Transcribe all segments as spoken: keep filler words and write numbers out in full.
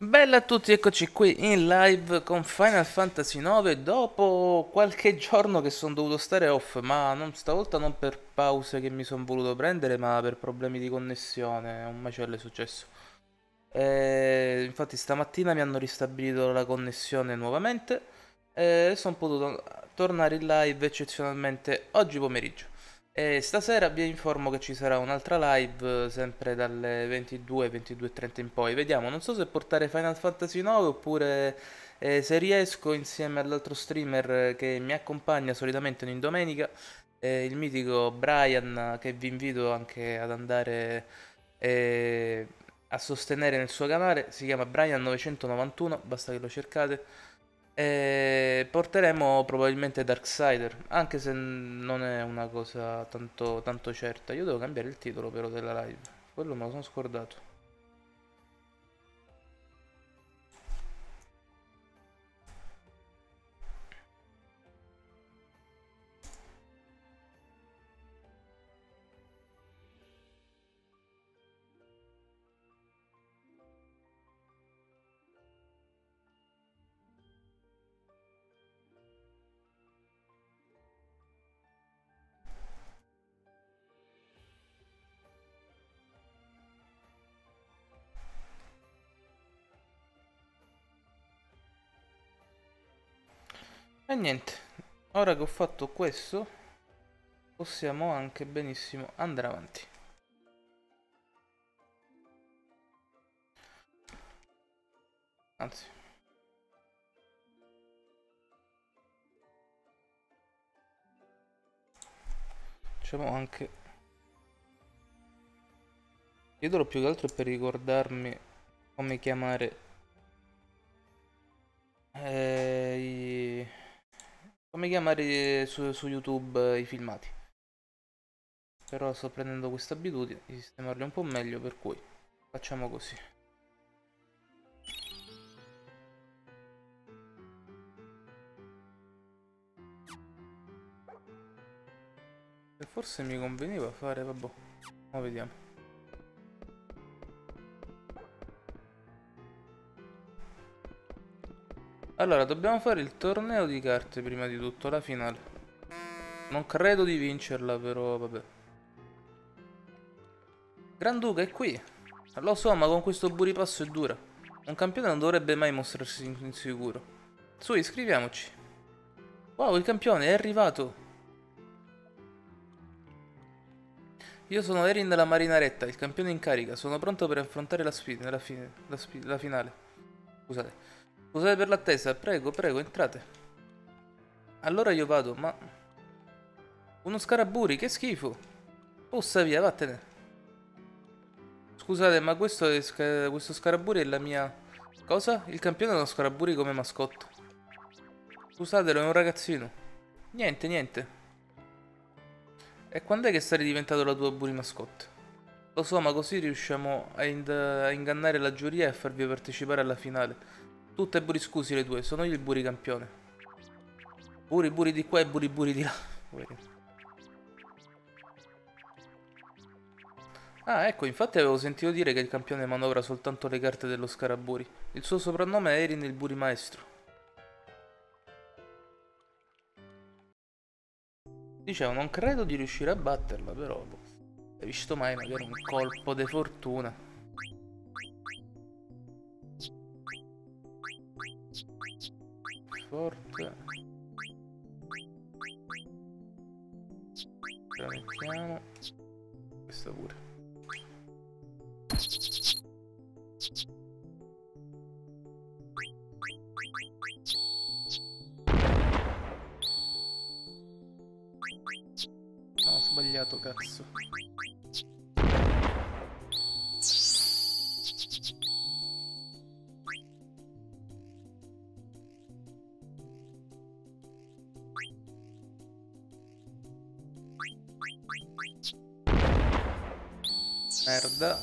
Bella a tutti, eccoci qui in live con Final Fantasy nove dopo qualche giorno che sono dovuto stare off, ma non, stavolta non per pause che mi sono voluto prendere, ma per problemi di connessione, un macello è successo. E infatti stamattina mi hanno ristabilito la connessione nuovamente e sono potuto tornare in live eccezionalmente oggi pomeriggio. E stasera vi informo che ci sarà un'altra live, eh, sempre dalle ventidue, ventidue e trenta in poi. Vediamo, non so se portare Final Fantasy nove oppure eh, se riesco insieme all'altro streamer eh, che mi accompagna solitamente ogni domenica, eh, il mitico Brian, che vi invito anche ad andare eh, a sostenere nel suo canale. Si chiama Brian novecentonovantuno, basta che lo cercate. E porteremo probabilmente Darksider, anche se non è una cosa tanto, tanto certa. Io devo cambiare il titolo però della live, quello me lo sono scordato. E niente, ora che ho fatto questo, possiamo anche benissimo andare avanti. Anzi, facciamo anche... Io titolo più che altro è per ricordarmi come chiamare eh, i... come chiamare su, su YouTube eh, i filmati. Però sto prendendo questa abitudine di sistemarli un po' meglio, per cui facciamo così. E forse mi conveniva fare, vabbè, ma vediamo. Allora, dobbiamo fare il torneo di carte prima di tutto, la finale. Non credo di vincerla, però vabbè. Granduca è qui. Lo so, ma con questo buripasso è dura. Un campione non dovrebbe mai mostrarsi insicuro. Su, iscriviamoci. Wow, il campione è arrivato. Io sono Erin della Marinaretta, il campione in carica. Sono pronto per affrontare la sfida, la, fine, la, sfi- la finale. Scusate. Scusate per l'attesa, prego, prego, entrate. Allora io vado, ma... Uno scaraburi, che schifo. Pussa via, vattene. Scusate, ma questo, è sca- questo scaraburi è la mia... Cosa? Il campione ha uno scaraburi come mascotte. Scusatelo, è un ragazzino. Niente, niente. E quando è che sarei diventato la tua buri mascotte? Lo so, ma così riusciamo a, ind- a ingannare la giuria e a farvi partecipare alla finale. Tutte buri scusi le due, sono io il buri campione. Buri buri di qua e buri buri di là. Poverino. Ah, ecco, infatti avevo sentito dire che il campione manovra soltanto le carte dello Scaraburi. Il suo soprannome è Erin il Buri Maestro. Dicevo, non credo di riuscire a batterla, però... boh, hai visto mai magari un colpo di fortuna? Forte. La mettiamo. Questa pure. No, ho sbagliato, cazzo. Merda.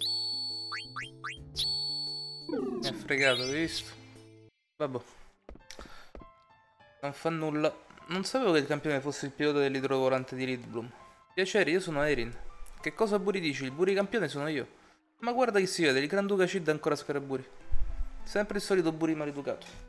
Mi ha fregato, hai visto? Vabbè. Non fa nulla. Non sapevo che il campione fosse il pilota dell'idrovolante di Ridbloom. Piacere, io sono Erin. Che cosa Buri dici? Il Buri campione sono io. Ma guarda che si vede, il Granduca Cid è ancora Scaraburi. Sempre il solito buri maleducato.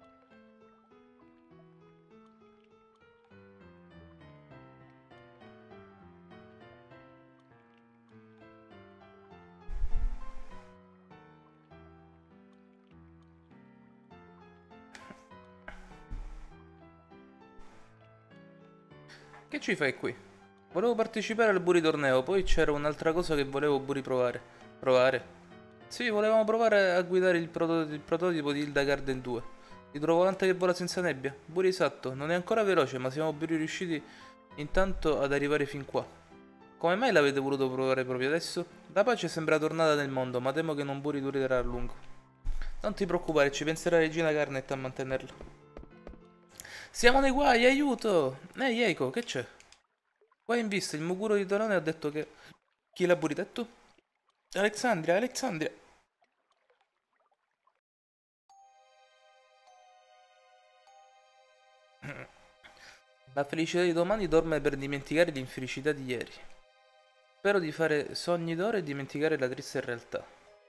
Che ci fai qui? Volevo partecipare al buri torneo, poi c'era un'altra cosa che volevo buri provare. Provare? Sì, volevamo provare a guidare il, proto- il prototipo di Hilda Garden due. Idrovolante che vola senza nebbia. Buri esatto, non è ancora veloce, ma siamo buri riusciti intanto ad arrivare fin qua. Come mai l'avete voluto provare proprio adesso? La pace sembra tornata nel mondo, ma temo che non buri durerà a lungo. Non ti preoccupare, ci penserà Regina Garnet a mantenerlo. Siamo nei guai, aiuto! Ehi, Eiko, che c'è? Qua in vista, il Muguro di Torone ha detto che... Chi l'ha pure detto? Alexandria, Alexandria. La felicità di domani dorme per dimenticare l'infelicità di ieri. Spero di fare sogni d'oro e dimenticare la triste realtà.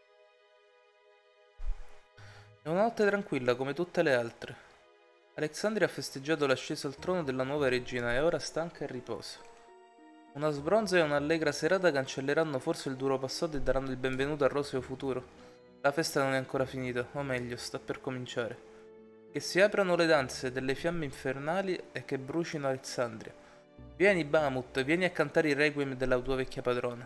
È una notte tranquilla come tutte le altre. Alexandria ha festeggiato l'ascesa al trono della nuova regina e ora stanca e riposa. Una sbronza e un'allegra serata cancelleranno forse il duro passato e daranno il benvenuto al roseo futuro. La festa non è ancora finita, o meglio, sta per cominciare. Che si aprano le danze delle fiamme infernali e che brucino Alexandria. Vieni, Bahamut, vieni a cantare il requiem della tua vecchia padrona.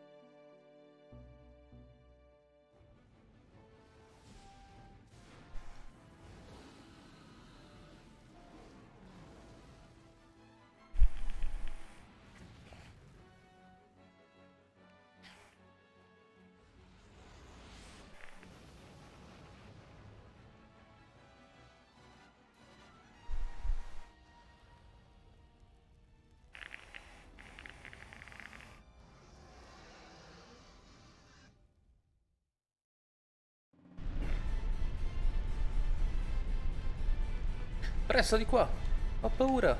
Presto di qua! Ho paura!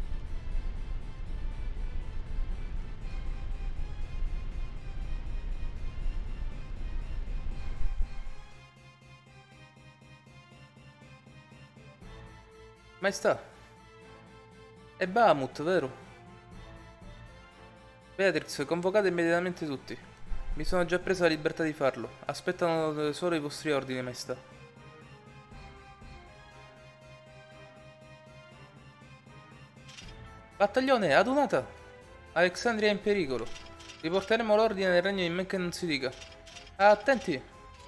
Maestà! È Bahamut, vero? Beatrix, convocate immediatamente tutti. Mi sono già presa la libertà di farlo. Aspettano solo i vostri ordini, maestà. Battaglione, adunata! Alexandria è in pericolo. Riporteremo l'ordine nel regno in men che non si dica. Attenti!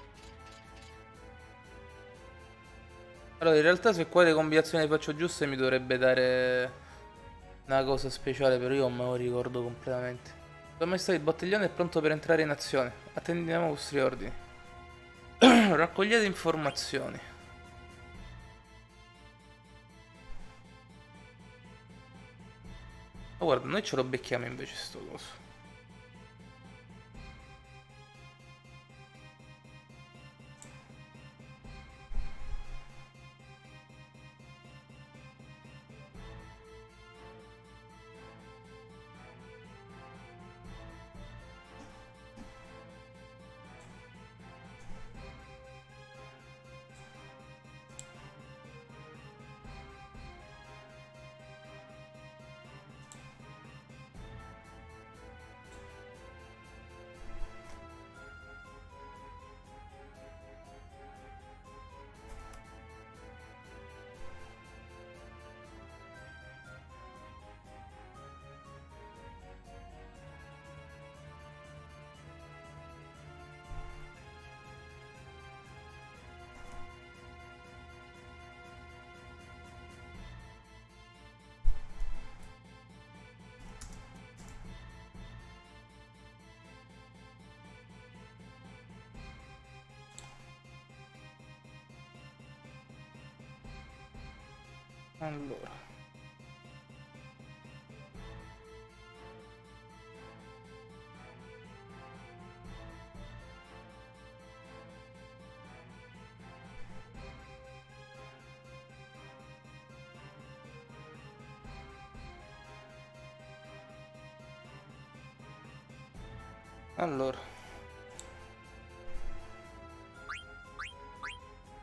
Allora, in realtà se qua le combinazioni le faccio giuste mi dovrebbe dare una cosa speciale, però io non me lo ricordo completamente. Sua Maestà, il battaglione è pronto per entrare in azione. Attendiamo i vostri ordini. Raccogliete informazioni. Oh, guarda, noi ce lo becchiamo invece sto coso. Allora. Allora.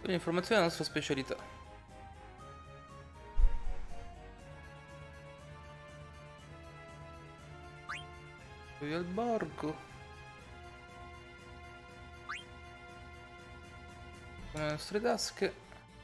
Per informazione della nostra specialità. Qui al borgo. Come le nostre tasche.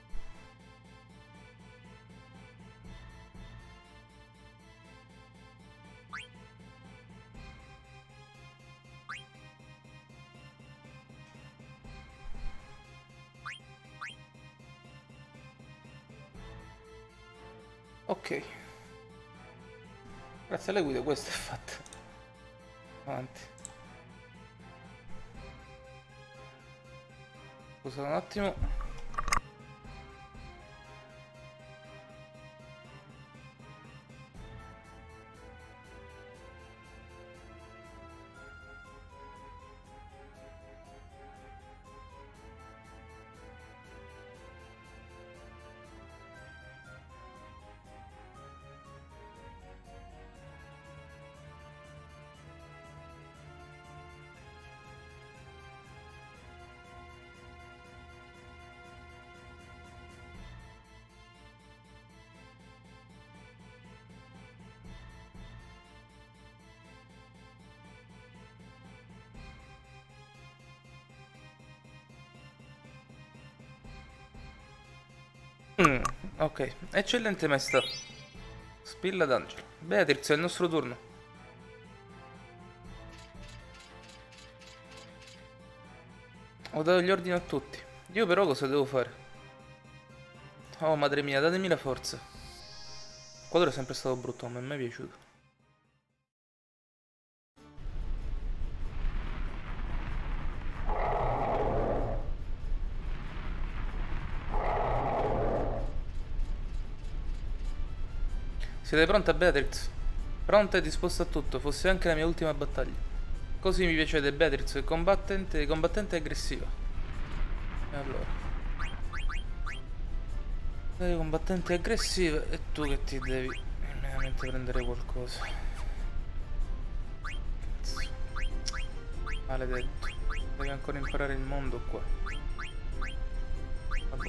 Ok. Grazie alle guide questo è fatto. Avanti. Scusa un attimo. Mm, ok, eccellente maestà. Spilla d'angelo. Beatrix, è il nostro turno. Ho dato gli ordini a tutti. Io però cosa devo fare? Oh, madre mia, datemi la forza. Il quadro è sempre stato brutto, non mi è mai piaciuto. Siete pronta, Beatrix? Pronta e disposta a tutto, fosse anche la mia ultima battaglia. Così mi piacete, Beatrix, combattente, combattente e aggressiva. E allora... Sei combattente e aggressiva e tu che ti devi immediatamente prendere qualcosa. Cazzo. Maledetto. Devi ancora imparare il mondo qua. Vabbè.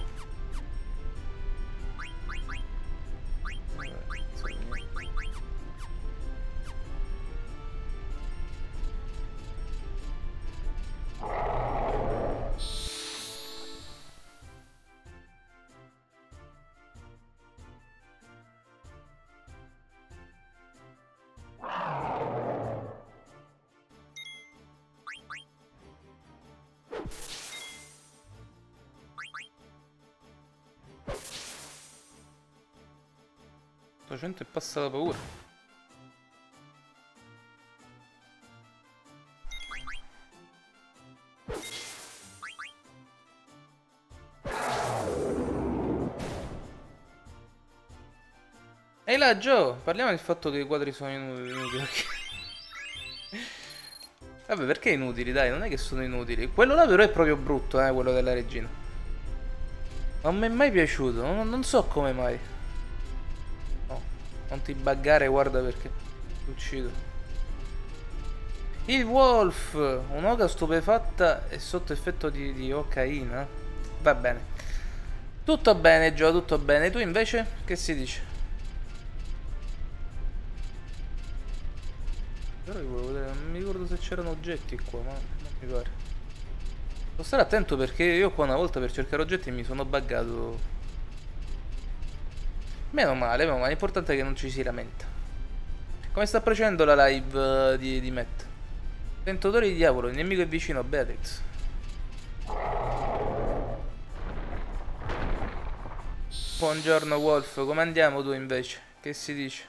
ottocento e passa la paura. Ehi là Joe, parliamo del fatto che i quadri sono inutili. Vabbè, perché inutili? Dai, non è che sono inutili. Quello là però è proprio brutto, eh, quello della regina. Non mi è mai piaciuto, non, non so come mai. No, non ti buggare, guarda perché ti uccido. Il Wolf, un'oca stupefatta e sotto effetto di, di cocaina. Va bene. Tutto bene, Joe, tutto bene. Tu invece, che si dice? Però io volevo vedere, non mi ricordo se c'erano oggetti qua, ma non mi pare. Devo stare attento perché io qua una volta per cercare oggetti mi sono buggato. Meno male, meno male, l'importante è che non ci si lamenta. Come sta procedendo la live uh, di, di Matt? Tentatore di diavolo, il nemico è vicino a Beatrix. Buongiorno Wolf, come andiamo tu invece? Che si dice?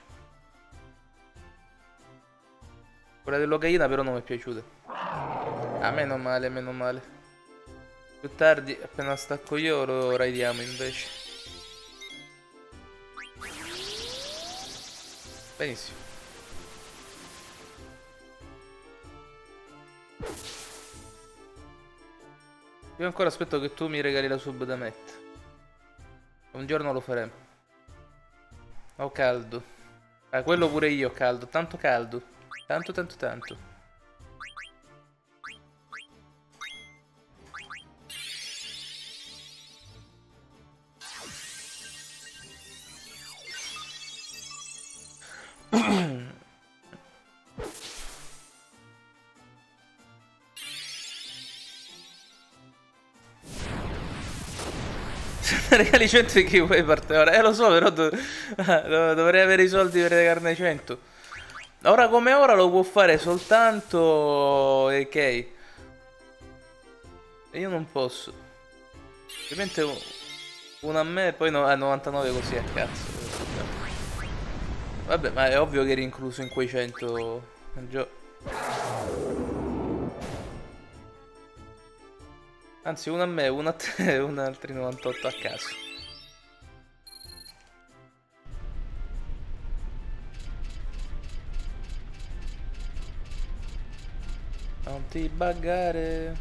Quella dell'ocaina però non mi è piaciuta. Ah, meno male, meno male. Più tardi, appena stacco io, lo raidiamo invece. Benissimo. Io ancora aspetto che tu mi regali la sub da Matt. Un giorno lo faremo. Ho caldo. Ah, quello pure io ho caldo, tanto caldo. Tanto, tanto, tanto. Regali cento di giveaway parte ora. Eh lo so, però do- do- dovrei avere i soldi per regalarne cento. Ora come ora lo può fare soltanto E K. E io non posso. Ovviamente uno a me e poi no, a novantanove così a cazzo. Vabbè, ma è ovvio che eri incluso in quei cento. Gio- Anzi, uno a me, uno a te e un altri novantotto a caso. Non ti buggare.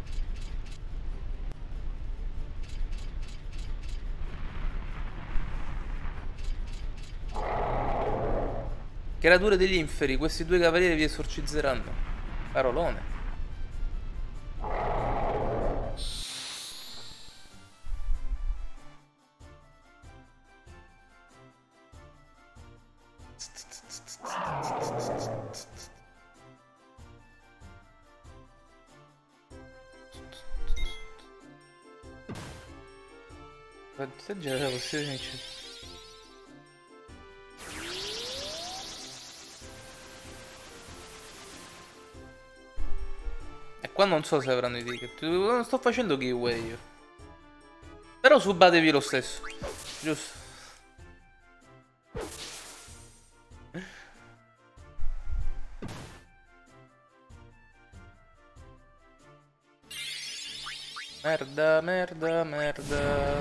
Creature degli inferi, questi due cavalieri vi esorcizzeranno. Parolone. Quanto già la possibilità di E qua non so se avranno i ticket. Non sto facendo giveaway io. Però subatevi lo stesso. Giusto. Merda, merda, merda.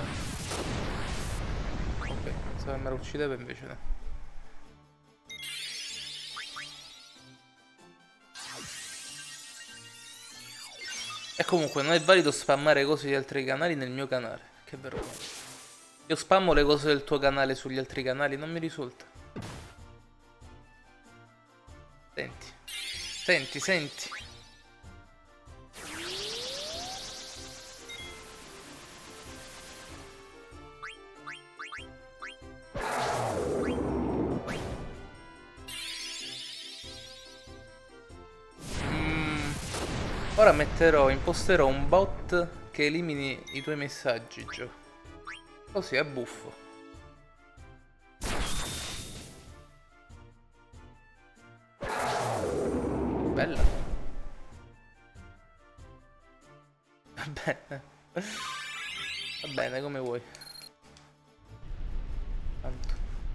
Ok, pensavo che me la uccideva invece no. E comunque non è valido spammare cose di altri canali nel mio canale. Che vergogna. Io spammo le cose del tuo canale sugli altri canali, non mi risulta. Senti. Senti, senti. Ora metterò, imposterò un bot che elimini i tuoi messaggi, Gio. Così è buffo. Bella. Va bene. Va bene, come vuoi. Tanto.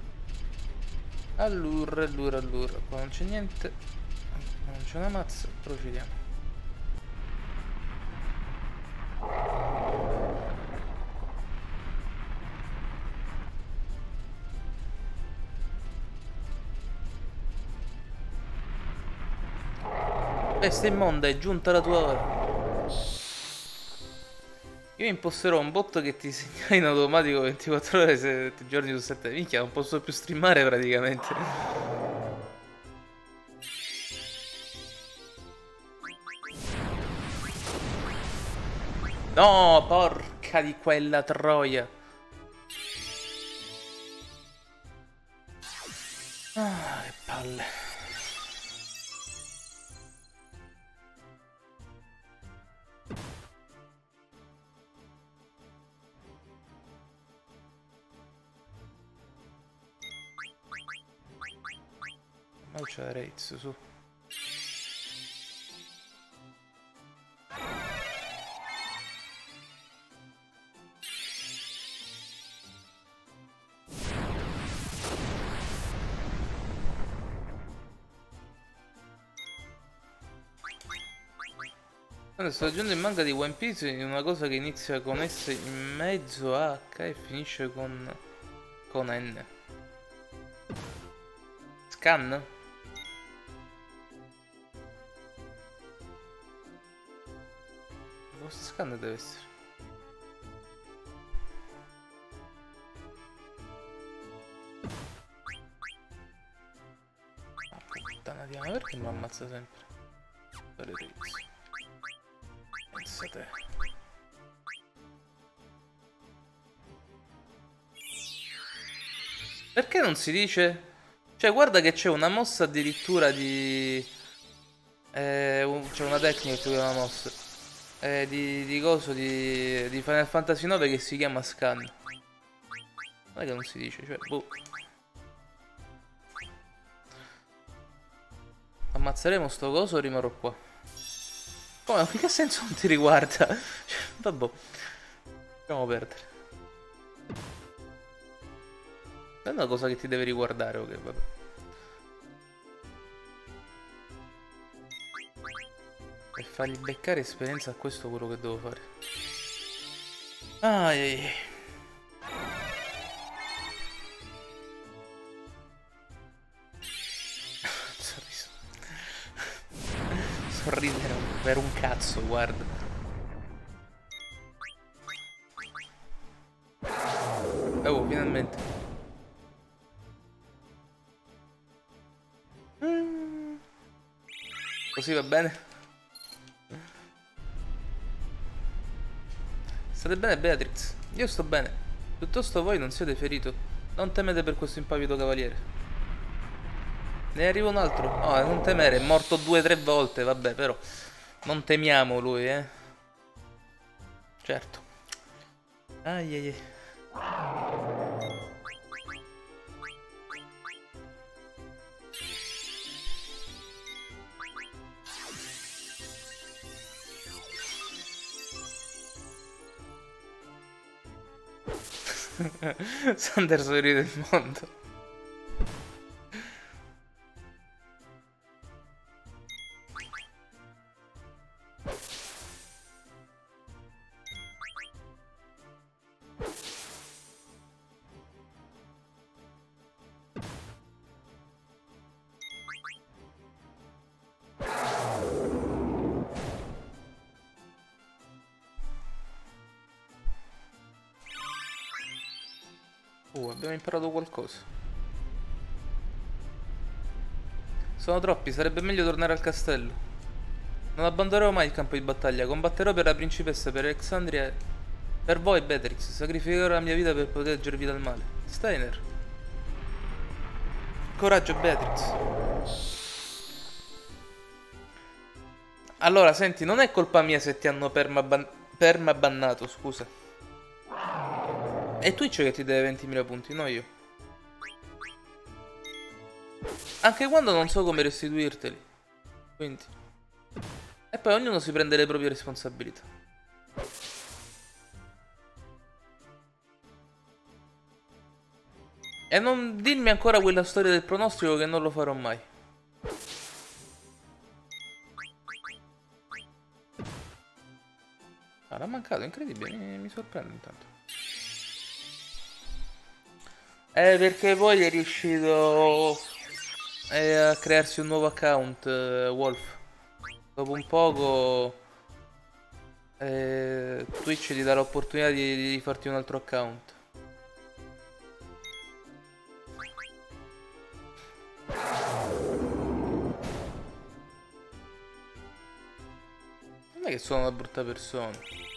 Allora, allora, allora. Qua non c'è niente. Non c'è una mazza. Procediamo. Bestia immonda, è giunta la tua ora. Io imposterò un bot che ti segnala in automatico ventiquattro ore, sette giorni su sette. Minchia, non posso più streamare praticamente. No, porca di quella troia. Ah, che palle. Ma c'è Raids su. Sto leggendo il manga di One Piece in una cosa che inizia con S in mezzo a H e finisce con con N. Scan? Forse scan deve essere. Ah, puttana di ma perché mi ammazza sempre? Pensa te. Perché non si dice? Cioè guarda che c'è una mossa addirittura di... Eh, c'è una tecnica più che una mossa. eh, di, di coso di, di Final Fantasy nove che si chiama Scan. Non è che non si dice, cioè, boh. Ammazzeremo sto coso o rimarrò qua? Come? In che senso non ti riguarda? Cioè, vabbè. Lasciamo perdere. È una cosa che ti deve riguardare, ok, vabbè. Per fargli beccare esperienza a questo è quello che devo fare. Ai ai ai. Sorriso. Sorridere per un cazzo, guarda. Oh, finalmente. Mm. Così va bene? State bene, Beatrix? Io sto bene. Piuttosto voi non siete ferito. Non temete per questo impavido cavaliere. Ne arriva un altro. No, non temere, è morto due o tre volte, vabbè, però. Non temiamo lui, eh. Certo. Ai ai ai. Sander sorride del mondo. Uh, abbiamo imparato qualcosa. Sono troppi, sarebbe meglio tornare al castello. Non abbandonerò mai il campo di battaglia. Combatterò per la principessa, per Alexandria, per voi, Beatrix. Sacrificherò la mia vita per proteggervi dal male. Steiner. Coraggio, Beatrix. Allora, senti, non è colpa mia se ti hanno permaban permabannato, scusa. È Twitch che ti deve ventimila punti, no io. Anche quando non so come restituirteli. Quindi. E poi ognuno si prende le proprie responsabilità. E non dirmi ancora quella storia del pronostico che non lo farò mai. Ah, l'ha mancato, incredibile, mi, mi sorprende intanto. Eh, perché poi è riuscito eh, a crearsi un nuovo account, eh, Wolf. Dopo un poco eh, Twitch ti dà l'opportunità di, di farti un altro account. Non è che sono una brutta persona.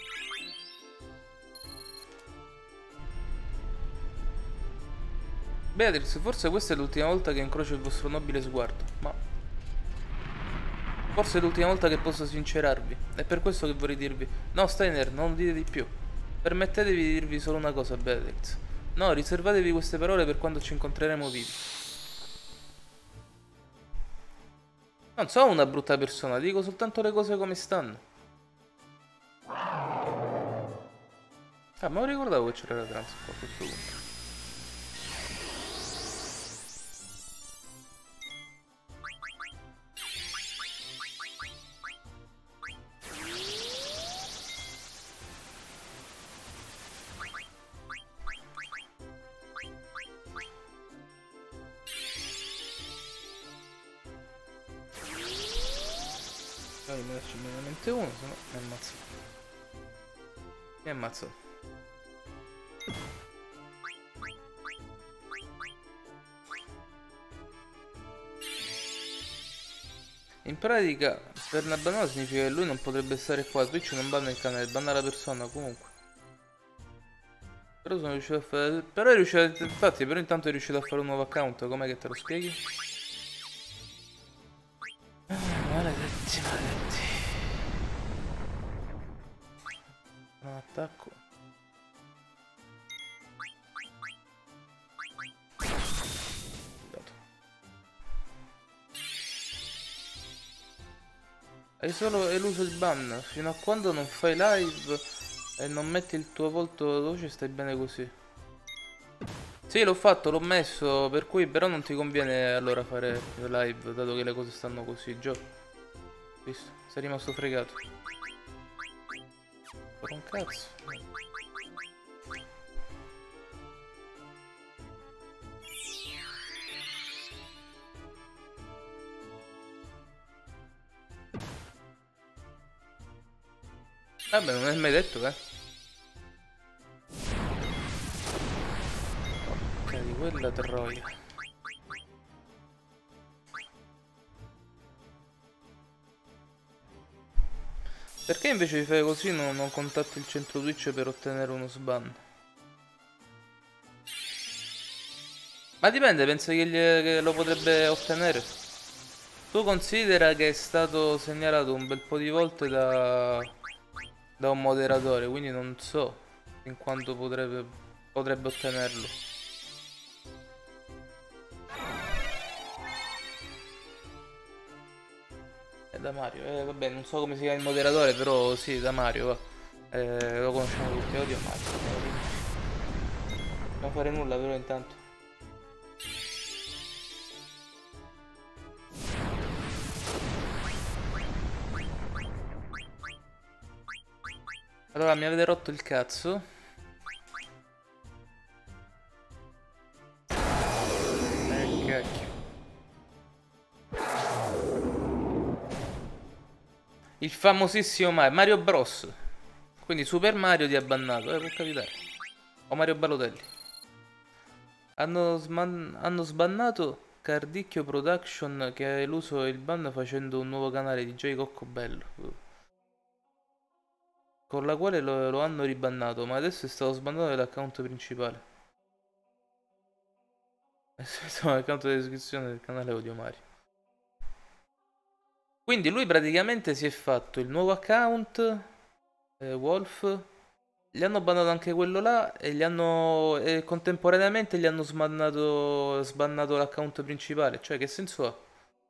Beatrix, forse questa è l'ultima volta che incrocio il vostro nobile sguardo, ma... Forse è l'ultima volta che posso sincerarvi. È per questo che vorrei dirvi... No, Steiner, non dite di più. Permettetevi di dirvi solo una cosa, Beatrix. No, riservatevi queste parole per quando ci incontreremo vivi. Non sono una brutta persona, dico soltanto le cose come stanno. Ah, ma non ricordavo che c'era la transport a questo punto. Dai, me ne faccio veramente uno, se no mi ammazzo. Mi ammazzo. In pratica, per una banana significa che lui non potrebbe stare qua. Twitch non banna il canale, banna la persona comunque. Però sono riuscito a fare... Però è riuscito a... Infatti, però intanto è riuscito a fare un nuovo account. Com'è che te lo spieghi? Ah, maledetti, maledetti. attacco. Hai solo eluso il ban. Fino a quando non fai live e non metti il tuo volto voce stai bene così. Sì, l'ho fatto, l'ho messo, per cui però non ti conviene allora fare live, dato che le cose stanno così, Gio. Visto? Sei rimasto fregato. Per un cazzo. Vabbè, non è mai detto, eh. Ok, di quella troia. Perché invece di fare così non, non contatti il centro Twitch per ottenere uno sban? Ma dipende, penso che, gli- che lo potrebbe ottenere. Tu considera che è stato segnalato un bel po' di volte da, da un moderatore, quindi non so in quanto potrebbe, potrebbe ottenerlo. È da Mario, eh, vabbè, non so come si chiama il moderatore, però sì, da Mario, va. Eh, lo conosciamo tutti, odio Mario. Non fare nulla però intanto. Allora, mi avete rotto il cazzo. Eh, cacchio. Il famosissimo Mario, Mario Bros. Quindi Super Mario ti ha bannato, eh, può capitare. O Mario Balotelli. Hanno, sman- hanno sbannato Cardicchio Production che ha eluso il ban facendo un nuovo canale di J Coccobello. Con la quale lo, lo hanno ribannato, ma adesso è stato sbannato dall'account principale. Questo è l'account di descrizione del canale Odio Mario. Quindi lui praticamente si è fatto il nuovo account, eh, Wolf. Gli hanno bannato anche quello là e gli hanno e contemporaneamente gli hanno sbannato, sbannato l'account principale. Cioè, che senso ha?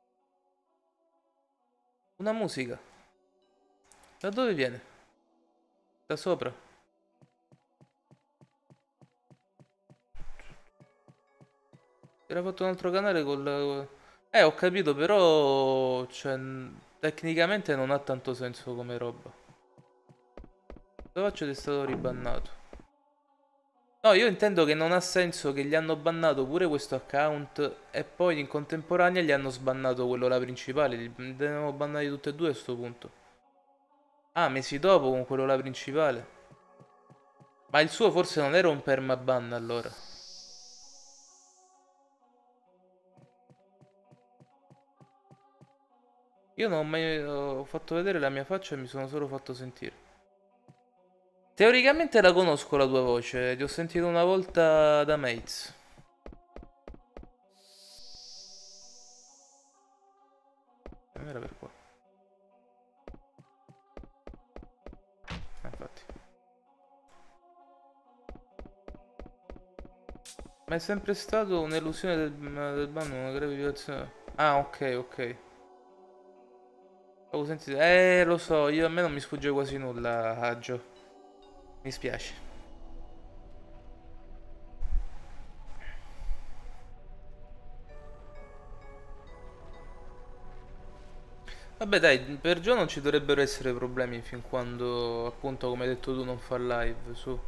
Una musica. Da dove viene? Da sopra. Era fatto un altro canale col... Eh, ho capito, però... Cioè, n- tecnicamente non ha tanto senso come roba. Dove faccio che è stato ribannato? No, io intendo che non ha senso che gli hanno bannato pure questo account e poi in contemporanea gli hanno sbannato quello là principale. Li devono bannare tutti e due a sto punto. Ah, mesi dopo con quello là principale. Ma il suo forse non era un permaban allora. Io non ho mai ho fatto vedere la mia faccia e mi sono solo fatto sentire. Teoricamente la conosco la tua voce, ti ho sentito una volta da Mates. Non era per qua. Ah, infatti. Ma è sempre stato un'illusione del, del bando, una grave violazione. Ah, ok, ok. Avevo sentito. Eh, lo so, io a me non mi sfugge quasi nulla, Agio. Mi spiace. Vabbè, dai, per Gio non ci dovrebbero essere problemi fin quando, appunto, come hai detto tu, non fa live, su.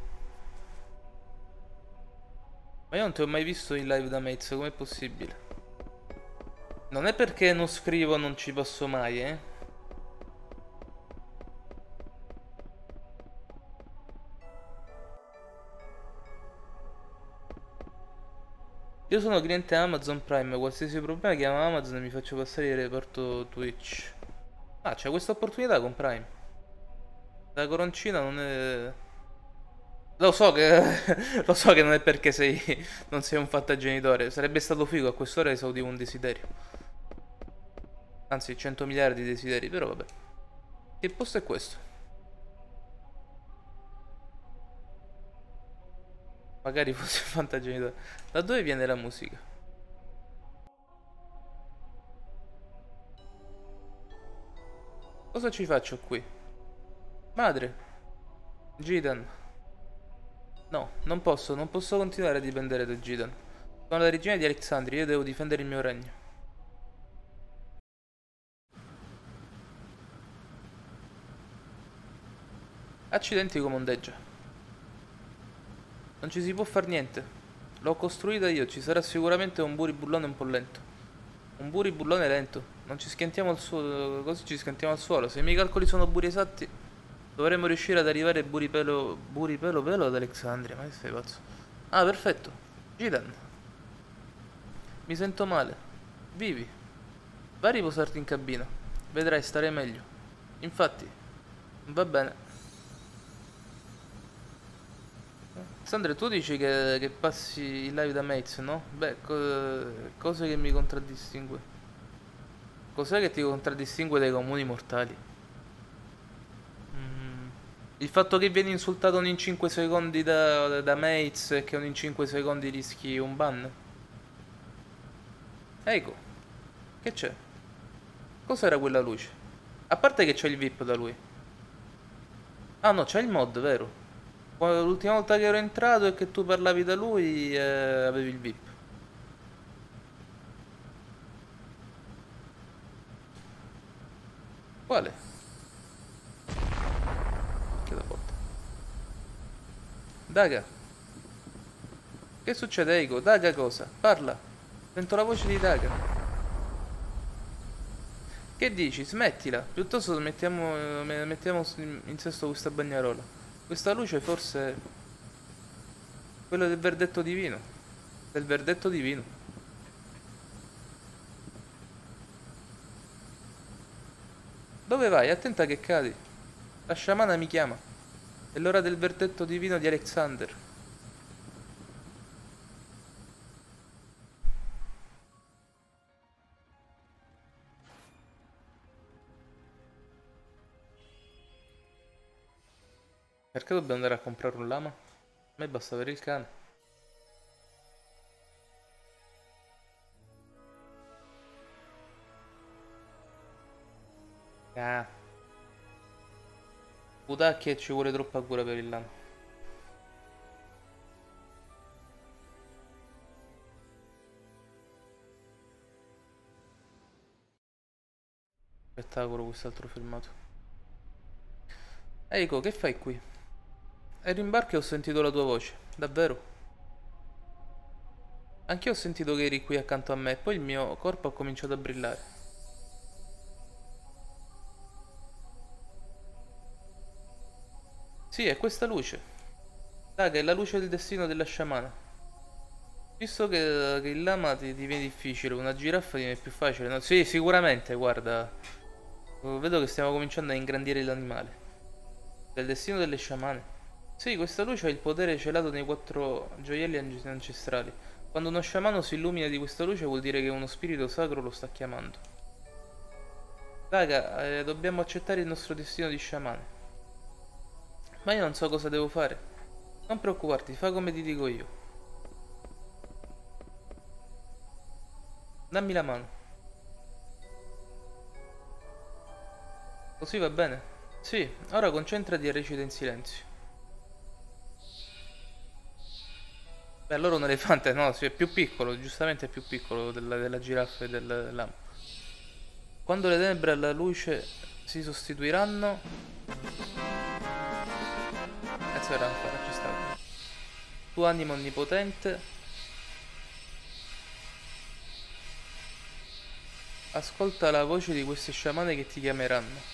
Ma io non ti ho mai visto in live da Mates, com'è possibile? Non è perché non scrivo non ci passo mai, eh? Io sono cliente Amazon Prime, qualsiasi problema chiamo Amazon e mi faccio passare il reparto Twitch. Ah, c'è questa opportunità con Prime. La coroncina non è... Lo so che... Lo so che non è perché sei... non sei un fattagenitore. Sarebbe stato figo a quest'ora esaudivo un desiderio. Anzi, cento miliardi di desideri, però vabbè. Che posto è questo? Magari fosse un fantagenitore. Da dove viene la musica? Cosa ci faccio qui? Madre, Gidan. No, non posso, non posso continuare a dipendere da Gidan. Sono la regina di Alexandria, io devo difendere il mio regno. Accidenti come ondeggia. Non ci si può far niente. L'ho costruita io, ci sarà sicuramente un buribullone un po' lento. Un buribullone lento. Non ci schiantiamo al suolo, così ci schiantiamo al suolo. Se i miei calcoli sono buri esatti, dovremmo riuscire ad arrivare buripelo... buripelo pelo ad Alexandria. Ma che sei pazzo? Ah, perfetto. Gidan, mi sento male. Vivi. Vai a riposarti in cabina. Vedrai, starei meglio. Infatti, va bene. Sandra, tu dici che, che passi il live da Mates, no? Beh, co- cose che mi contraddistingue. Cos'è che ti contraddistingue dai comuni mortali? Mm. Il fatto che vieni insultato in cinque secondi da, da Mates e che in cinque secondi rischi un ban? Eiko, che c'è? Cos'era quella luce? A parte che c'è il V I P da lui. Ah no, c'è il mod, vero? Qua- L'ultima volta che ero entrato e che tu parlavi da lui, eh, avevi il V I P. Quale? Che da porta. Daga, che succede, Eiko? Daga cosa? Parla. Sento la voce di Daga. Che dici? Smettila. Piuttosto mettiamo, eh, mettiamo in in sesto questa bagnarola. Questa luce forse è quella del verdetto divino. Del verdetto divino. Dove vai? Attenta che cadi. La sciamana mi chiama. È l'ora del verdetto divino di Alexander. Perché dobbiamo andare a comprare un lama? A me basta avere il cane. Ah, Putacchia ci vuole troppa cura per il lama. Spettacolo quest'altro filmato. Eiko, che fai qui? Ero in barca e ho sentito la tua voce. Davvero? Anch'io ho sentito che eri qui accanto a me e poi il mio corpo ha cominciato a brillare. Sì, è questa luce. Raga, è la luce del destino della sciamana. Visto che, che il lama ti, ti viene difficile, una giraffa ti viene più facile, no? Sì, sicuramente, guarda. Oh, vedo che stiamo cominciando a ingrandire l'animale. Del destino delle sciamane. Sì, questa luce ha il potere celato nei quattro gioielli ange- ancestrali. Quando uno sciamano si illumina di questa luce vuol dire che uno spirito sacro lo sta chiamando. Raga, eh, dobbiamo accettare il nostro destino di sciamane. Ma io non so cosa devo fare. Non preoccuparti, fa come ti dico io. Dammi la mano. Così va bene? Sì, ora concentrati e recita in silenzio. Beh, allora un elefante no, sì, è più piccolo, giustamente è più piccolo della, della giraffa e del lama. Quando le tenebre e la luce si sostituiranno... Cazzo era ancora, ci stava. Tu anima onnipotente, ascolta la voce di queste sciamane che ti chiameranno.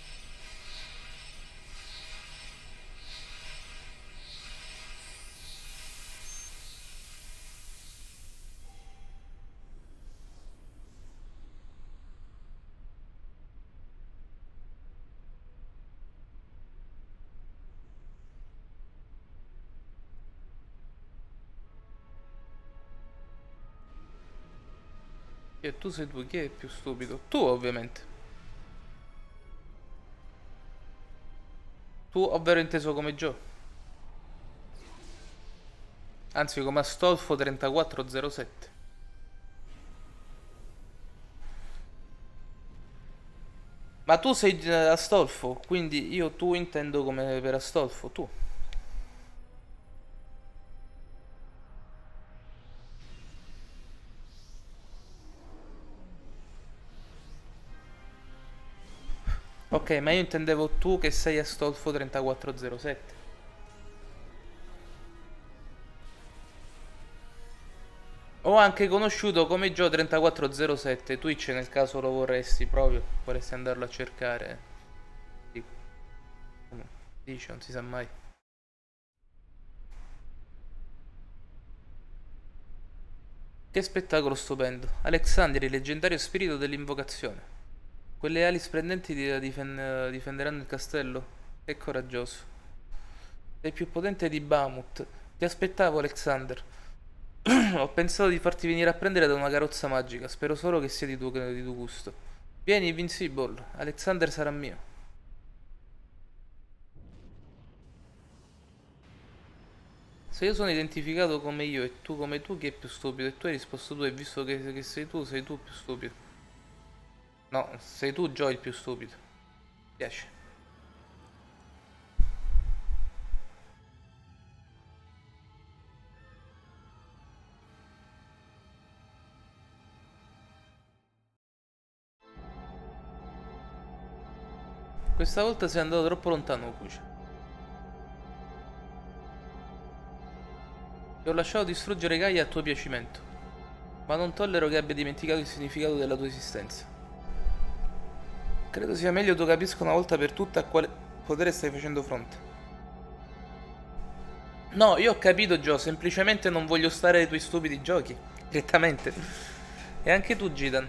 E tu sei tu, chi è più stupido? Tu ovviamente. Tu, ovvero inteso come Joe. Anzi, come Astolfo trentaquattro zero sette. Ma tu sei eh, Astolfo, quindi io tu intendo come per Astolfo, tu. Ok, ma io intendevo tu che sei Astolfo trentaquattro zero sette. Ho anche conosciuto come Joe trentaquattro zero sette, Twitch nel caso lo vorresti proprio, vorresti andarlo a cercare. Dico, dice, non si sa mai. Che spettacolo stupendo. Alexandri, leggendario spirito dell'invocazione. Quelle ali splendenti ti difen- difenderanno il castello? Che coraggioso. Sei più potente di Bahamut. Ti aspettavo, Alexander. Ho pensato di farti venire a prendere da una carrozza magica. Spero solo che sia di tuo, di tuo gusto. Vieni, Invincible. Alexander sarà mio. Se io sono identificato come io e tu come tu, chi è più stupido? E tu hai risposto tu e visto che, che sei tu, sei tu più stupido. No, sei tu Joy il più stupido. Mi piace. Questa volta sei andato troppo lontano, Kucha. Ti ho lasciato distruggere Gaia a tuo piacimento, ma non tollero che abbia dimenticato il significato della tua esistenza. Credo sia meglio tu capisca una volta per tutte a quale potere stai facendo fronte. No, io ho capito, Joe, semplicemente non voglio stare ai tuoi stupidi giochi. Direttamente. E anche tu, Gidan.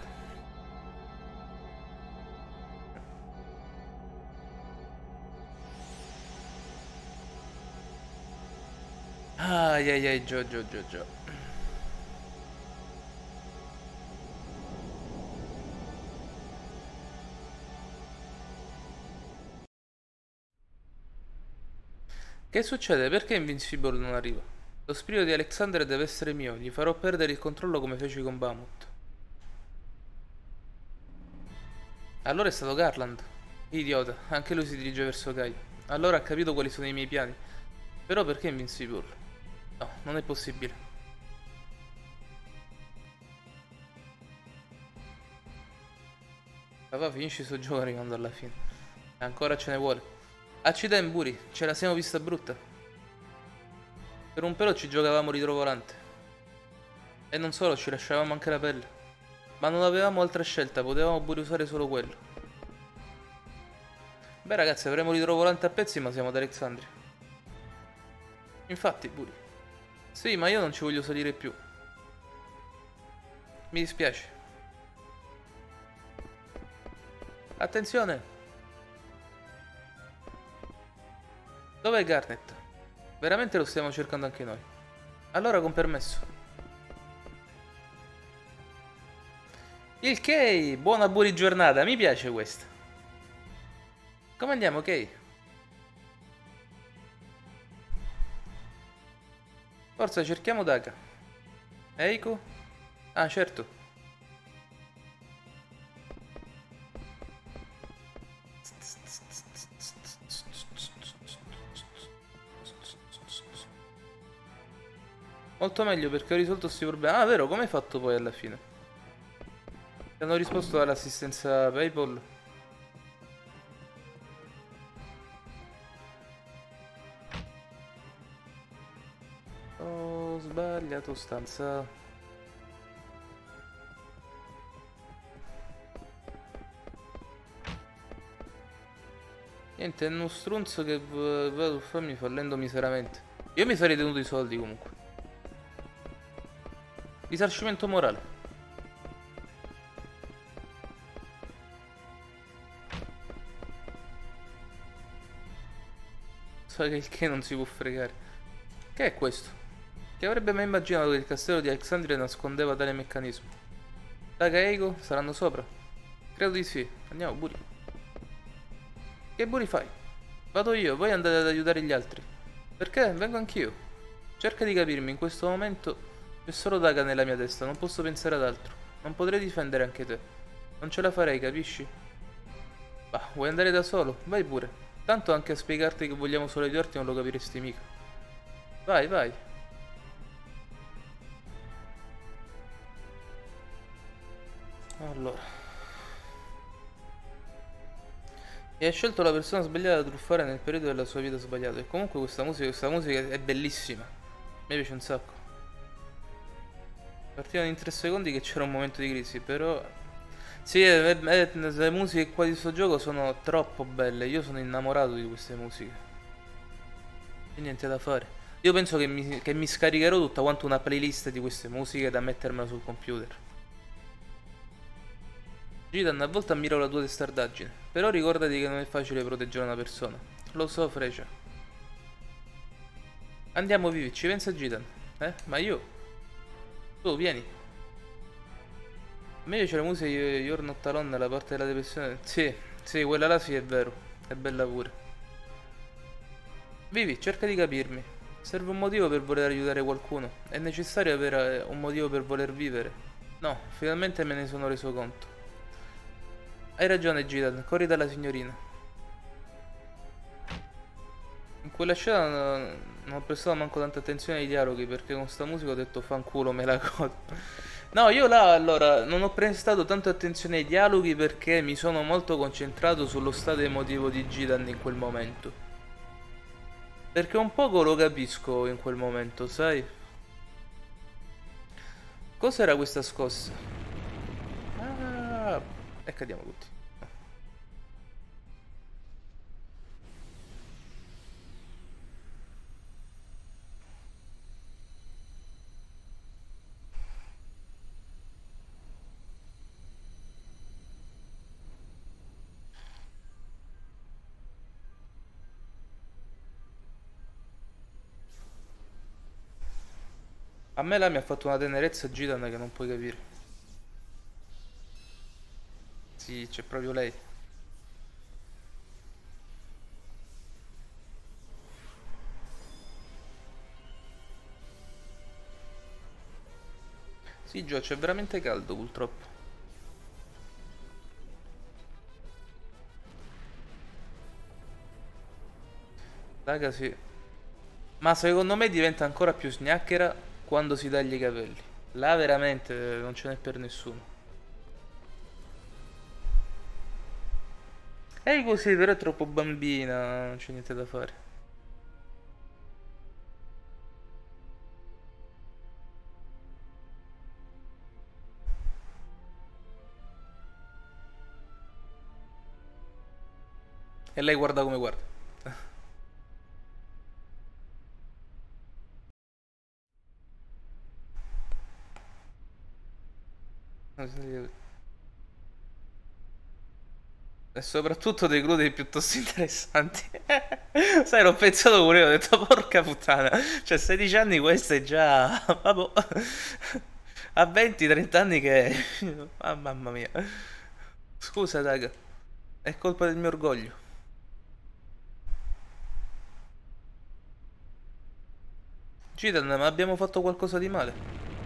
Ai ai ai, Joe, Joe, Joe, Joe. Che succede? Perché Invincible non arriva? Lo spirito di Alexander deve essere mio, gli farò perdere il controllo come feci con Bahamut. Allora è stato Garland. Idiota, anche lui si dirige verso Gaia. Allora ha capito quali sono i miei piani. Però perché Invincible? No, non è possibile. Papà, finisci sto gioco arrivando alla fine. E ancora ce ne vuole. Accident Buri, ce la siamo vista brutta. Per un pelo ci giocavamo ritrovolante. E non solo, ci lasciavamo anche la pelle. Ma non avevamo altra scelta, potevamo pure usare solo quello. Beh ragazzi, avremo ritrovolante a pezzi ma siamo ad Alexandria. Infatti, Buri. Sì, ma io non ci voglio salire più. Mi dispiace. Attenzione! Dov'è Garnet? Veramente lo stiamo cercando anche noi. Allora con permesso. Il Kay! Buona Buri giornata, mi piace questa. Come andiamo, Kay? Forza, cerchiamo Daka. Eiko? Ah, certo. Molto meglio perché ho risolto questi problemi. Ah, vero, come hai fatto poi alla fine? Ti hanno risposto all'assistenza PayPal? Ho sbagliato stanza. Niente, è uno stronzo che vado a farmi fallendo miseramente. Io mi sarei tenuto i soldi comunque. Risarcimento morale. So che il che non si può fregare. Che è questo? Chi avrebbe mai immaginato che il castello di Alexandria nascondeva tale meccanismo? Daga e Eiko saranno sopra? Credo di sì. Andiamo, Buri. Che Buri fai? Vado io, voi andate ad aiutare gli altri. Perché? Vengo anch'io. cerca di capirmi, in questo momento c'è solo Daga nella mia testa, non posso pensare ad altro. Non potrei difendere anche te. Non ce la farei, capisci? Bah, vuoi andare da solo? Vai pure. Tanto anche a spiegarti che vogliamo solo aiutarti non lo capiresti mica. Vai, vai. Allora. E hai scelto la persona sbagliata da truffare nel periodo della sua vita sbagliata. E comunque questa musica, questa musica è bellissima. Mi piace un sacco. Partivano in tre secondi che c'era un momento di crisi, però... Sì, eh, eh, le musiche qua di sto gioco sono troppo belle. Io sono innamorato di queste musiche. E niente da fare. Io penso che mi, che mi scaricherò tutta quanto una playlist di queste musiche da mettermela sul computer. Gitan, a volte ammiro la tua testardaggine, però ricordati che non è facile proteggere una persona. Lo so, Frecia. Andiamo, Vivi, ci pensa Gitan. Eh? Ma io... Tu, vieni. A me piace la musica di Your Not Alone, la parte della depressione. Sì, sì, quella là sì, è vero. È bella pure. Vivi, cerca di capirmi. Serve un motivo per voler aiutare qualcuno. È necessario avere un motivo per voler vivere. No, finalmente me ne sono reso conto. Hai ragione, Gitan, corri dalla signorina. In quella scena non, non ho prestato manco tanta attenzione ai dialoghi perché con sta musica ho detto fanculo, me la godo. No, io là allora non ho prestato tanta attenzione ai dialoghi perché mi sono molto concentrato sullo stato emotivo di Gitan in quel momento. Perché un poco lo capisco in quel momento, sai? Cos'era questa scossa? Ah, e cadiamo tutti. A me là mi ha fatto una tenerezza Gitan che non puoi capire. Sì, c'è proprio lei. Sì, Gio, c'è veramente caldo purtroppo. Raga, sì. Ma secondo me diventa ancora più snacchera quando si taglia i capelli. Là veramente non ce n'è per nessuno. E così, però è troppo bambina, non c'è niente da fare. E lei guarda come guarda. E soprattutto dei glutei piuttosto interessanti. Sai, l'ho pensato pure io, ho detto porca puttana. Cioè, sedici anni questo è già... Vabbè. A venti trenta anni che... Ah, mamma mia. Scusa, raga. È colpa del mio orgoglio. Gitan, ma abbiamo fatto qualcosa di male?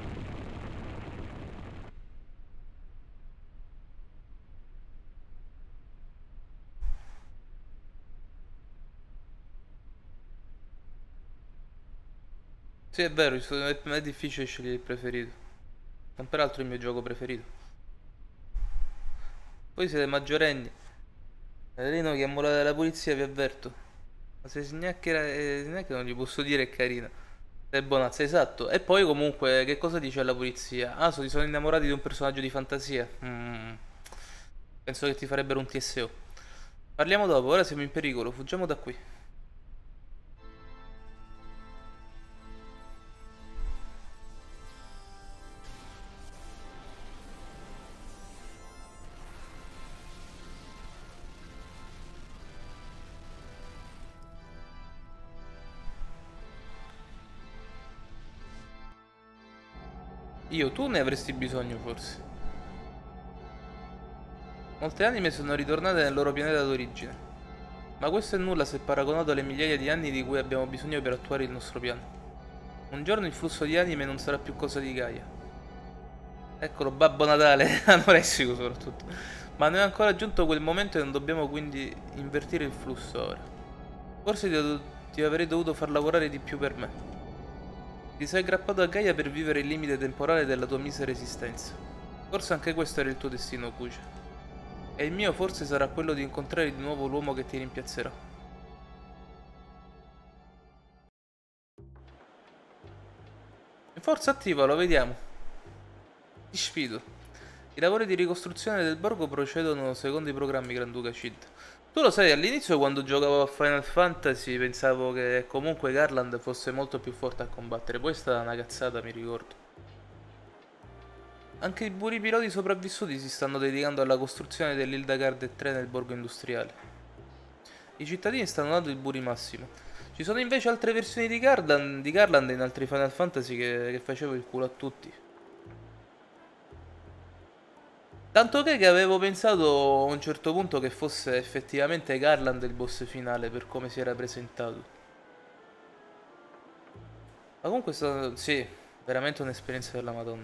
Sì, è vero, è è difficile scegliere il preferito. Ma peraltro è il mio gioco preferito. Poi siete maggiorenni. Adelino che è molata dalla polizia, vi avverto. Ma se Signacchera eh, Signacchera non gli posso dire è carina. È buonazza, esatto. E poi comunque che cosa dice alla polizia? Ah, so, ti sono innamorati di un personaggio di fantasia. Mm, penso che ti farebbero un T S O. Parliamo dopo, ora siamo in pericolo, fuggiamo da qui. Io, tu ne avresti bisogno forse. Molte anime sono ritornate nel loro pianeta d'origine. Ma questo è nulla se paragonato alle migliaia di anni di cui abbiamo bisogno per attuare il nostro piano. Un giorno il flusso di anime non sarà più cosa di Gaia. Eccolo, Babbo Natale, anoressico soprattutto. Ma non è ancora giunto quel momento e non dobbiamo quindi invertire il flusso ora. Forse ti, ti avrei dovuto far lavorare di più per me. Ti sei aggrappato a Gaia per vivere il limite temporale della tua misera esistenza. Forse anche questo era il tuo destino, Kuja. E il mio forse sarà quello di incontrare di nuovo l'uomo che ti rimpiazzerà. Forza attiva, lo vediamo. Ti sfido. I lavori di ricostruzione del borgo procedono secondo i programmi Granduca Cid. Tu lo sai, all'inizio quando giocavo a Final Fantasy pensavo che comunque Garland fosse molto più forte a combattere, poi è stata una cazzata, mi ricordo. Anche i buri piloti sopravvissuti si stanno dedicando alla costruzione dell'Hildegard tre nel borgo industriale. I cittadini stanno dando il buri massimo. Ci sono invece altre versioni di Garland, di Garland in altri Final Fantasy che, che facevo il culo a tutti. Tanto che, che avevo pensato a un certo punto che fosse effettivamente Garland il boss finale per come si era presentato. Ma comunque è stato, sì, veramente un'esperienza della Madonna.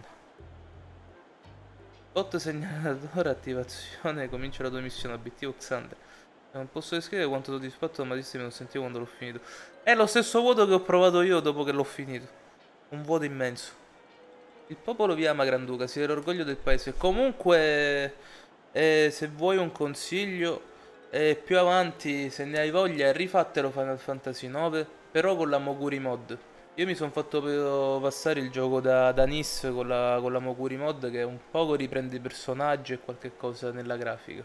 Bot segnalatore, attivazione, comincia la tua missione, obiettivo Xander. Non posso descrivere quanto soddisfatto da Matissimo non sentivo quando l'ho finito. È lo stesso vuoto che ho provato io dopo che l'ho finito. Un vuoto immenso. Il popolo vi ama Granduca, siete l'orgoglio del paese. Comunque, eh, se vuoi un consiglio, eh, più avanti, se ne hai voglia, rifattelo Final Fantasy nove, però con la Moguri mod. Io mi sono fatto pe- passare il gioco da, da Nis con la, con la Moguri mod che un poco riprende i personaggi e qualche cosa nella grafica.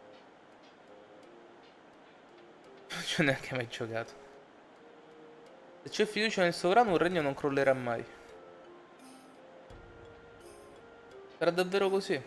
Non ci ho neanche mai giocato. Se c'è fiducia nel sovrano, un regno non crollerà mai. Sarà davvero così?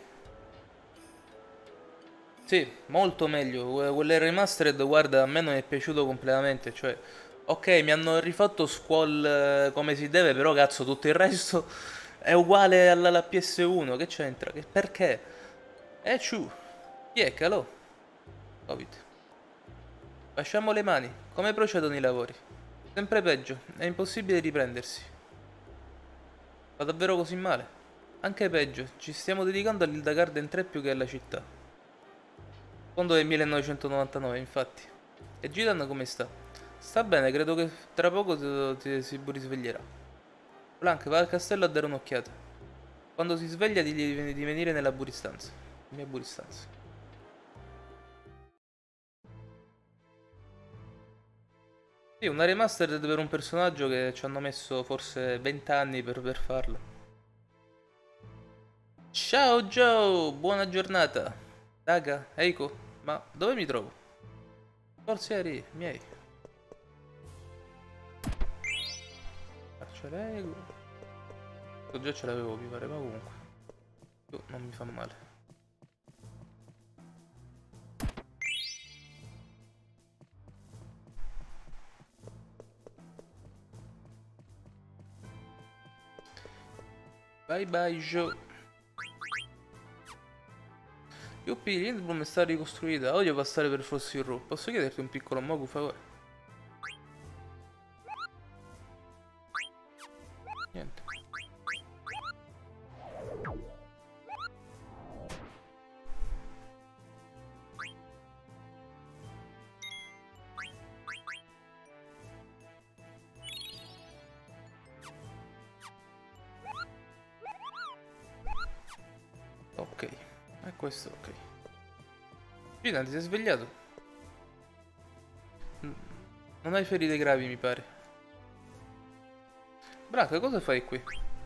Sì, molto meglio. Que- Quelle remastered, guarda, a me non è piaciuto completamente. Cioè, ok, mi hanno rifatto Squall eh, come si deve, però cazzo, tutto il resto è uguale alla, alla P S uno. Che c'entra? Che- perché? Eh, ciu. Chi è, calò? Covid. Lasciamo le mani. Come procedono i lavori? Sempre peggio. È impossibile riprendersi. Va davvero così male? Anche peggio. Ci stiamo dedicando all'Hilda Garden tre più che alla città. Fondo del millenovecentonovantanove, infatti. E Gilan come sta? Sta bene, credo che tra poco ti, ti- si risveglierà. Blanc, va al castello a dare un'occhiata. Quando si sveglia digli di venire nella buristanza. La mia buristanza. Sì, una remastered per un personaggio che ci hanno messo forse venti anni per, per farla. Ciao Joe, buona giornata. Daga, Eiko, ma dove mi trovo? Forzieri miei. Arcialego. Già ce l'avevo, mi pare, ma comunque. Oh, non mi fa male. Bye bye Joe. Yuppie, Lindblom è stata ricostruita. Odio passare per Fossil Row. Posso chiederti un piccolo mogu, favore? Niente. Ok. E questo ok. Gina, ti sei svegliato? N- Non hai ferite gravi, mi pare. Branca, cosa fai qui?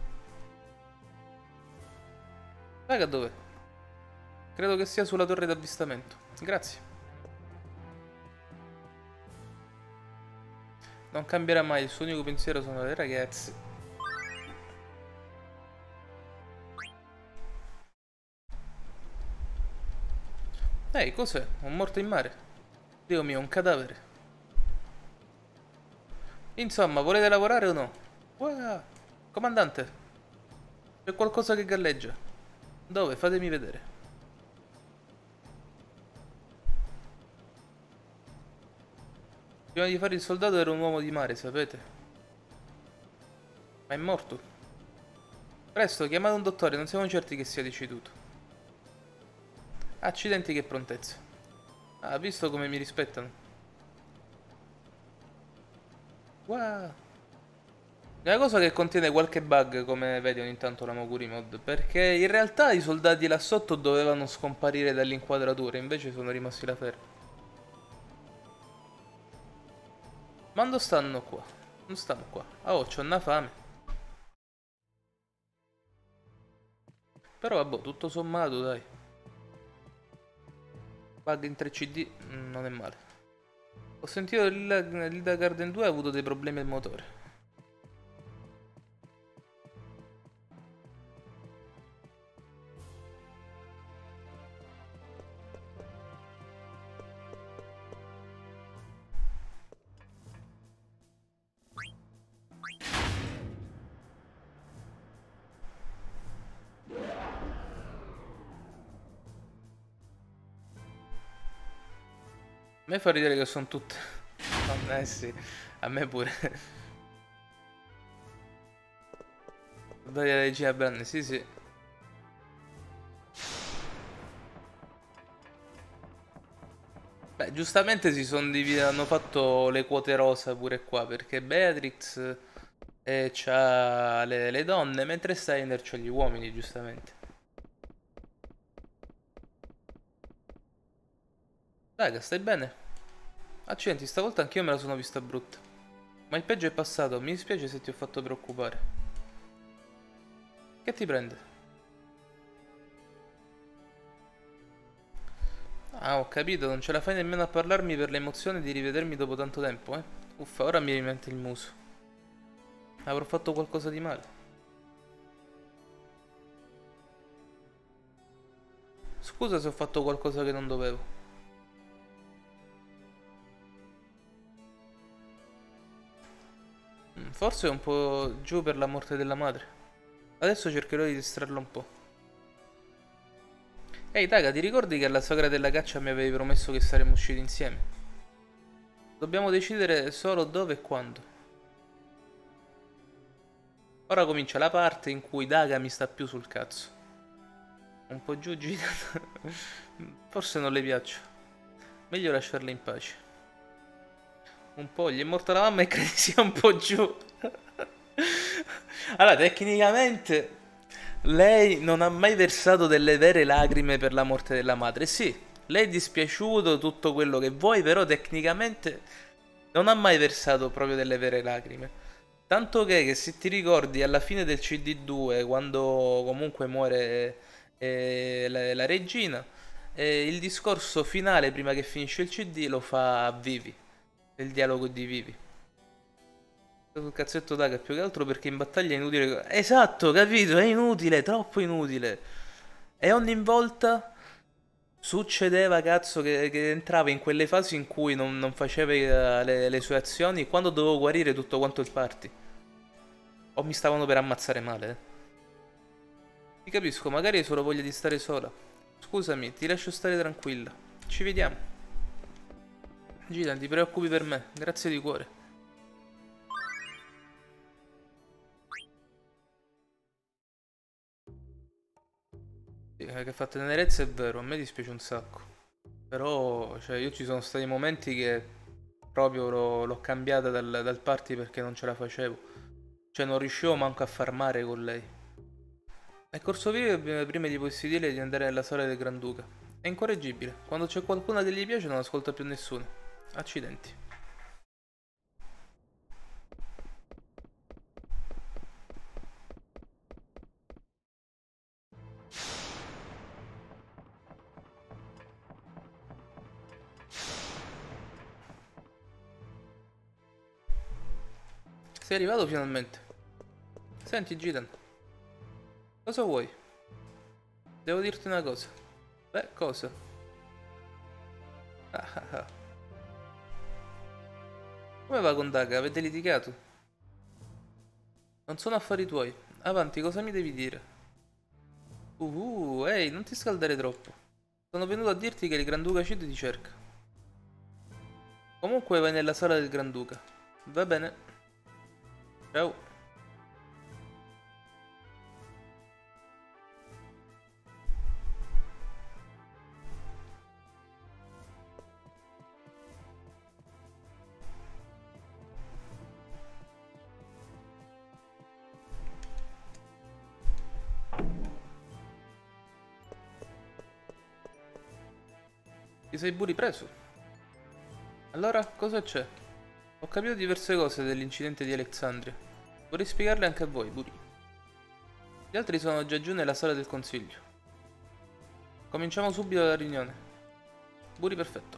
Raga, dov'è? Credo che sia sulla torre d'avvistamento. Grazie. Non cambierà mai, il suo unico pensiero sono le ragazze. Ehi, cos'è? Un morto in mare? Dio mio, un cadavere. Insomma, volete lavorare o no? Wow. Comandante, c'è qualcosa che galleggia. Dove? Fatemi vedere. Prima di fare il soldato era un uomo di mare, sapete? Ma è morto. Presto, chiamate un dottore, non siamo certi che sia deceduto. Accidenti, che prontezza. Ah, visto come mi rispettano. Wow. È una cosa che contiene qualche bug, come vedi ogni tanto la Moguri Mod, perché in realtà i soldati là sotto dovevano scomparire dall'inquadratura, invece sono rimasti là fermi. Ma non stanno qua? Non stanno qua. Ah, oh, c'ho una fame. Però vabbè, tutto sommato, dai. Bug in tre C D mm, non è male. Ho sentito che l'Hilda Garden due ha avuto dei problemi al motore. A me fa ridere che sono tutte... Eh sì, a me pure. Dai la regia Branne, sì sì. Beh, giustamente si sono divisi, hanno fatto le quote rosa pure qua, perché Beatrix eh, c'ha le, le donne, mentre Steiner c'ha gli uomini, giustamente. Raga, stai bene? Accidenti, stavolta anch'io me la sono vista brutta. Ma il peggio è passato, mi dispiace se ti ho fatto preoccupare. Che ti prende? Ah, ho capito, non ce la fai nemmeno a parlarmi per l'emozione di rivedermi dopo tanto tempo, eh? Uffa, ora mi rimette il muso. Avrò fatto qualcosa di male. Scusa se ho fatto qualcosa che non dovevo. Mm, Forse è un po' giù per la morte della madre. Adesso cercherò di distrarlo un po'. Ehi, Taga, ti ricordi che alla sagra della caccia mi avevi promesso che saremmo usciti insieme? Dobbiamo decidere solo dove e quando. Ora comincia la parte in cui Daga mi sta più sul cazzo. Un po' giù girata. Forse non le piaccio. Meglio lasciarle in pace. Un po', gli è morta la mamma e credi sia un po' giù. Allora, tecnicamente lei non ha mai versato delle vere lacrime per la morte della madre. Sì, lei è dispiaciuto, tutto quello che vuoi, però tecnicamente non ha mai versato proprio delle vere lacrime. Tanto che, che se ti ricordi alla fine del C D due, quando comunque muore eh, la, la regina, eh, il discorso finale prima che finisce il C D lo fa a Vivi, il dialogo di Vivi. Sul cazzetto Daga più che altro perché in battaglia è inutile. Esatto, capito? È inutile, troppo inutile. E ogni volta succedeva, cazzo, che, che entrava in quelle fasi in cui non, non faceva eh, le, le sue azioni. Quando dovevo guarire tutto quanto il party. O mi stavano per ammazzare male, eh. Ti capisco, magari hai solo voglia di stare sola. Scusami, ti lascio stare tranquilla. Ci vediamo. Gita, ti preoccupi per me. Grazie di cuore. Sì, eh, che fa tenerezza è vero, a me dispiace un sacco. Però, cioè, io ci sono stati momenti che proprio l'ho l'ho cambiata dal, dal party perché non ce la facevo. Cioè, non riuscivo manco a far mare con lei. È corso via prima di potersi dire di andare nella sala del Granduca. È incorreggibile. Quando c'è qualcuno che gli piace non ascolta più nessuno. Accidenti. Sei arrivato finalmente. Senti, Gitan, cosa vuoi? Devo dirti una cosa. Beh, cosa? Ah, ah, ah. Come va con Daga? Avete litigato? Non sono affari tuoi. Avanti, cosa mi devi dire? Uh, ehi, non ti scaldare troppo. Sono venuto a dirti che il Granduca Cid ti cerca. Comunque vai nella sala del Granduca. Va bene. Ciao. Ti sei pure preso? Allora, cosa c'è? Ho capito diverse cose dell'incidente di Alexandria. Vorrei spiegarle anche a voi, Buri. Gli altri sono già giù nella sala del consiglio. Cominciamo subito la riunione. Buri, perfetto.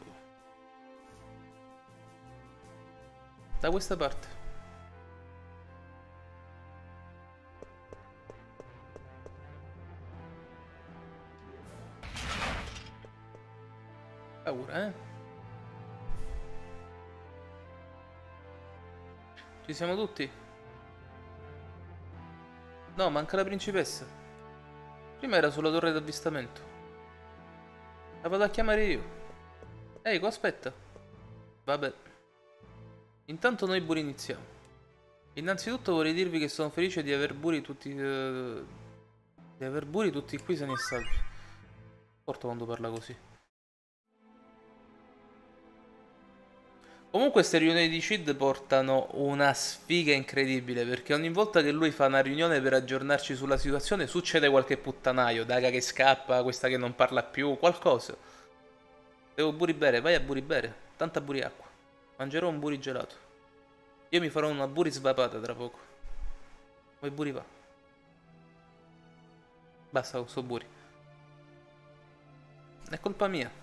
Da questa parte. Paura, eh? Ci siamo tutti? No, manca la principessa. Prima era sulla torre d'avvistamento. La vado a chiamare io. Ehi, aspetta. Vabbè. Intanto noi Buri iniziamo. Innanzitutto vorrei dirvi che sono felice di aver Buri tutti... Uh, di aver Buri tutti qui sani e salvi. Porto quando parla così. Comunque queste riunioni di Cid portano una sfiga incredibile, perché ogni volta che lui fa una riunione per aggiornarci sulla situazione succede qualche puttanaio, Daga che scappa, questa che non parla più, qualcosa. Devo Buri bere, vai a Buri bere, tanta Buri acqua. Mangerò un Buri gelato. Io mi farò una Buri svapata tra poco. Poi Buri va. Basta con sto Buri. È colpa mia.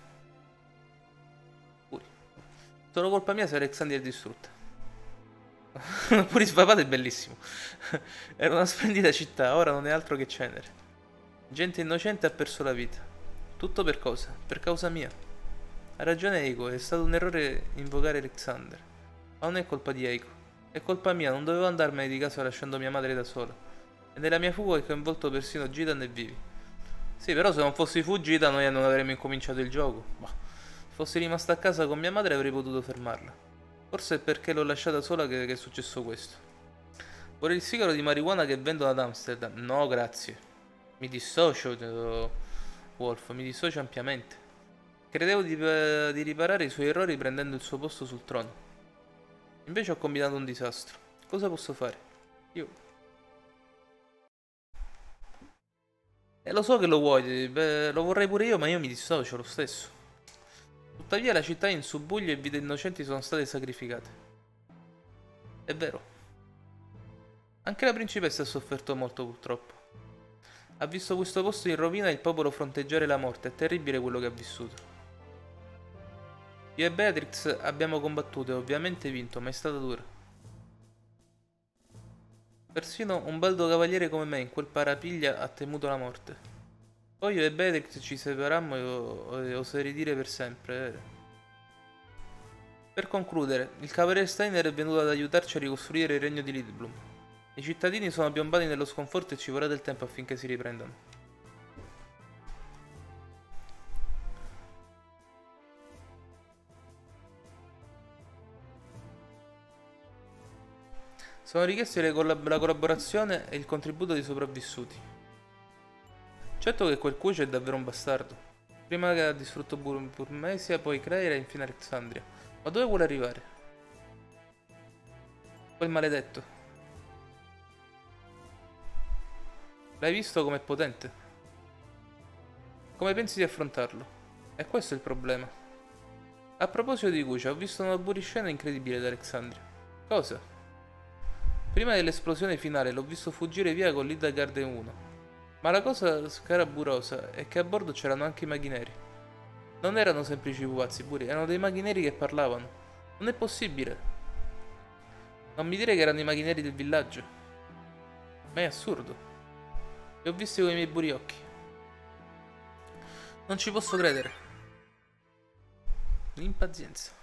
Solo colpa mia se Alexandria è distrutta. Pure Svapata è bellissimo. Era una splendida città, ora non è altro che cenere. Gente innocente ha perso la vita. Tutto per cosa? Per causa mia. Ha ragione Eiko, è stato un errore invocare Alexander. Ma non è colpa di Eiko. È colpa mia, non dovevo andarmene di casa lasciando mia madre da sola. E nella mia fuga ho coinvolto persino Gidan e Vivi. Sì, però se non fossi fuggita noi non avremmo incominciato il gioco. Bah. Se fossi rimasta a casa con mia madre avrei potuto fermarla. Forse è perché l'ho lasciata sola che, che è successo questo. Vorrei il sigaro di marijuana che vendono ad Amsterdam. No, grazie. Mi dissocio, uh, Wolf, mi dissocio ampiamente. Credevo di, uh, di riparare i suoi errori prendendo il suo posto sul trono. Invece ho combinato un disastro. Cosa posso fare? Io... E lo so che lo vuoi, beh, lo vorrei pure io, ma io mi dissocio lo stesso. Tuttavia la città è in subbuglio e vite innocenti sono state sacrificate. È vero. Anche la principessa ha sofferto molto purtroppo. Ha visto questo posto in rovina e il popolo fronteggiare la morte. È terribile quello che ha vissuto. Io e Beatrix abbiamo combattuto e ovviamente vinto, ma è stata dura. Persino un baldo cavaliere come me in quel parapiglia ha temuto la morte. Poi io e Beatrix ci separammo e oserei dire per sempre. Eh. Per concludere, il cavaliere Steiner è venuto ad aiutarci a ricostruire il regno di Lidblum. I cittadini sono piombati nello sconforto e ci vorrà del tempo affinché si riprendano. Sono richiesti le collab- la collaborazione e il contributo dei sopravvissuti. Certo che quel cuoce è davvero un bastardo. Prima che ha distrutto Bur Burmesia, poi Creira e infine Alexandria. Ma dove vuole arrivare? Quel maledetto. L'hai visto com'è potente? Come pensi di affrontarlo? E questo è il problema. A proposito di Kucha, ho visto una buriscena incredibile da Alexandria. Cosa? Prima dell'esplosione finale l'ho visto fuggire via con l'Ida Garden uno. Ma la cosa scaraburosa è che a bordo c'erano anche i maghi neri. Non erano semplici pupazzi, pure, erano dei maghi neri che parlavano. Non è possibile. Non mi dire che erano i maghi neri del villaggio. Ma è assurdo. Li ho visti con i miei buri occhi. Non ci posso credere. L'impazienza.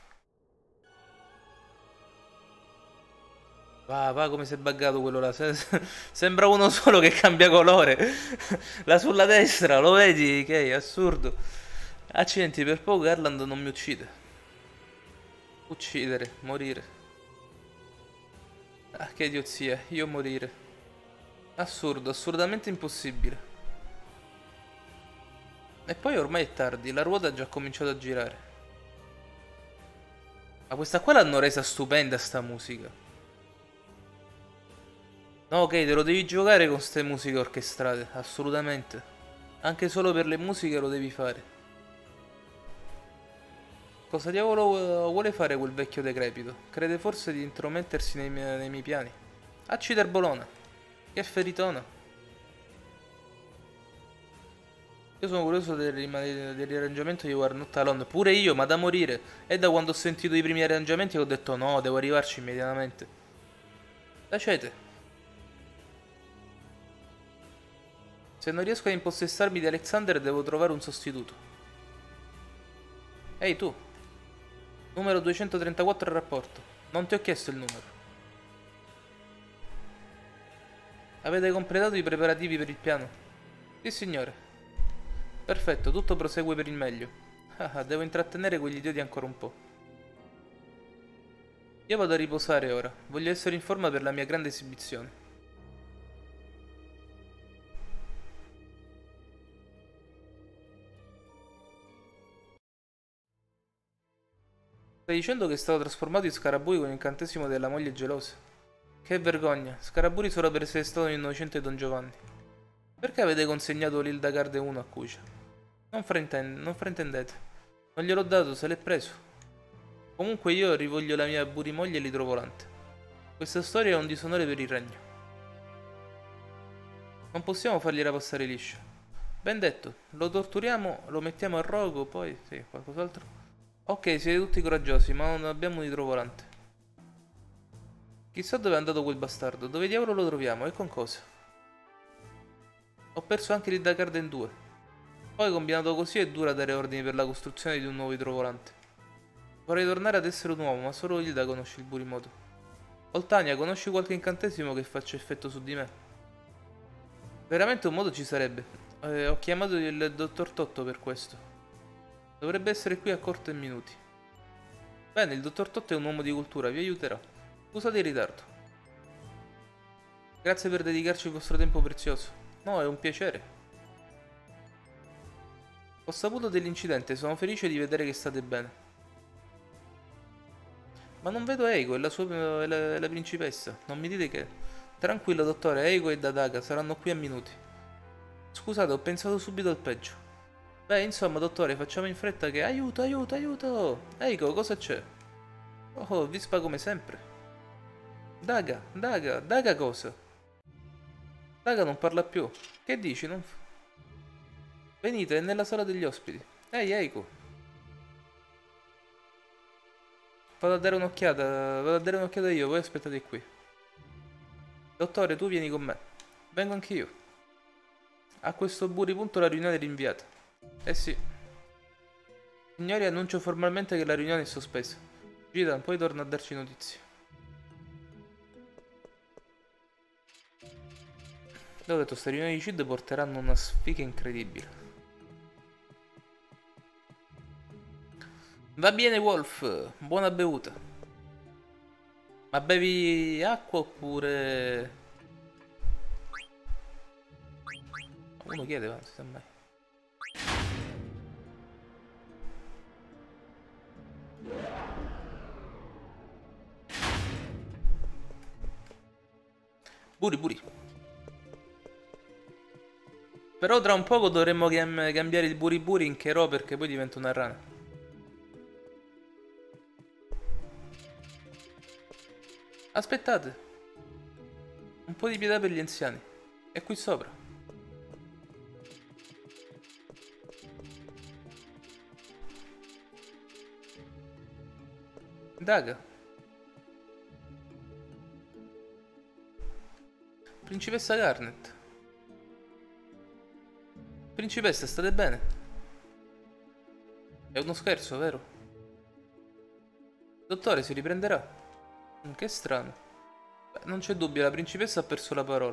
Va, va come si è buggato quello là. Sembra uno solo che cambia colore. Là sulla destra, lo vedi? Che è assurdo. Accidenti, per poco Garland non mi uccide. Uccidere, morire. Ah, che idiozia, io morire. Assurdo, assurdamente impossibile. E poi ormai è tardi, la ruota ha già cominciato a girare. Ma questa qua l'hanno resa stupenda sta musica. No, ok, te lo devi giocare con ste musiche orchestrate, assolutamente. Anche solo per le musiche lo devi fare. Cosa diavolo vuole fare quel vecchio decrepito? Crede forse di intromettersi nei miei, nei miei piani? Acciderbolona! Che feritona! Io sono curioso del, rima- del riarrangiamento di War Not Alone. Pure io, ma da morire. È da quando ho sentito i primi arrangiamenti che ho detto no, devo arrivarci immediatamente. Tacete. Se non riesco a impossessarmi di Alexander, devo trovare un sostituto. Ehi tu, numero duecentotrentaquattro al rapporto. Non ti ho chiesto il numero. Avete completato i preparativi per il piano? Sì, signore. Perfetto, tutto prosegue per il meglio. Ah, ah, devo intrattenere quegli idioti ancora un po'. Io vado a riposare ora. Voglio essere in forma per la mia grande esibizione. Stai dicendo che è stato trasformato in Scarabui con l'incantesimo della moglie gelosa? Che vergogna. Scaraburi solo per essere stato un innocente Don Giovanni. Perché avete consegnato l'Hildegard uno a Cucia? Non, frainten- non fraintendete. Non gliel'ho dato, se l'è preso. Comunque io rivoglio la mia burimoglie l'idrovolante. Questa storia è un disonore per il regno. Non possiamo fargliela passare liscia. Ben detto, lo torturiamo, lo mettiamo a rogo, poi... sì, qualcos'altro? Ok, siete tutti coraggiosi, ma non abbiamo un idrovolante. Chissà dove è andato quel bastardo, dove diavolo lo troviamo e con cosa? Ho perso anche l'Ida Garden due. Poi combinato così è dura dare ordini per la costruzione di un nuovo idrovolante. Vorrei tornare ad essere un uomo, ma solo Hilda conosce il Burimodo. Oltania, conosci qualche incantesimo che faccia effetto su di me? Veramente un modo ci sarebbe. Eh, ho chiamato il dottor Totto per questo. Dovrebbe essere qui a corto in minuti. Bene, il dottor Totto è un uomo di cultura, vi aiuterà. Scusate il ritardo. Grazie per dedicarci il vostro tempo prezioso. No, è un piacere. Ho saputo dell'incidente e sono felice di vedere che state bene. Ma non vedo Eiko, è la sua è la, è la principessa. Non mi dite che. Tranquillo, dottore, Eiko e Dadaga saranno qui a minuti. Scusate, ho pensato subito al peggio. Beh, insomma, dottore, facciamo in fretta che... Aiuto, aiuto, aiuto! Eiko, cosa c'è? Oh, vispa come sempre. Daga, Daga, Daga cosa? Daga non parla più. Che dici? Non... Venite, è nella sala degli ospiti. Ehi, Eiko. Vado a dare un'occhiata, vado a dare un'occhiata io, voi aspettate qui. Dottore, tu vieni con me. Vengo anch'io. A questo buripunto la riunione è rinviata. Eh sì. Signori, annuncio formalmente che la riunione è sospesa. Gidan, poi torna a darci notizie. L'ho detto, queste riunioni di Cid porteranno una sfiga incredibile. Va bene, Wolf. Buona bevuta. Ma bevi acqua oppure... Uno chiede, ma non si sa mai. Buri, buri. Però tra un poco dovremmo cam cambiare il buri buri in Kero perché poi diventa una rana. Aspettate. Un po' di pietà per gli anziani. È qui sopra. Daga. Principessa Garnet. Principessa, state bene? È uno scherzo, vero? Dottore, si riprenderà? Mm, Che strano. Beh, non c'è dubbio, la principessa ha perso la parola.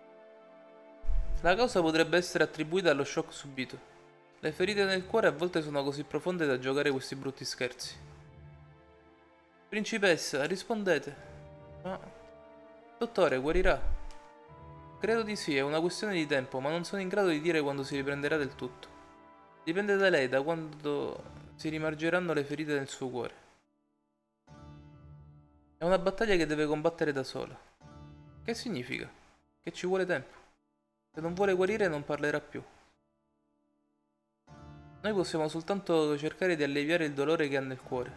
La causa potrebbe essere attribuita allo shock subito. Le ferite nel cuore a volte sono così profonde da giocare questi brutti scherzi. Principessa, rispondete. Ma... Dottore, guarirà? Credo di sì, è una questione di tempo, ma non sono in grado di dire quando si riprenderà del tutto. Dipende da lei, da quando si rimargeranno le ferite nel suo cuore. È una battaglia che deve combattere da sola. Che significa? Che ci vuole tempo. Se non vuole guarire non parlerà più. Noi possiamo soltanto cercare di alleviare il dolore che ha nel cuore.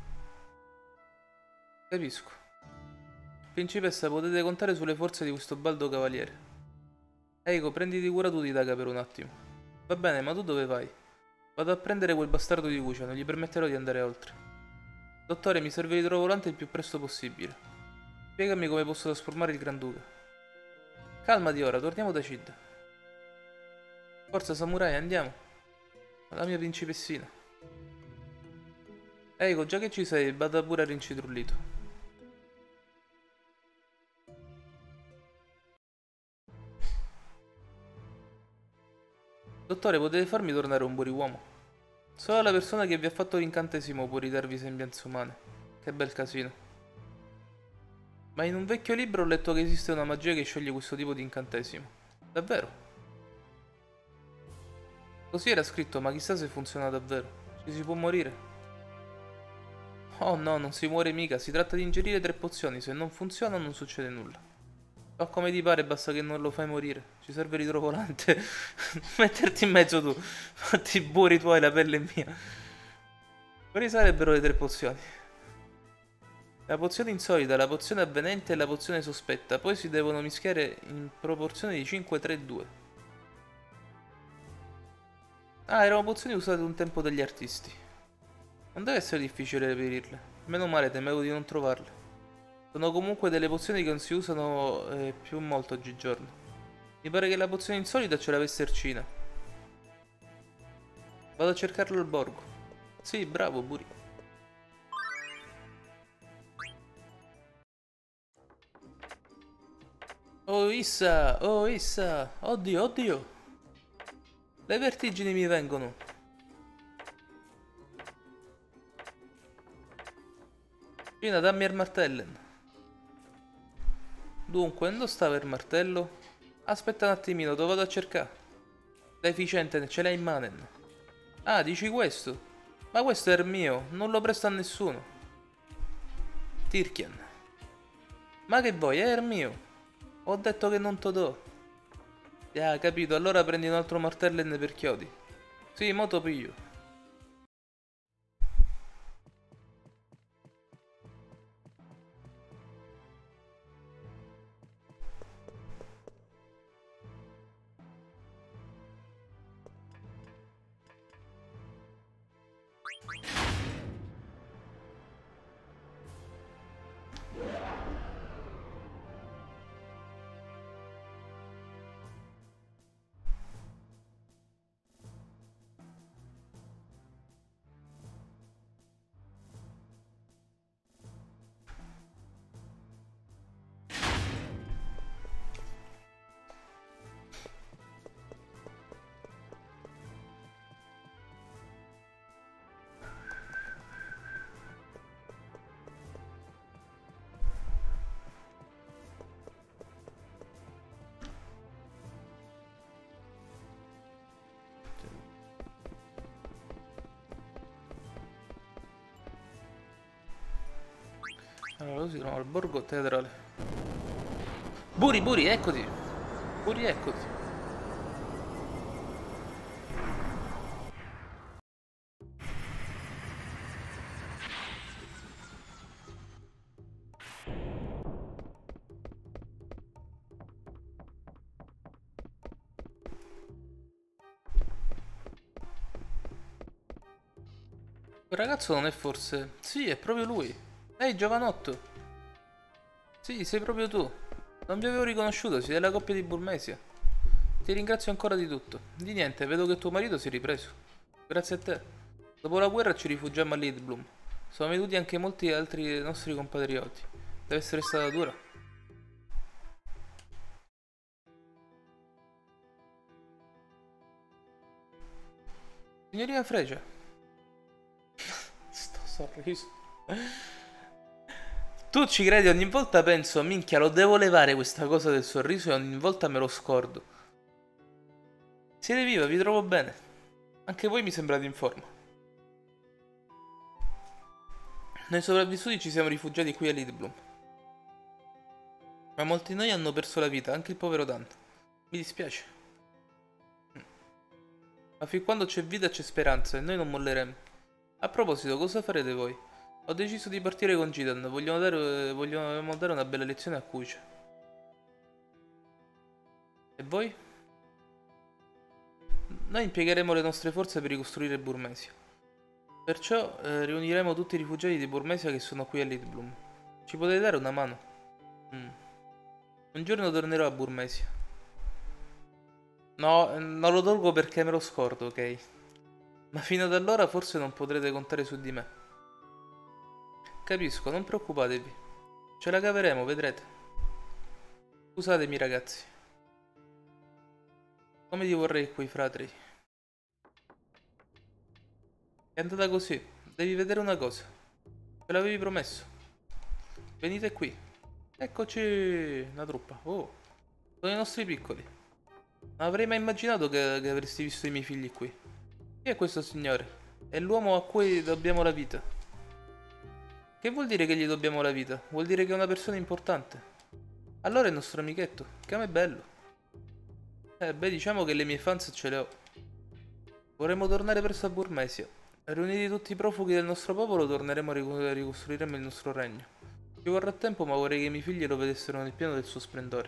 Capisco. Principessa, potete contare sulle forze di questo baldo cavaliere. Eiko, prenditi cura tu di Daga per un attimo. Va bene, ma tu dove vai? Vado a prendere quel bastardo di Lucia, non gli permetterò di andare oltre. Dottore, mi serve l'idrovolante il più presto possibile. Spiegami come posso trasformare il Granduca. Calmati ora, torniamo da Cid. Forza, samurai, andiamo. La mia principessina. Eiko, già che ci sei, vada pure a rincitrullito. Dottore, potete farmi tornare un buon Solo la persona che vi ha fatto l'incantesimo può ridarvi sembianze umane. Che bel casino. Ma in un vecchio libro ho letto che esiste una magia che scioglie questo tipo di incantesimo. Davvero? Così era scritto, ma chissà se funziona davvero. Ci si può morire? Oh no, non si muore mica, si tratta di ingerire tre pozioni, se non funziona non succede nulla. Fa come ti pare, basta che non lo fai morire. Ci serve l'idrovolante. Metterti in mezzo tu. Fatti i buori tuoi, la pelle è mia. Quali sarebbero le tre pozioni? La pozione insolita, la pozione avvenente e la pozione sospetta. Poi si devono mischiare in proporzione di cinque, tre, due. Ah, erano pozioni usate un tempo dagli artisti. Non deve essere difficile reperirle. Meno male, temevo di non trovarle. Sono comunque delle pozioni che non si usano eh, più molto oggigiorno. Mi pare che la pozione insolita ce l'avesse Ercina. Vado a cercarlo al borgo. Sì, bravo, Buri. Oh Issa, oh Issa, oddio, oddio. Le vertigini mi vengono. Cina, dammi il martellen. Dunque, dove stava il martello? Aspetta un attimino, lo vado a cercare. Deficiente, ce l'hai in manen. Ah, dici questo? Ma questo è il mio, non lo presto a nessuno. Tirkian. Ma che vuoi, è il mio. Ho detto che non te lo do. Ah, capito, allora prendi un altro martellen per chiodi. Sì, mo te piglio. Allora, lo si trova al borgo teatrale. Buri, Buri, eccoti! Buri, eccoti! Quel ragazzo non è forse... Sì, è proprio lui. Ehi, giovanotto! Sì, sei proprio tu. Non vi avevo riconosciuto, siete la coppia di Burmesia. Ti ringrazio ancora di tutto. Di niente, vedo che tuo marito si è ripreso. Grazie a te. Dopo la guerra ci rifugiammo a Lidblum. Sono venuti anche molti altri nostri compatrioti. Deve essere stata dura. Signorina Frecia. Sto sorriso. Tu ci credi, ogni volta penso, minchia, lo devo levare questa cosa del sorriso e ogni volta me lo scordo. Siete viva, vi trovo bene. Anche voi mi sembrate in forma. Noi sopravvissuti ci siamo rifugiati qui a Lidblum. Ma molti di noi hanno perso la vita, anche il povero Dante. Mi dispiace. Ma fin quando c'è vita c'è speranza e noi non molleremo. A proposito, cosa farete voi? Ho deciso di partire con Gidan, vogliamo dare, vogliamo dare una bella lezione a Kuche. E voi? Noi impiegheremo le nostre forze per ricostruire Burmesia. Perciò eh, riuniremo tutti i rifugiati di Burmesia che sono qui a Lidblum. Ci potete dare una mano? Mm. Un giorno tornerò a Burmesia. No, non lo tolgo perché me lo scordo, ok? Ma fino ad allora forse non potrete contare su di me. Capisco, non preoccupatevi. Ce la caveremo, vedrete. Scusatemi ragazzi. Come ti vorrei qui, fratri? È andata così. Devi vedere una cosa. Ce l'avevi promesso. Venite qui. Eccoci. Una truppa. Oh. Sono i nostri piccoli. Non avrei mai immaginato che, che avresti visto i miei figli qui. Chi è questo signore? È l'uomo a cui dobbiamo la vita. Che vuol dire che gli dobbiamo la vita? Vuol dire che è una persona importante. Allora è il nostro amichetto. Che a me è bello. Eh, beh, diciamo che le mie fans ce le ho. Vorremmo tornare presto a Burmesia. Riuniti tutti i profughi del nostro popolo, torneremo a rico- ricostruiremo il nostro regno. Ci vorrà tempo, ma vorrei che i miei figli lo vedessero nel pieno del suo splendore.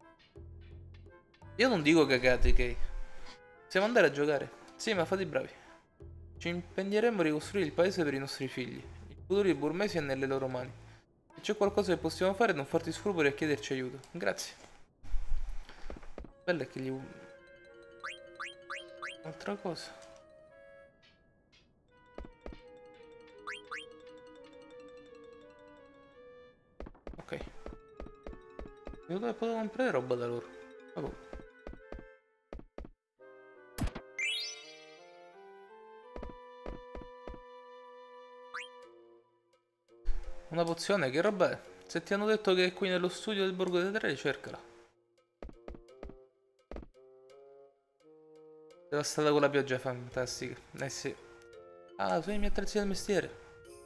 Io non dico cagate, Kay. Possiamo andare a giocare? Sì, ma fate i bravi. Ci impegneremo a ricostruire il paese per i nostri figli. Il futuro di Burmesia è nelle loro mani. Se c'è qualcosa che possiamo fare, non farti scrupoli a chiederci aiuto. Grazie. Bello è che gli... Altra cosa. Ok. Io dove potevo comprare roba da loro? Vabbè. Una pozione, che roba è? Se ti hanno detto che è qui nello studio del Borgo dei Tre, cercala. Devastata con la pioggia fantastica. Eh sì. Ah, sono i miei attrezzi del mestiere.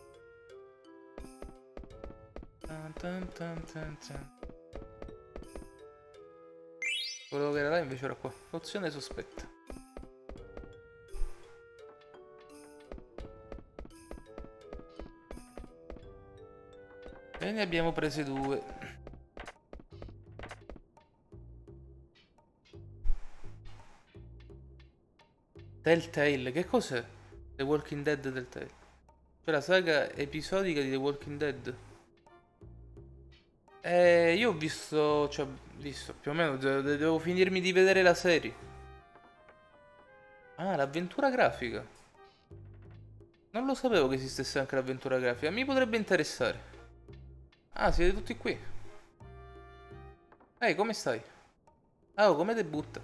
Tan tan tan tan tan. Volevo che era là, invece era qua. Pozione sospetta. E ne abbiamo prese due. Telltale, che cos'è? The Walking Dead Telltale. Cioè la saga episodica di The Walking Dead. Eh, io ho visto, cioè, visto, più o meno, de- de- devo finirmi di vedere la serie. Ah, l'avventura grafica. Non lo sapevo che esistesse anche l'avventura grafica. Mi potrebbe interessare. Ah, siete tutti qui. Ehi, come stai? Ah, oh, come debutta?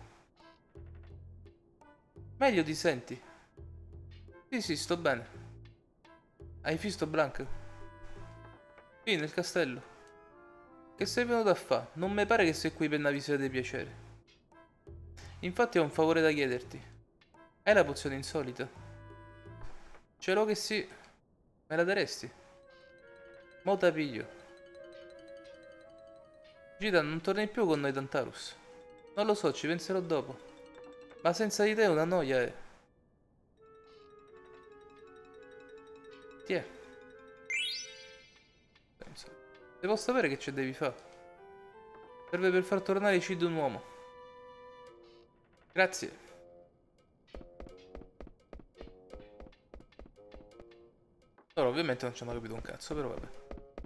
Meglio ti senti? Sì, sì, sto bene. Hai visto Blank? Qui, nel castello. Che sei venuto a fa? Non mi pare che sei qui per una visita di piacere. Infatti ho un favore da chiederti. Hai la pozione insolita? Ce l'ho che sì. Me la daresti? Mo' te piglio. Gitan, non torni più con noi Tantarus. Non lo so, ci penserò dopo. Ma senza di te è una noia, eh. Tiè. Penso. Devo sapere che ci devi fare. Serve per far tornare i Cid un uomo. Grazie. Ora ovviamente non ci hanno capito un cazzo, però vabbè.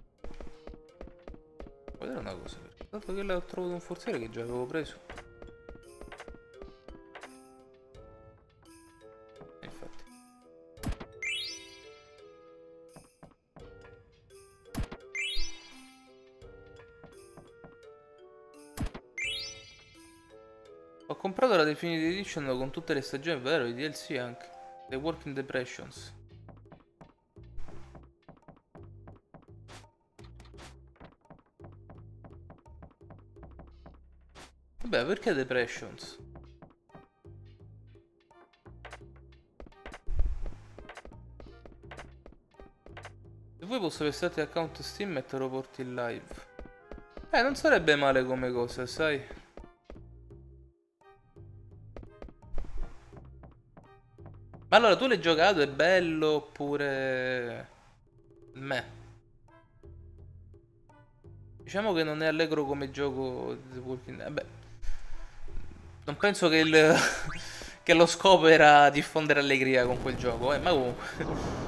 Voglio vedere una cosa, perché dato che l'ho trovato un forziere che già avevo preso. E infatti. Ho comprato la Definitive Edition con tutte le stagioni, vero? I D L C anche. The Walking Depressions. Vabbè, perché Depressions? Se vuoi posso vestirti account Steam e te lo porti in live. Eh, non sarebbe male come cosa, sai? Ma allora tu l'hai giocato, è bello oppure... Me. Diciamo che non è allegro come gioco di The Walking Dead. Beh, non penso che il... che lo scopo era diffondere allegria con quel gioco, eh, ma comunque...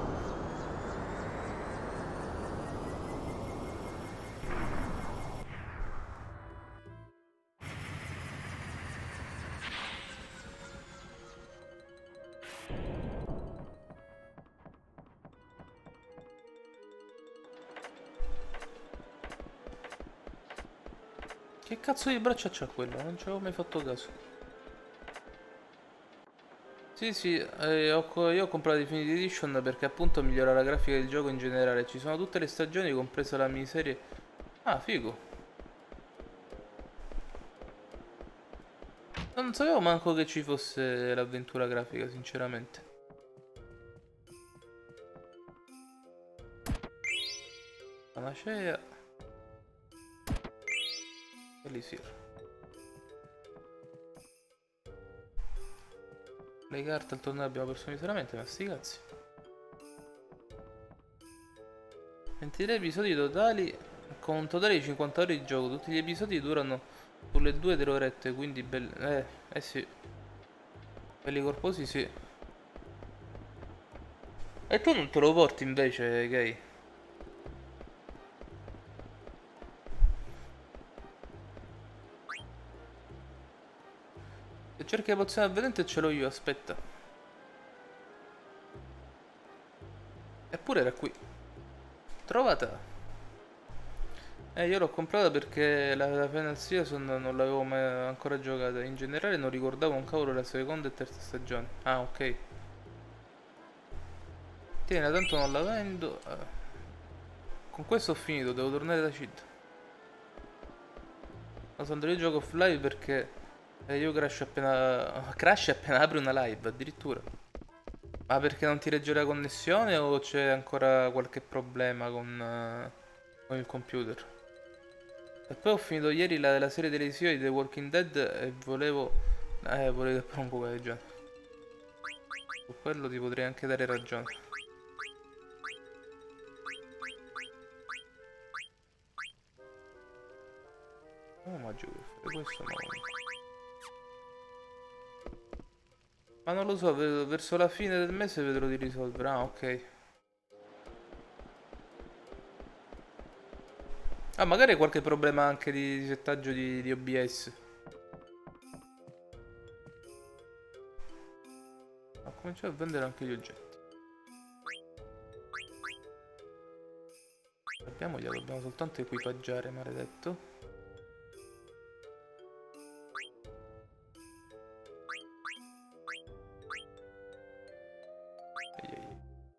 Che cazzo di braccia c'ha quello? Non ci avevo mai fatto caso. Sì, sì, eh, ho co- io ho comprato la Definitive Edition perché appunto migliora la grafica del gioco in generale. Ci sono tutte le stagioni, compresa la miniserie. Ah, figo. Non sapevo manco che ci fosse l'avventura grafica, sinceramente. Panacea. Elisir. Le carte al torneo abbiamo perso miseramente, ma sti cazzi. ventitré episodi totali, con un totale di cinquanta ore di gioco. Tutti gli episodi durano sulle due tre orette, quindi belli. Eh, eh sì. Belli corposi, sì. E tu non te lo porti invece, Gay? Se cerchi la pozione avvedente ce l'ho io, aspetta. Eppure era qui. Trovata. Eh, io l'ho comprata perché la, la Final Season non l'avevo mai ancora giocata. In generale non ricordavo un cavolo la seconda e terza stagione. Ah, ok. Tieni, tanto non la vendo. Eh, Con questo ho finito, devo tornare da Cid. Ma Sandro, io gioco offline perché eh, io crash appena... Crash appena apri una live, addirittura. Ma perché non ti regge la connessione o c'è ancora qualche problema con, eh, con il computer? E poi ho finito ieri la, la serie televisiva di The Walking Dead e volevo... Eh, volevo per un po' di ragione. Su quello ti potrei anche dare ragione. Oh, ma giù, questo no. Ma non lo so, ve- verso la fine del mese vedrò di risolvere. Ah, ok. Ah, magari qualche problema anche di, di settaggio di, di O B S. Ho cominciato a vendere anche gli oggetti. Abbiamo, gliela dobbiamo soltanto equipaggiare, maledetto. Ehi, ehi.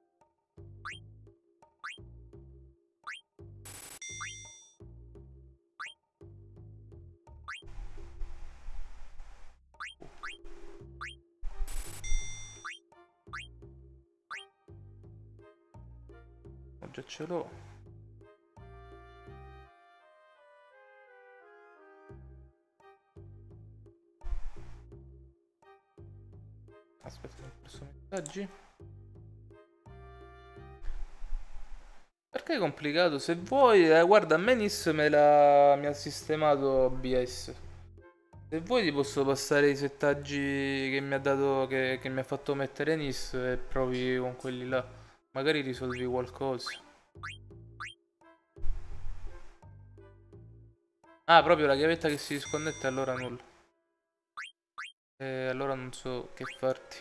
Oh, già ce l'ho. Aspetta, ho perso messaggi. Perché è complicato? Se vuoi, eh, guarda, a me Nis me l'ha... mi ha sistemato O B S. Se vuoi ti posso passare i settaggi che mi ha dato, che, che mi ha fatto mettere Nis e provi con quelli là. Magari risolvi qualcosa. Ah, proprio la chiavetta che si disconnette, allora nulla. E allora non so che farti.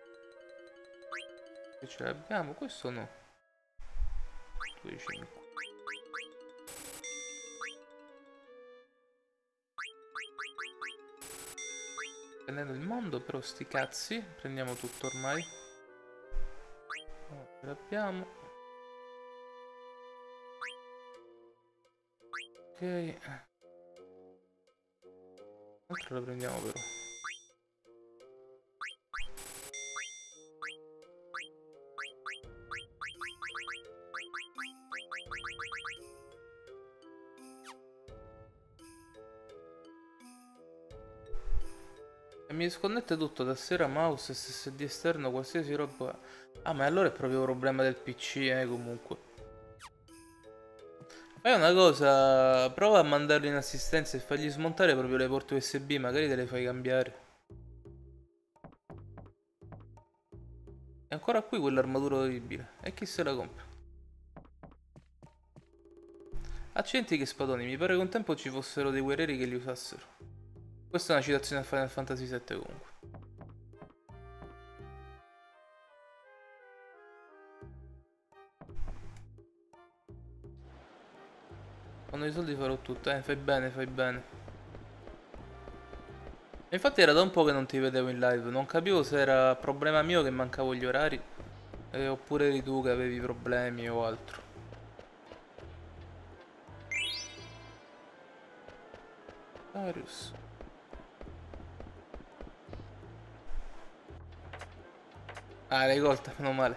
Che ce l'abbiamo? Questo no. due cinque. Prendendo il mondo, però sti cazzi. Prendiamo tutto ormai. Oh, ce l'abbiamo. Ok. L'altro lo prendiamo però. E mi sconnette tutto, tastiera, mouse, S S D esterno, qualsiasi roba. Ah, ma allora è proprio un problema del P C, eh, comunque. Fai una cosa, prova a mandarli in assistenza e fagli smontare proprio le porte U S B, magari te le fai cambiare. È ancora qui quell'armatura orribile. E chi se la compra? Accidenti che spadoni, mi pare che un tempo ci fossero dei guerrieri che li usassero. Questa è una citazione a Final Fantasy sette comunque. Quando ho i soldi farò tutto, eh, fai bene, fai bene. E infatti era da un po' che non ti vedevo in live, non capivo se era problema mio che mancavo gli orari, eh, oppure eri tu che avevi problemi o altro. Darius. Ah, l'hai colta, meno male.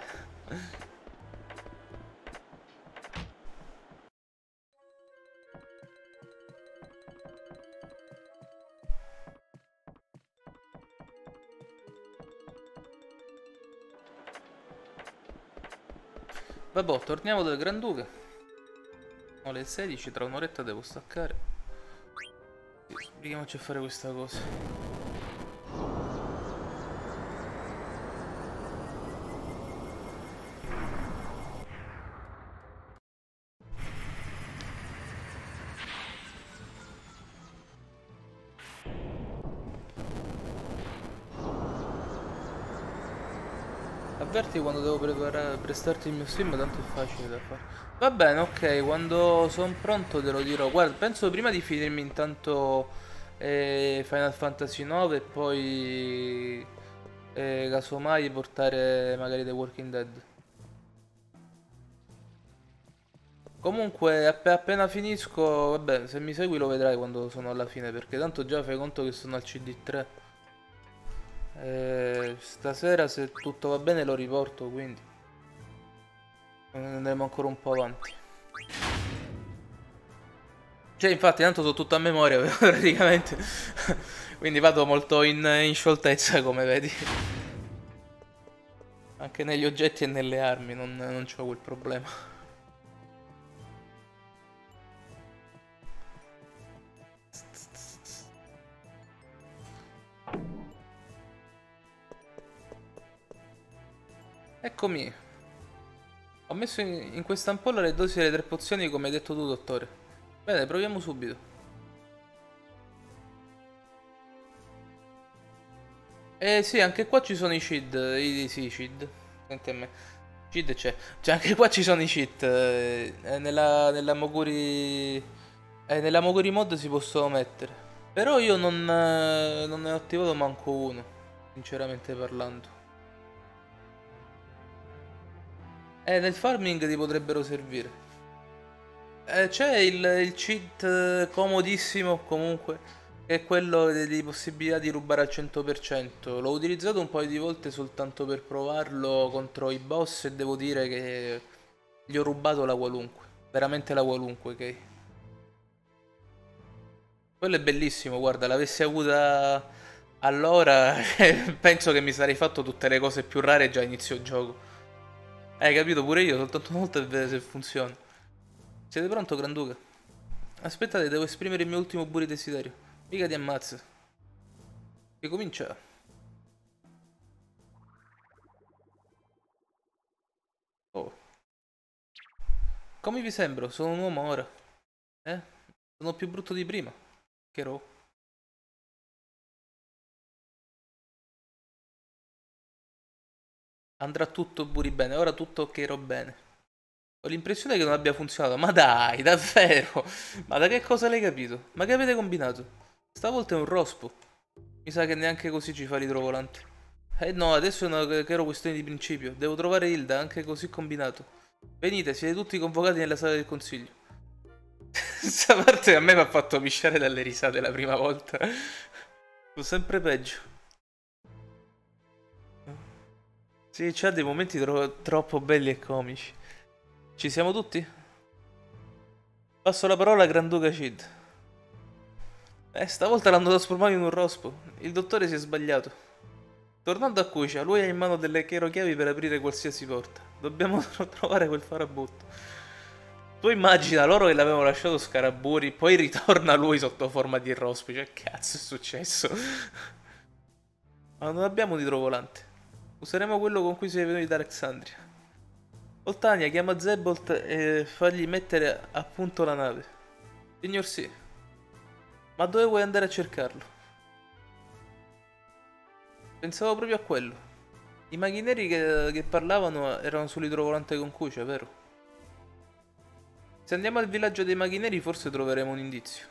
Vabbè, torniamo dal Granduca. Ho le sedici, tra un'oretta devo staccare. Sbrighiamoci a fare questa cosa. Avverti quando devo preparare, prestarti il mio sim, tanto è facile da fare. Va bene, ok, quando sono pronto te lo dirò. Guarda, penso prima di finirmi intanto eh, Final Fantasy nove e poi eh, casomai portare magari The Walking Dead. Comunque app- appena finisco, vabbè, se mi segui lo vedrai quando sono alla fine, perché tanto già fai conto che sono al C D tre. Eh, stasera se tutto va bene lo riporto, quindi andremo ancora un po' avanti. Cioè, infatti, tanto so tutto a memoria praticamente. Quindi vado molto in, in scioltezza, come vedi. Anche negli oggetti e nelle armi, non, non c'ho quel problema. Eccomi. Ho messo in, in questa ampolla le dosi delle tre pozioni come hai detto tu, dottore. Bene, proviamo subito. Eh sì, anche qua ci sono i cheat. I, sì, i cheat. Senti a me. Cheat c'è. Cioè, anche qua ci sono i cheat. eh, eh, nella, nella Moguri. Eh, nella Moguri mod si possono mettere. Però io non, eh, non ne ho attivato manco uno. Sinceramente parlando. Eh, nel farming ti potrebbero servire. Eh, c'è il, il cheat eh, comodissimo comunque, che è quello di, di possibilità di rubare al cento per cento. L'ho utilizzato un paio di volte soltanto per provarlo contro i boss e devo dire che gli ho rubato la qualunque. Veramente la qualunque, ok? Quello è bellissimo, guarda, l'avessi avuta allora penso che mi sarei fatto tutte le cose più rare già a inizio gioco. Hai capito pure io, soltanto una volta e vedere se funziona. Siete pronto, Granduca? Aspettate, devo esprimere il mio ultimo pure desiderio. Mica ti ammazza. Ricomincia. Oh. Come vi sembro? Sono un uomo ora. Eh? Sono più brutto di prima. Che ro. Andrà tutto pure bene. Ora tutto ok ro bene. Ho l'impressione che non abbia funzionato. Ma dai, davvero? Ma da che cosa l'hai capito? Ma che avete combinato? Stavolta è un rospo. Mi sa che neanche così ci fa ridrovolante. Eh no, adesso è una che ero questione di principio. Devo trovare Hilda, anche così combinato. Venite, siete tutti convocati nella sala del consiglio. Questa parte a me mi ha fatto pisciare dalle risate la prima volta. Fu sempre peggio. Sì, c'ha dei momenti tro- troppo belli e comici. Ci siamo tutti? Passo la parola a Granduca Cid. Eh, stavolta l'hanno trasformato in un rospo. Il dottore si è sbagliato. Tornando a Cucia, lui ha in mano delle chiavi per aprire qualsiasi porta. Dobbiamo trovare quel farabutto. Tu immagina loro che l'avevano lasciato Scaraburi, poi ritorna lui sotto forma di rospo. Cioè, cazzo è successo? Ma non abbiamo un idrovolante. Useremo quello con cui sei venuti da Alexandria. Oltania, chiama Zebolt e fagli mettere a punto la nave. Signor sì. Ma dove vuoi andare a cercarlo? Pensavo proprio a quello. I maghi neri che, che parlavano erano sull'idrovolante con Cucia, vero? Se andiamo al villaggio dei maghi neri forse troveremo un indizio.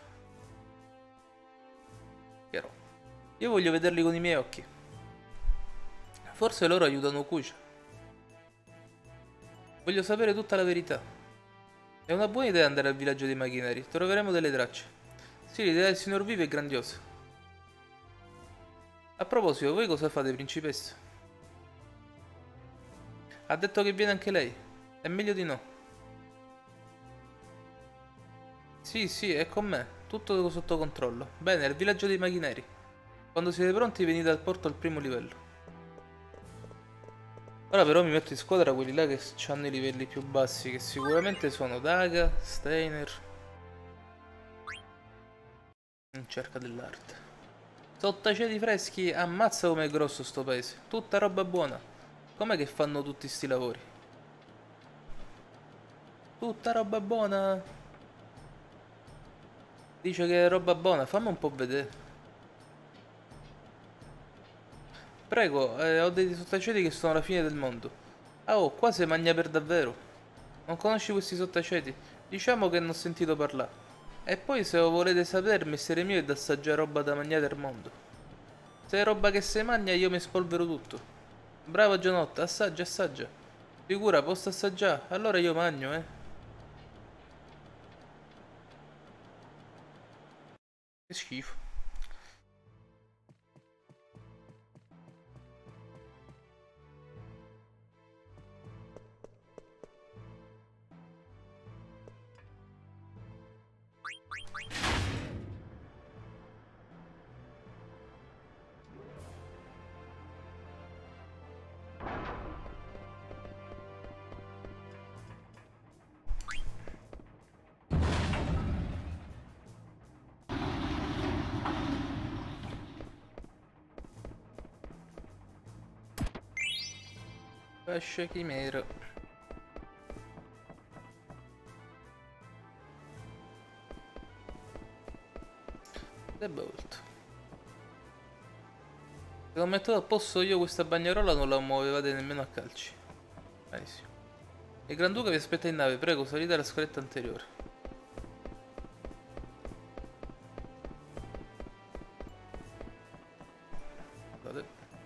Chiaro. Io voglio vederli con i miei occhi. Forse loro aiutano Cucia. Voglio sapere tutta la verità. È una buona idea andare al villaggio dei maghi neri. Troveremo delle tracce. Sì, l'idea del signor Vive è grandiosa. A proposito, voi cosa fate, principessa? Ha detto che viene anche lei. È meglio di no. Sì, sì, è con me. Tutto sotto controllo. Bene, al villaggio dei maghi neri. Quando siete pronti venite al porto al primo livello. Ora però mi metto in squadra quelli là che hanno i livelli più bassi, che sicuramente sono Daga, Steiner, in cerca dell'arte. Sottaceti freschi, ammazza com'è grosso sto paese. Tutta roba buona. Com'è che fanno tutti sti lavori? Tutta roba buona. Dice che è roba buona, fammi un po' vedere. Prego, eh, ho dei sottaceti che sono la fine del mondo. Ah oh, qua si mangia per davvero. Non conosci questi sottaceti? Diciamo che ne ho sentito parlare. E poi se lo volete sapere, mestiere mio è da assaggiare roba da mangiare al mondo. Se è roba che si mangia io mi spolvero tutto. Bravo Gianotta, assaggia, assaggia. Figura, posso assaggiare? Allora io mangio, eh. Che schifo. Pesce chimera. The Bolt. Se lo metto a posto io questa bagnarola non la muovevate nemmeno a calci. Benissimo. Il Granduca vi aspetta in nave, prego salite alla scaletta anteriore. Guardate.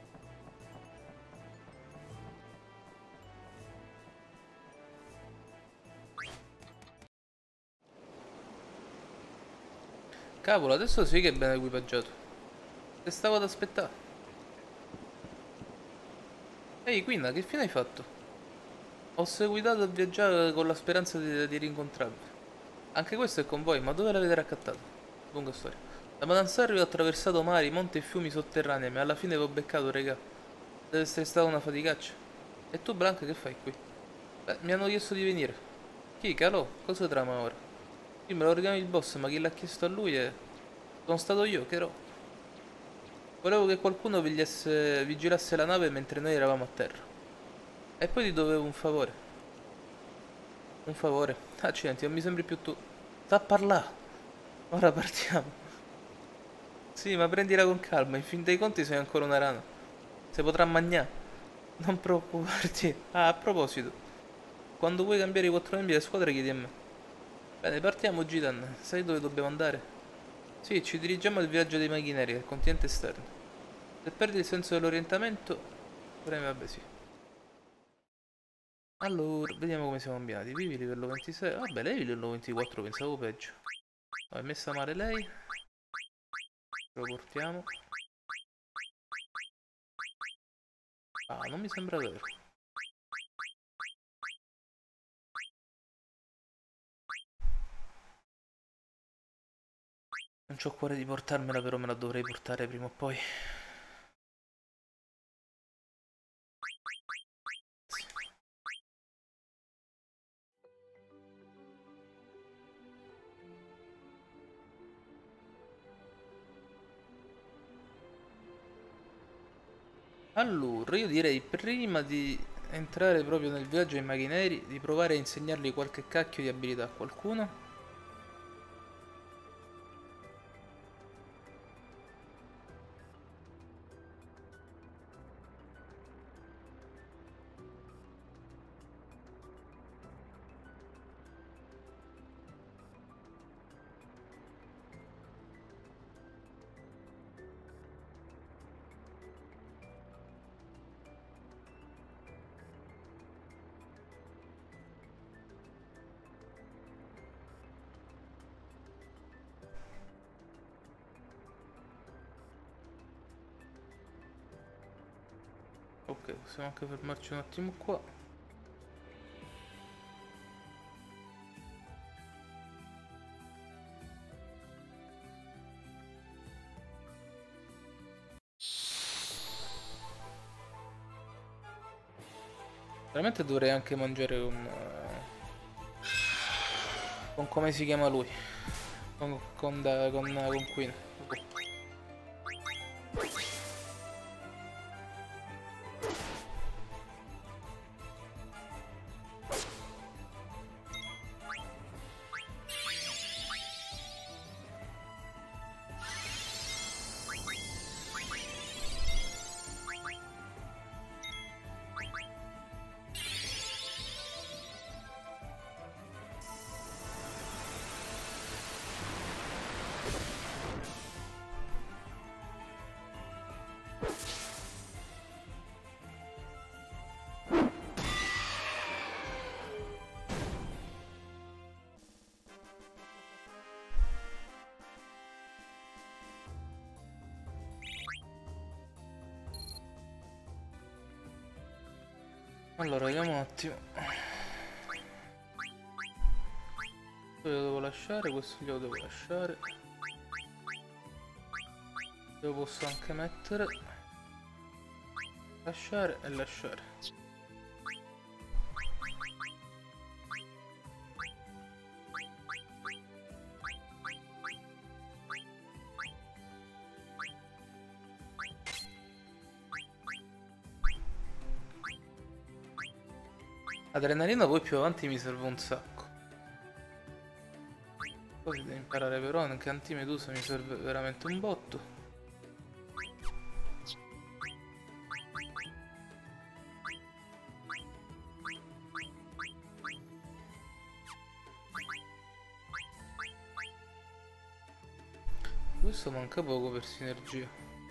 Cavolo, adesso sì che è ben equipaggiato. Te stavo ad aspettare. Ehi, Quina, che fine hai fatto? Ho seguitato a viaggiare con la speranza di, di rincontrarvi. Anche questo è con voi, ma dove l'avete raccattato? Lunga storia. Da Madansario ho attraversato mari, monti e fiumi sotterranei, ma alla fine vi ho beccato, regà. Deve essere stata una faticaccia. E tu, Blanca, che fai qui? Beh, mi hanno chiesto di venire. Chi, Calò? Cosa trama ora? Sì, me lo richiama il boss, ma chi l'ha chiesto a lui è... Sono stato io, Cherò. Volevo che qualcuno vigliasse- vigilasse la nave mentre noi eravamo a terra. E poi ti dovevo un favore. Un favore. Accidenti, non mi sembri più tu. Sta a parlare. Ora partiamo. Sì, ma prendila con calma. In fin dei conti sei ancora una rana. Si potrà mangiare. Non preoccuparti. Ah, a proposito. Quando vuoi cambiare i quattro membri della squadra chiedi a me. Bene, partiamo, Gitan. Sai dove dobbiamo andare? Sì, ci dirigiamo al villaggio dei maghi neri, al continente esterno. Se perdi il senso dell'orientamento... Premi, vabbè, sì. Allora, vediamo come siamo ambienti. Vivi livello ventisei. Vabbè, lei livello ventiquattro, pensavo peggio. È messa male lei. Lo portiamo. Ah, non mi sembra vero. Non c'ho cuore di portarmela, però me la dovrei portare prima o poi. Allora, io direi prima di entrare proprio nel viaggio ai maghi neri, di provare a insegnargli qualche cacchio di abilità a qualcuno. Ok, possiamo anche fermarci un attimo qua. Veramente dovrei anche mangiare con... eh, con come si chiama lui? Con, con, da, con, con Queen. Ok. Allora, vediamo un attimo. Questo lo devo lasciare, questo glielo devo lasciare. Lo posso anche mettere. Lasciare e lasciare. Adrenalina poi più avanti mi serve un sacco. Poi devo imparare però anche antimedusa mi serve veramente un botto. Questo manca poco per sinergia.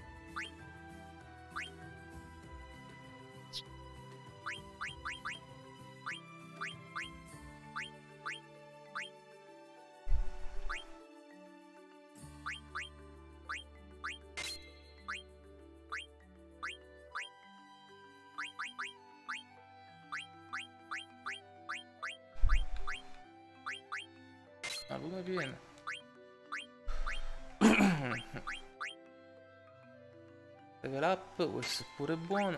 Ah, come viene? Level up, questo è pure buono.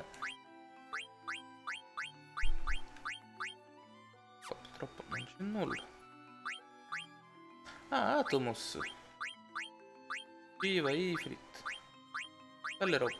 Oh, troppo non c'è nulla. Ah, Atomos. Viva Ifrit. Belle robe.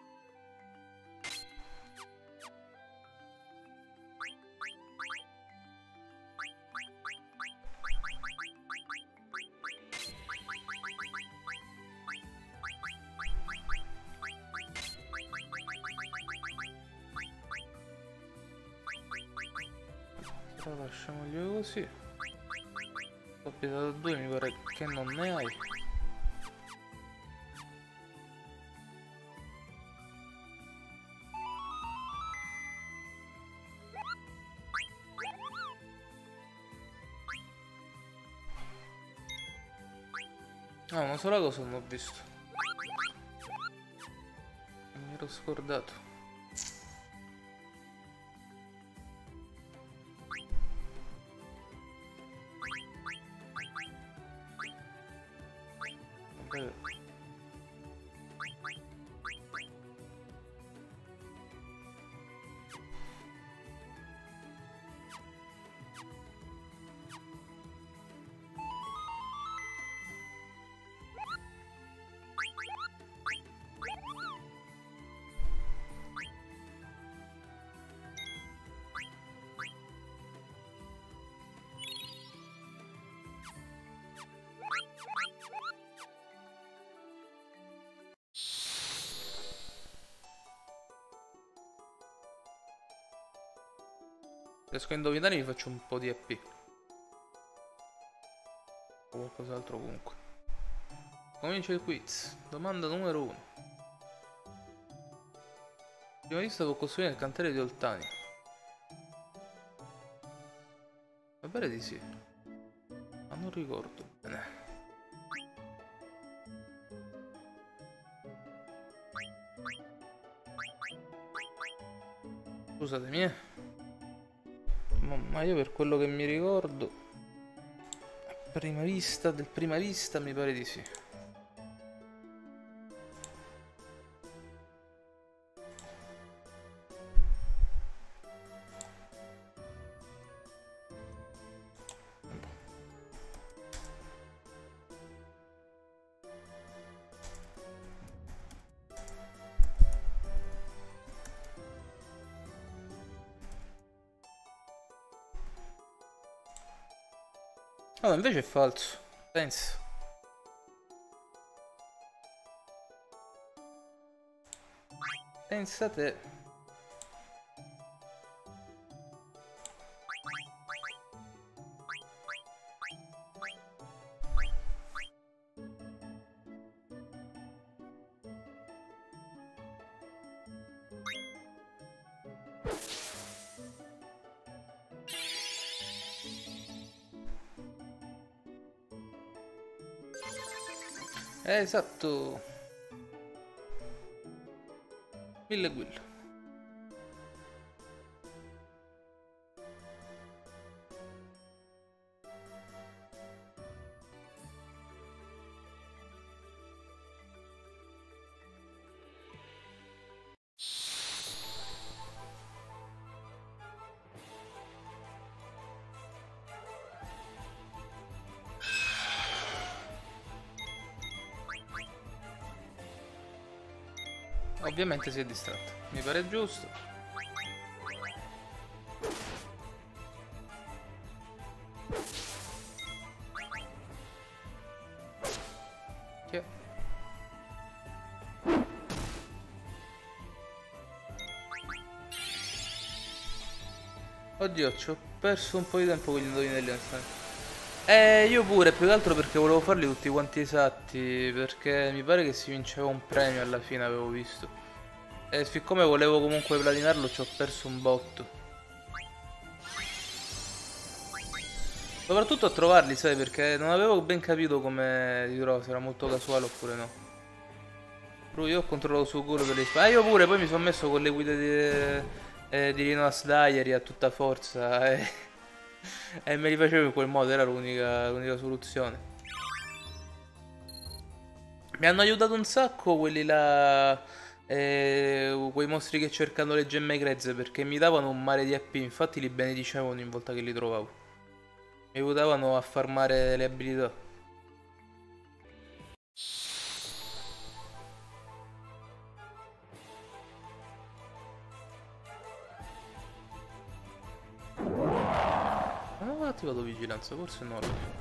Però lasciamoglielo così. Proprietà da due mi pare che non ne hai. Ah, una sola cosa non ho visto. Mi ero scordato. Eh. Riesco a indovinare, mi faccio un po' di E P. O qualcos'altro comunque. Comincia il quiz. Domanda numero uno. Prima vista può costruire il cantiere di Oltania. Mi pare di sì. Ma non ricordo bene. Scusatemi, eh. Ma io per quello che mi ricordo, a prima vista, del prima vista mi pare di sì. No, invece è falso. Pensa. Pensa te. Eh, esatto. Mille guillo. Ovviamente si è distratto. Mi pare giusto. Che... Oddio, ci ho perso un po' di tempo con gli indovinelli. Eh, io pure, più che altro perché volevo farli tutti quanti esatti, perché mi pare che si vinceva un premio alla fine, avevo visto. E siccome volevo comunque platinarlo, ci ho perso un botto. Soprattutto a trovarli, sai, perché non avevo ben capito come li trovo, se era molto casuale oppure no. Però io ho controllato su Google per le spade. Ah, io pure, poi mi sono messo con le guide di, eh, di Rinoas Diary a tutta forza, eh. E me li facevo in quel modo, era l'unica soluzione. Mi hanno aiutato un sacco quelli là, eh, quei mostri che cercano le gemme grezze, perché mi davano un mare di E P, infatti li benedicevano ogni volta che li trovavo. Mi aiutavano a farmare le abilità. Non ho attivato vigilanza, forse no.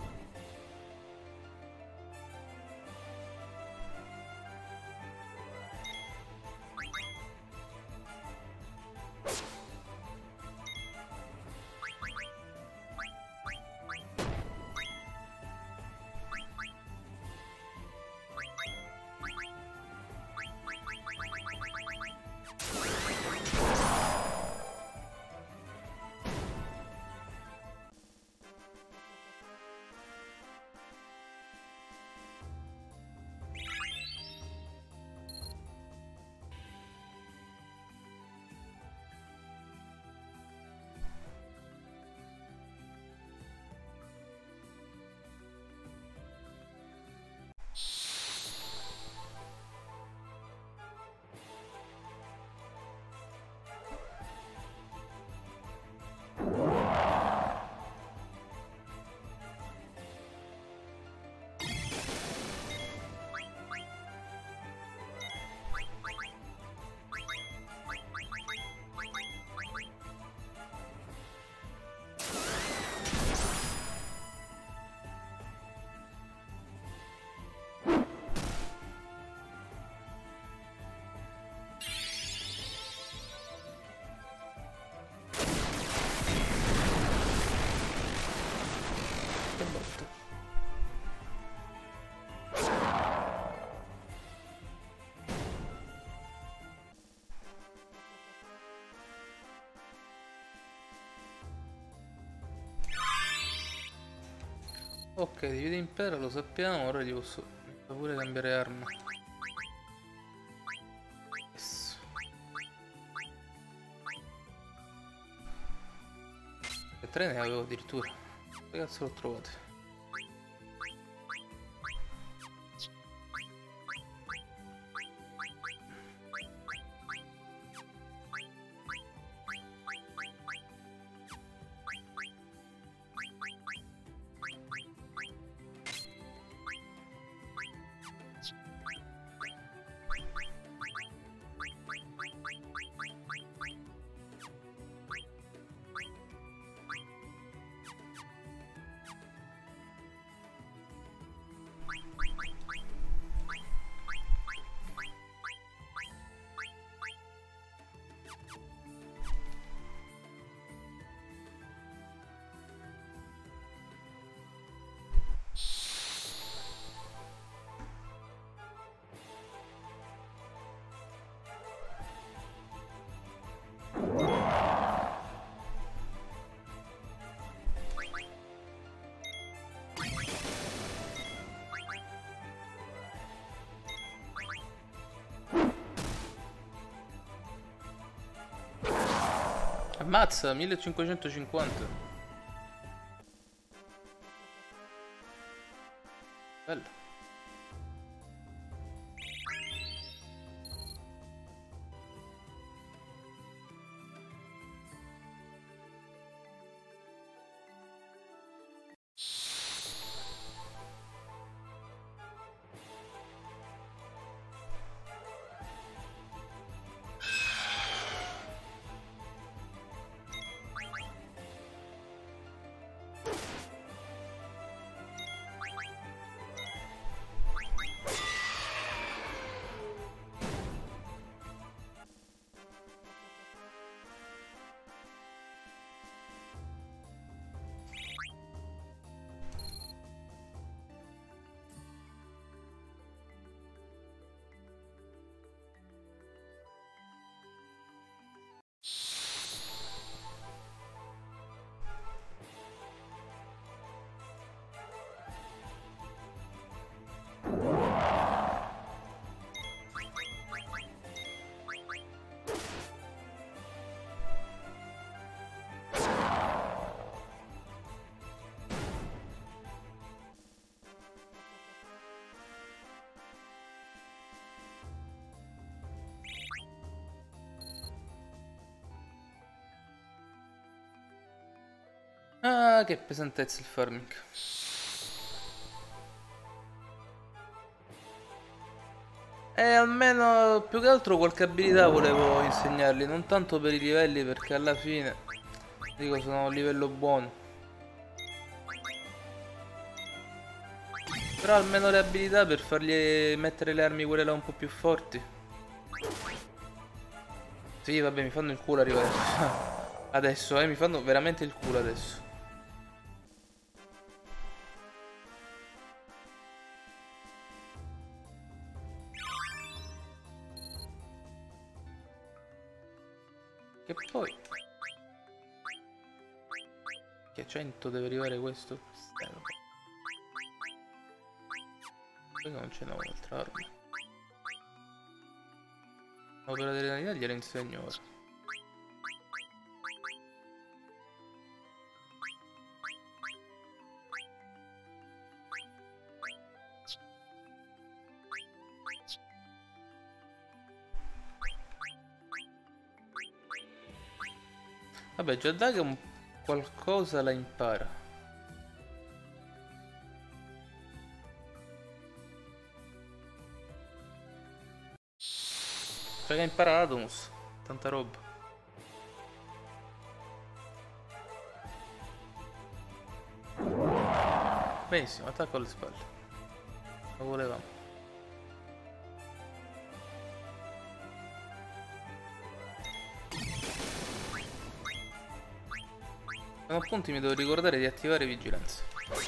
Ok, divide impero, lo sappiamo, ora gli posso pure cambiare arma. Yes. E tre ne avevo addirittura. Che cazzo l'ho trovato? Ammazza, millecinquecentocinquanta. Bello. Ah, che pesantezza il farming. E almeno più che altro qualche abilità volevo insegnargli, non tanto per i livelli perché alla fine, dico, sono a un livello buono. Però almeno le abilità per fargli mettere le armi quelle là un po' più forti. Sì, vabbè, mi fanno il culo arrivare. Adesso, eh, mi fanno veramente il culo adesso. Che poi... Che a cento deve arrivare questo? Poi non ce n'ho un'altra arma. Opera dell'analità gliela insegno ora. Vabbè, già da che un qualcosa la impara. Cioè che impara l'Atomus. Tanta roba. Benissimo, attacco alle spalle. Lo volevamo. A punti mi devo ricordare di attivare vigilanza.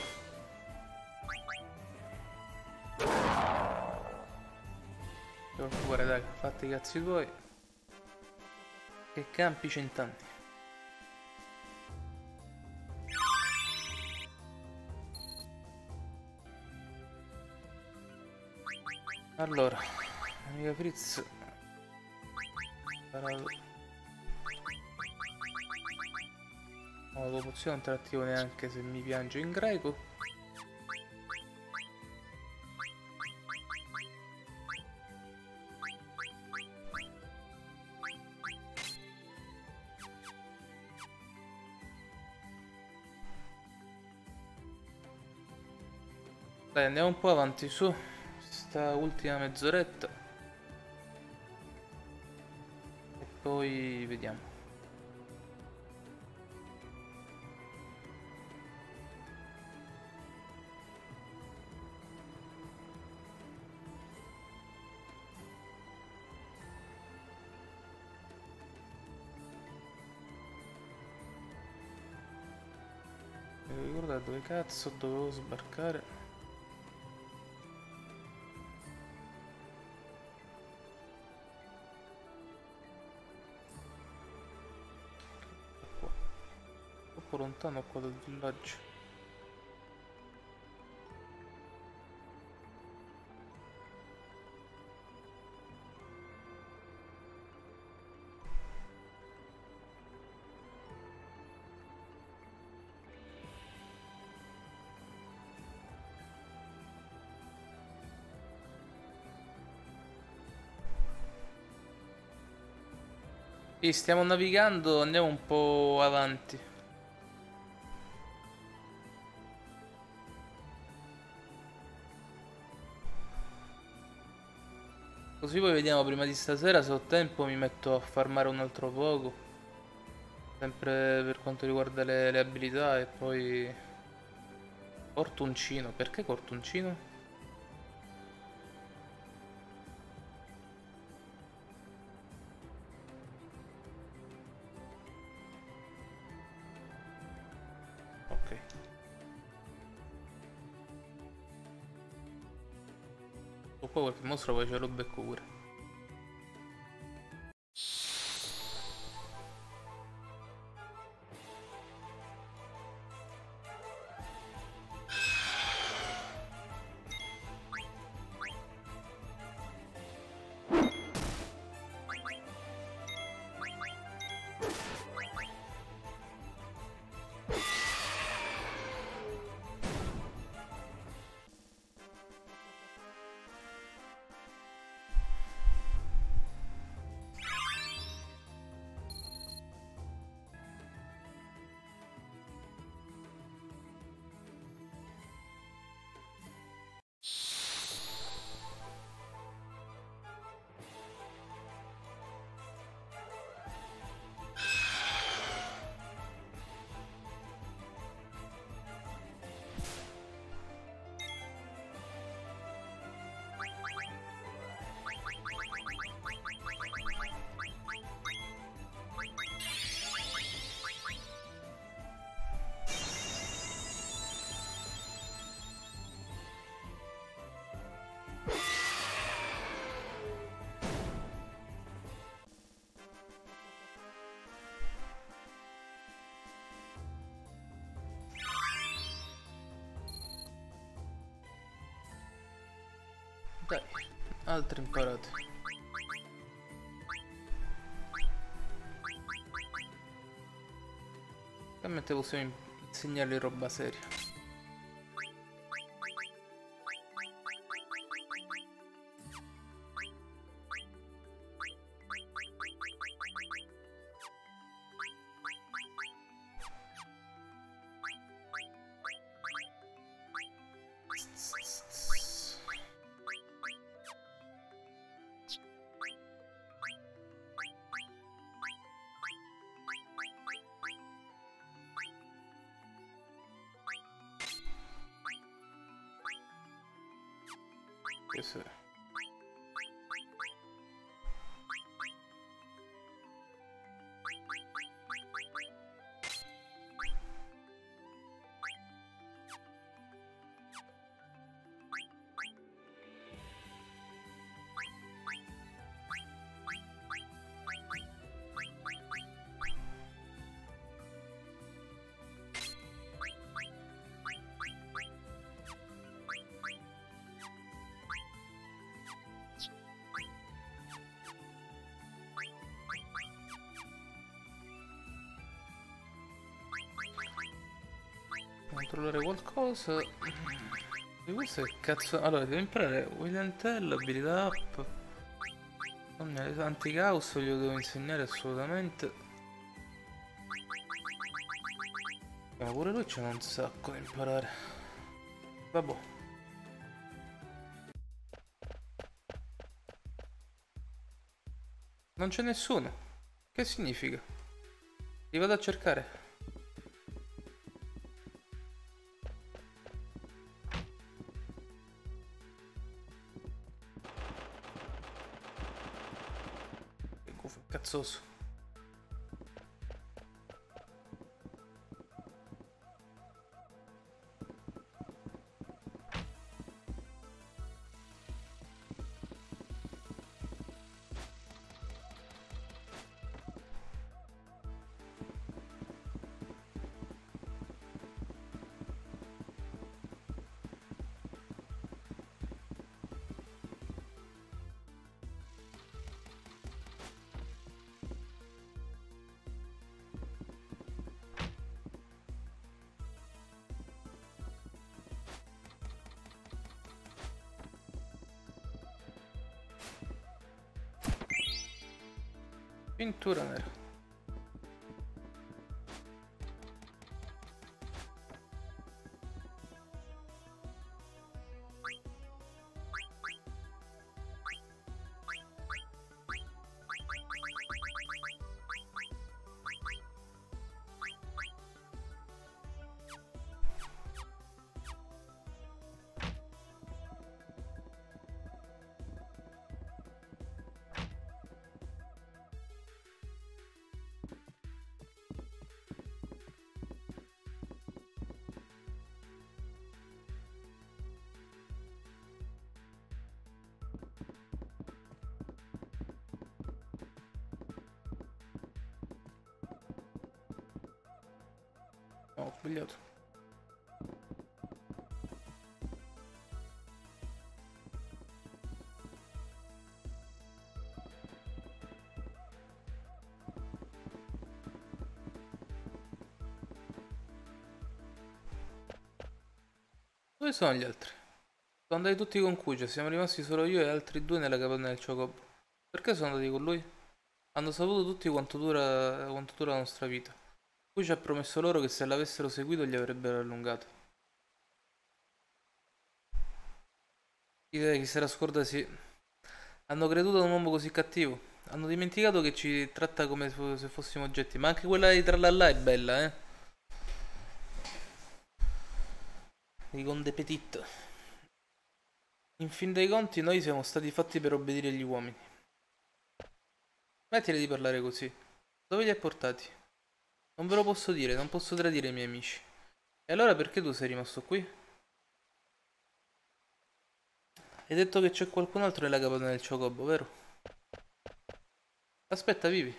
Non preoccupare, dai, fatti i cazzi tuoi. Che campi cent'anni. Allora, amica Fritz farà... No, la pozione non te l'attivo neanche se mi piange in greco. Dai, andiamo un po' avanti su sta ultima mezz'oretta e poi vediamo. Mi devo ricordare dove cazzo dovevo sbarcare. Qua. Troppo lontano qua dal villaggio. Sì, stiamo navigando, andiamo un po' avanti. Così poi vediamo prima di stasera se ho tempo mi metto a farmare un altro poco. Sempre per quanto riguarda le, le abilità e poi... Cortuncino, perché cortuncino? Ok. O qua qualche mostro poi ce lo becco pure. Dai, altri imparati. Realmente possiamo insegnargli roba seria. Che se... controllare qualcosa. E questo che cazzo... Allora, devo imparare William Tell, abilità up. Anti-caos glielo devo insegnare assolutamente. Ma pure lui c'è un sacco da imparare. Vabbè. Non c'è nessuno. Che significa? Li vado a cercare. Che gufo cazzoso. Pintura nera. No, ho sbagliato. Dove sono gli altri? Sono andati tutti con Cugia, siamo rimasti solo io e altri due nella capanna del Chocobo. Perché sono andati con lui? Hanno saputo tutti quanto dura, quanto dura la nostra vita. Cugia ha promesso loro che se l'avessero seguito gli avrebbero allungato. Chi se la scorda sì. Hanno creduto ad un uomo così cattivo. Hanno dimenticato che ci tratta come se fossimo oggetti. Ma anche quella di Tralala è bella, eh. Di Conde Petit. In fin dei conti noi siamo stati fatti per obbedire agli uomini. Smettila di parlare così. Dove li hai portati? Non ve lo posso dire, non posso tradire i miei amici. E allora perché tu sei rimasto qui? Hai detto che c'è qualcun altro nella capanna del Chocobo, vero? Aspetta, vivi.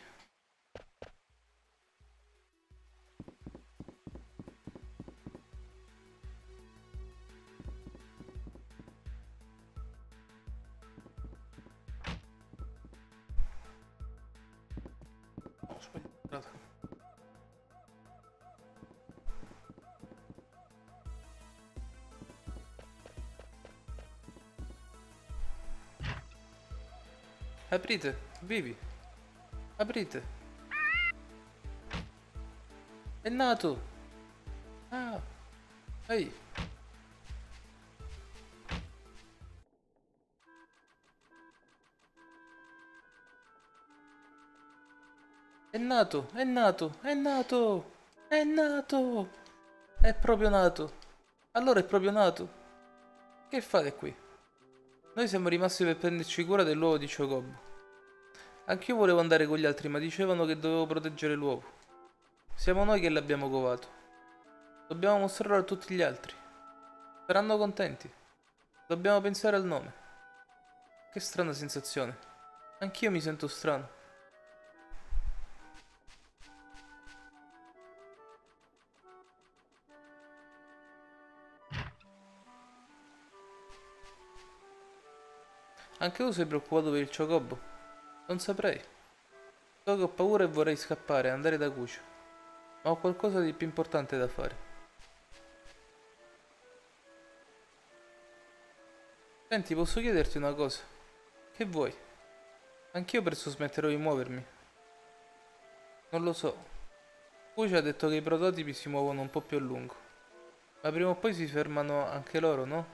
Ho sbagliato. Aprite, vivi. Aprite. È nato. Ah. Ehi. È nato, è nato, è nato. È nato. È proprio nato. Allora è proprio nato. Che fate qui? Noi siamo rimasti per prenderci cura dell'uovo di Chocobo. Anch'io volevo andare con gli altri, ma dicevano che dovevo proteggere l'uovo. Siamo noi che l'abbiamo covato. Dobbiamo mostrarlo a tutti gli altri. Saranno contenti. Dobbiamo pensare al nome. Che strana sensazione. Anch'io mi sento strano. Anche tu sei preoccupato per il Chocobo? Non saprei. So che ho paura e vorrei scappare, andare da Cucio. Ma ho qualcosa di più importante da fare. Senti, posso chiederti una cosa? Che vuoi? Anch'io presto smetterò di muovermi. Non lo so. Poi ha detto che i prototipi si muovono un po' più a lungo. Ma prima o poi si fermano anche loro, no?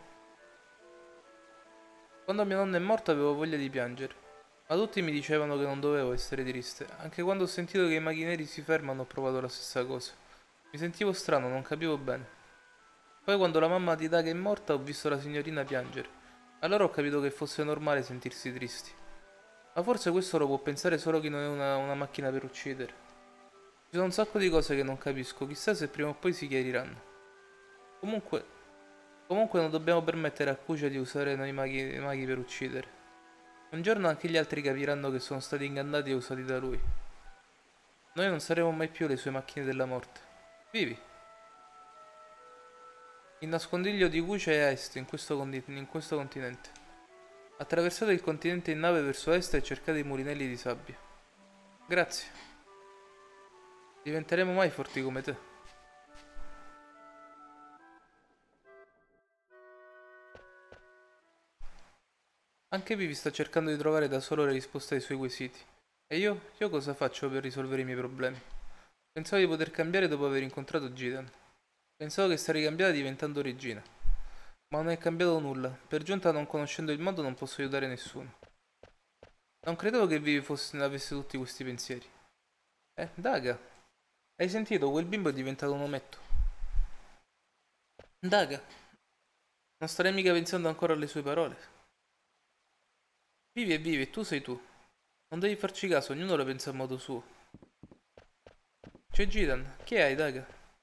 Quando mia nonna è morta avevo voglia di piangere. Ma tutti mi dicevano che non dovevo essere triste. Anche quando ho sentito che i macchineri si fermano ho provato la stessa cosa. Mi sentivo strano, non capivo bene. Poi quando la mamma di Daga è morta ho visto la signorina piangere. Allora ho capito che fosse normale sentirsi tristi. Ma forse questo lo può pensare solo chi non è una, una macchina per uccidere. Ci sono un sacco di cose che non capisco, chissà se prima o poi si chiariranno. Comunque, comunque non dobbiamo permettere a Kuja di usare noi maghi, maghi per uccidere. Un giorno anche gli altri capiranno che sono stati ingannati e usati da lui. Noi non saremo mai più le sue macchine della morte. Vivi! Il nascondiglio di Kuja è a est, in questo, in questo continente. Attraversate il continente in nave verso est e cercate i mulinelli di sabbia. Grazie. Diventeremo mai forti come te. Anche Vivi sta cercando di trovare da solo le risposte ai suoi quesiti. E io? Io cosa faccio per risolvere i miei problemi? Pensavo di poter cambiare dopo aver incontrato Gideon. Pensavo che sarei cambiata diventando regina. Ma non è cambiato nulla. Per giunta, non conoscendo il mondo, non posso aiutare nessuno. Non credevo che Vivi fosse, avesse tutti questi pensieri. Eh, Daga. Hai sentito? Quel bimbo è diventato un ometto. Daga. Non starei mica pensando ancora alle sue parole. Vivi e vivi, e tu sei tu. Non devi farci caso, ognuno lo pensa a modo suo. C'è Gideon. Che hai, Daga?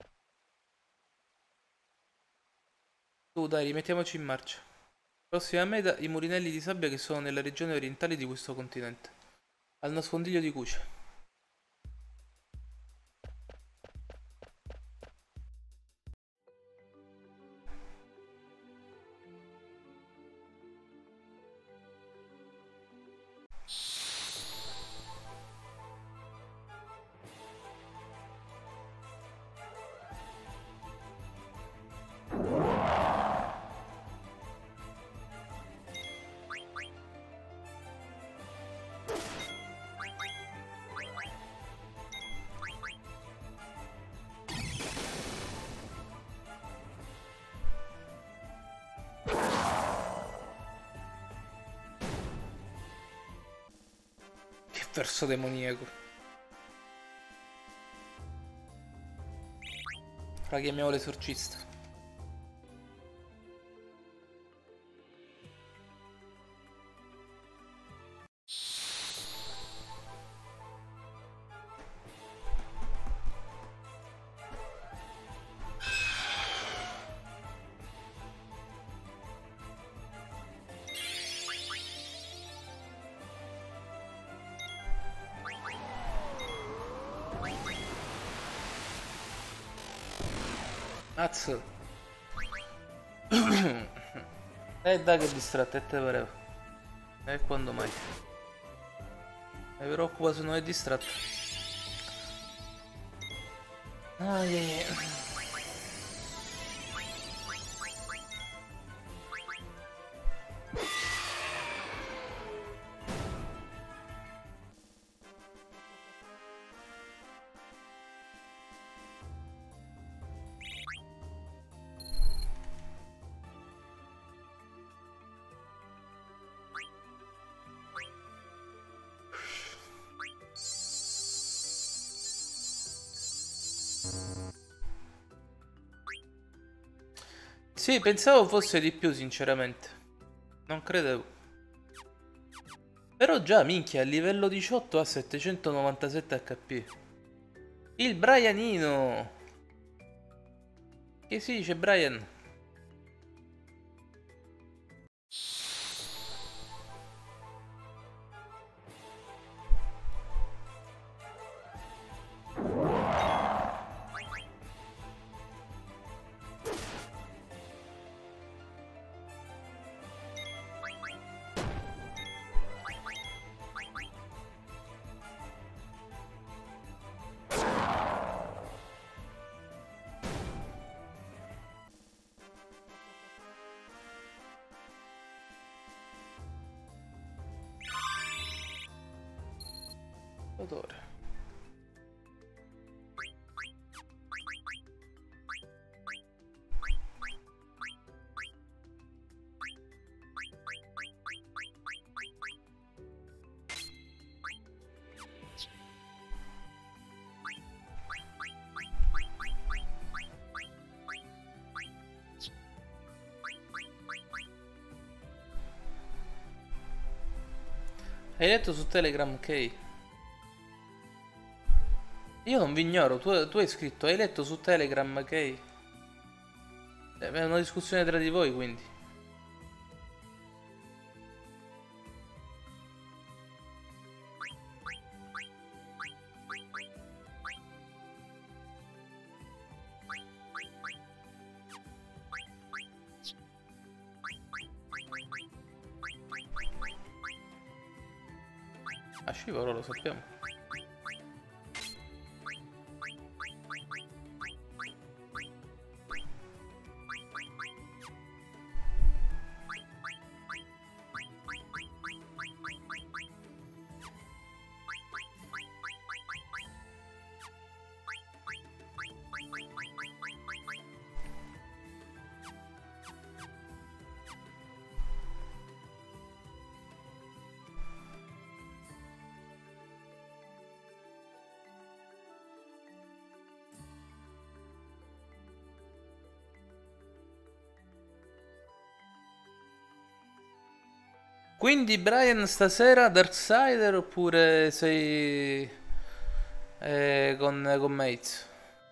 Tu, dai, rimettiamoci in marcia. Prossima meta, i mulinelli di sabbia che sono nella regione orientale di questo continente. Al nascondiglio di Kucha. Che verso demoniaco. Ora chiamiamo l'esorcista. Mazzo. Eh dai che distratto, e te pareva. E quando mai? Mi preoccupa se non è distratto. Ah, yeah, yeah. Sì, pensavo fosse di più, sinceramente. Non credevo. Però già, minchia, a livello diciotto ha settecentonovantasette H P. Il Brianino! Che si dice, Brian? Odore. Hai letto su Telegram, Kay? Io non vi ignoro, tu, tu hai scritto, hai letto su Telegram, Kay? Eh, È una discussione tra di voi, quindi. Ah, scivolo, lo sappiamo. Quindi Brian stasera Darksider oppure sei eh, con, con Mates?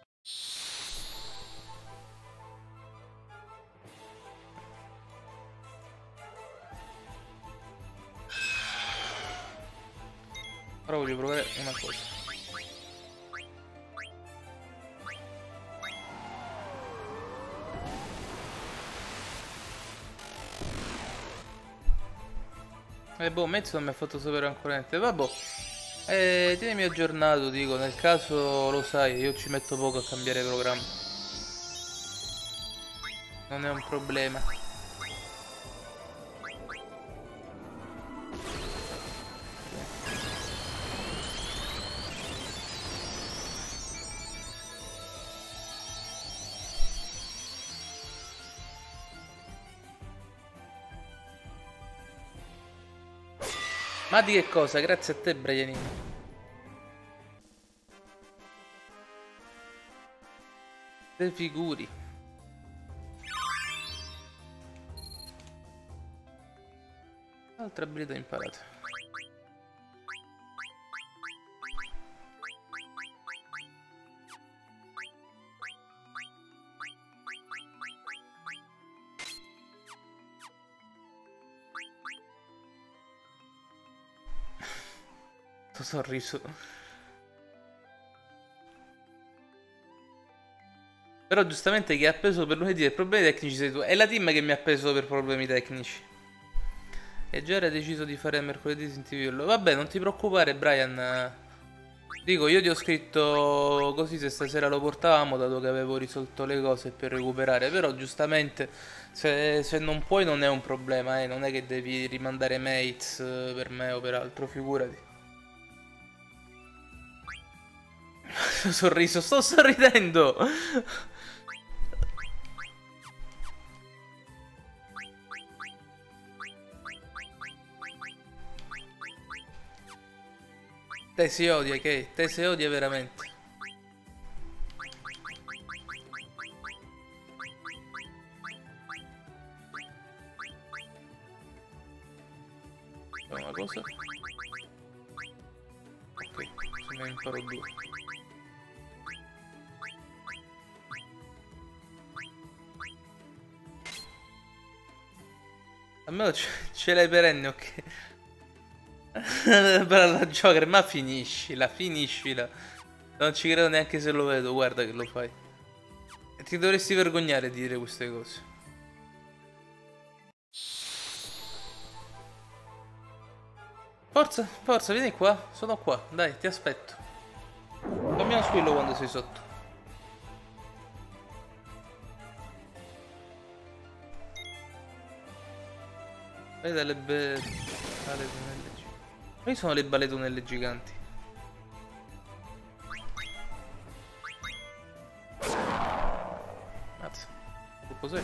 Ora voglio provare una cosa. E boh, Mates non mi ha fatto sapere ancora niente. Vabbè. Eh, tienimi aggiornato, dico, nel caso lo sai, io ci metto poco a cambiare programma. Non è un problema. Ma di che cosa? Grazie a te, Brianino. Te figuri. Altra abilità imparata. Sto sorriso. Però giustamente chi ha appeso per lunedì per problemi tecnici sei tu. È la team che mi ha appeso per problemi tecnici. E già era deciso di fare mercoledì senza viola. Vabbè, non ti preoccupare, Brian. Dico, io ti ho scritto così se stasera lo portavamo, dato che avevo risolto le cose per recuperare. Però giustamente, se, se non puoi non è un problema, eh. Non è che devi rimandare mates eh, per me o per altro, figurati. Sorriso, sto sorridendo. Te si odia, che? Te si odia veramente. Fai una cosa. Ok, se ne imparo due. Almeno ce l'hai perenne, ok? Per la Joker, ma finiscila, finiscila. Non ci credo neanche se lo vedo, guarda che lo fai. E ti dovresti vergognare di dire queste cose. Forza, forza, vieni qua, sono qua, dai, ti aspetto. Fammi uno squillo quando sei sotto. Vai dalle be... balle tunelle giganti. Quali sono le balle tunelle giganti? cos'è?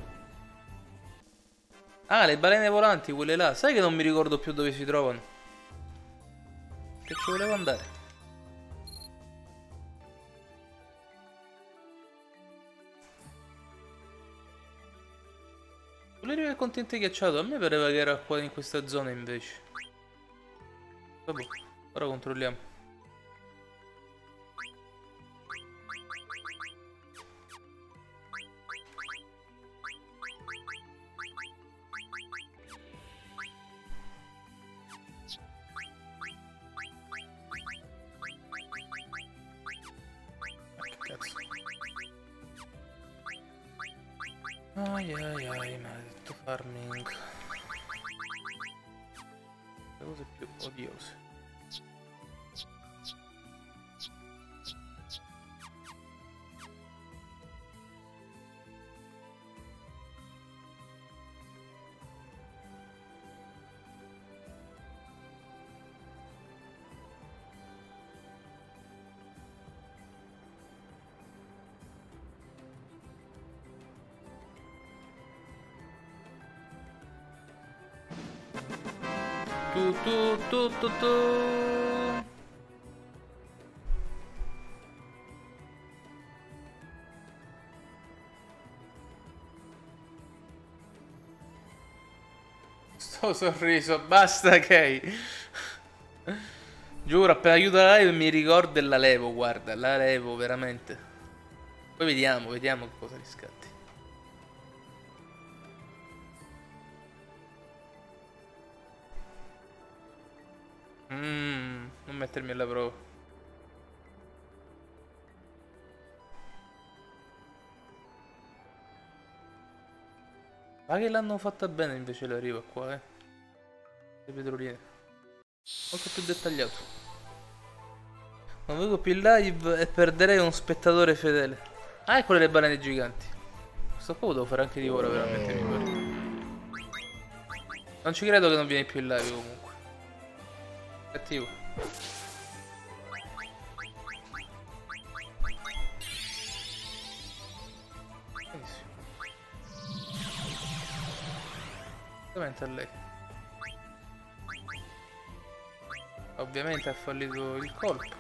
Ah, le balene volanti, quelle là. Sai che non mi ricordo più dove si trovano? Che ci volevo andare? Volevo del continente ghiacciato, a me pareva che era qua in questa zona invece. Vabbè, ora controlliamo. Ai ai ai, maledetto farming. Le cose più odiose. Tu tu tu tu tu. Sto sorriso, basta Kay. Giuro, appena aiuto la live mi ricordo e la levo, guarda, la levo veramente. Poi vediamo, vediamo cosa riscatti. Mmm, non mettermi alla prova. Ma che l'hanno fatta bene invece la riva qua, eh. Le petroline. Molto più dettagliato. Non vedo più in live e perderei un spettatore fedele. Ah, ecco le balene giganti. Questo qua lo devo fare anche di ora, veramente, mi pare. Non ci credo che non vieni più in live comunque. Cattivo. Benissimo. Ovviamente a lei. Ovviamente ha fallito il colpo.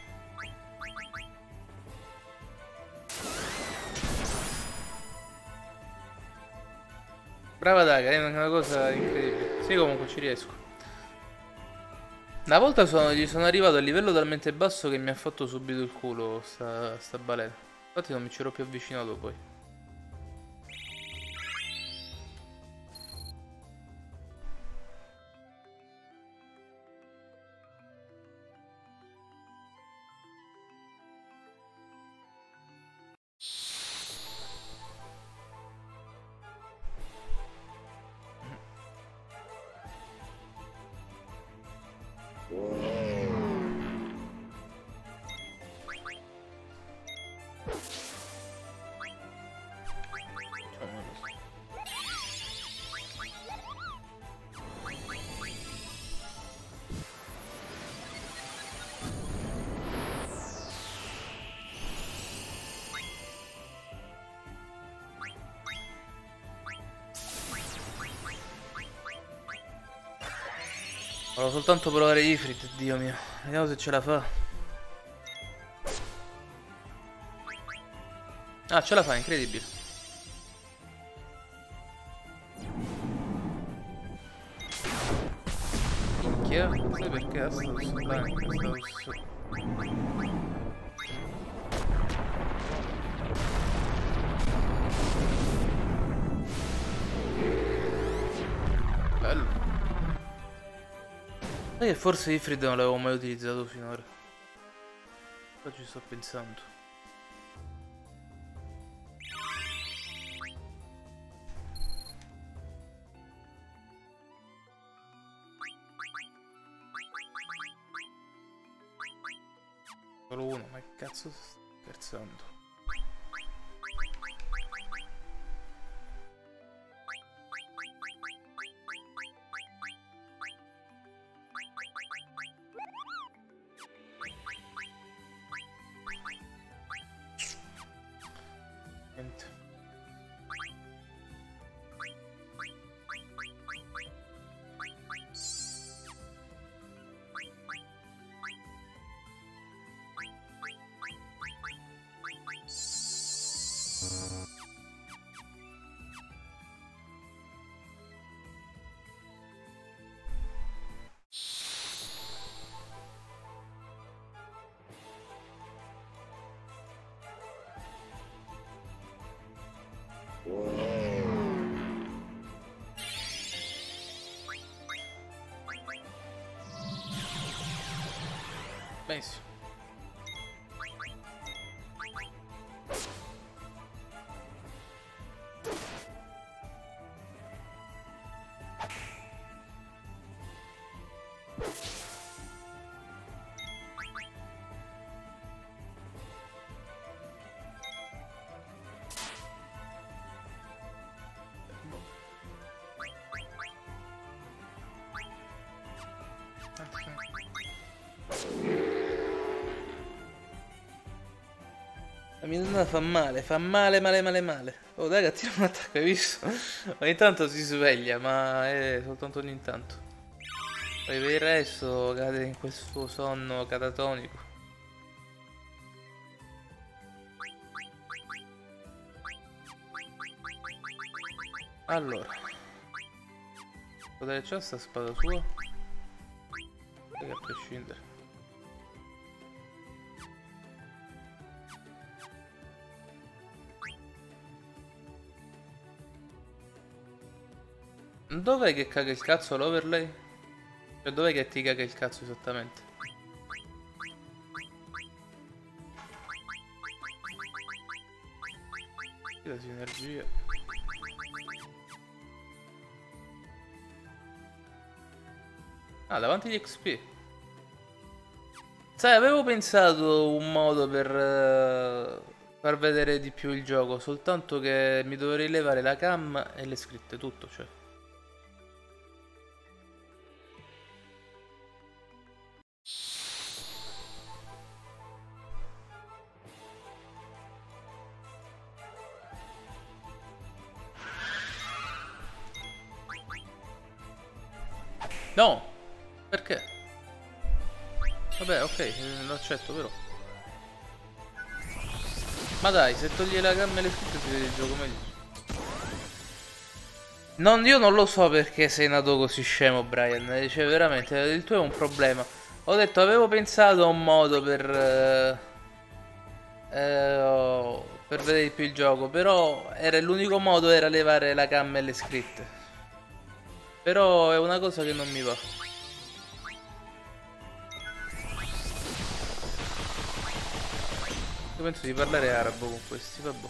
Brava Daga, è una cosa incredibile. Sì, comunque ci riesco. Una volta sono, gli sono arrivato a livello talmente basso che mi ha fatto subito il culo sta, sta balena. Infatti non mi ci ero più avvicinato poi. Volevo soltanto provare Ifrit, Dio mio. Vediamo se ce la fa. Ah, ce la fa, incredibile. Minchia, sai perché ha sto blanco, sto... Bello. Sai che forse Ifrit non l'avevo mai utilizzato finora. Poi ci sto pensando. Solo uno, ma che cazzo sto scherzando? Niente. Benissimo. La mia donna fa male, fa male, male, male, male. Oh, raga, tira un attacco, hai visto? Ogni tanto si sveglia, ma è soltanto ogni tanto. Poi per il resto cade in questo sonno catatonico. Allora. Potere c'è sta spada sua? Che a prescindere. Dov'è che caga il cazzo l'overlay? Cioè dov'è che ti caga il cazzo esattamente? La sinergia. Ah, davanti agli X P. Sai, avevo pensato un modo per uh, far vedere di più il gioco, soltanto che mi dovrei levare la cam e le scritte, tutto, cioè. No! Perché? Vabbè, ok, lo accetto però. Ma dai, se togli la gamma e le scritte si vede il gioco meglio. Non, io non lo so perché sei nato così scemo, Brian. Cioè, veramente, il tuo è un problema. Ho detto, avevo pensato a un modo per... Eh, eh, per vedere di più il gioco, però era l'unico modo era levare la gamma e le scritte. Però è una cosa che non mi va. Io penso di parlare arabo con questi, vabbè.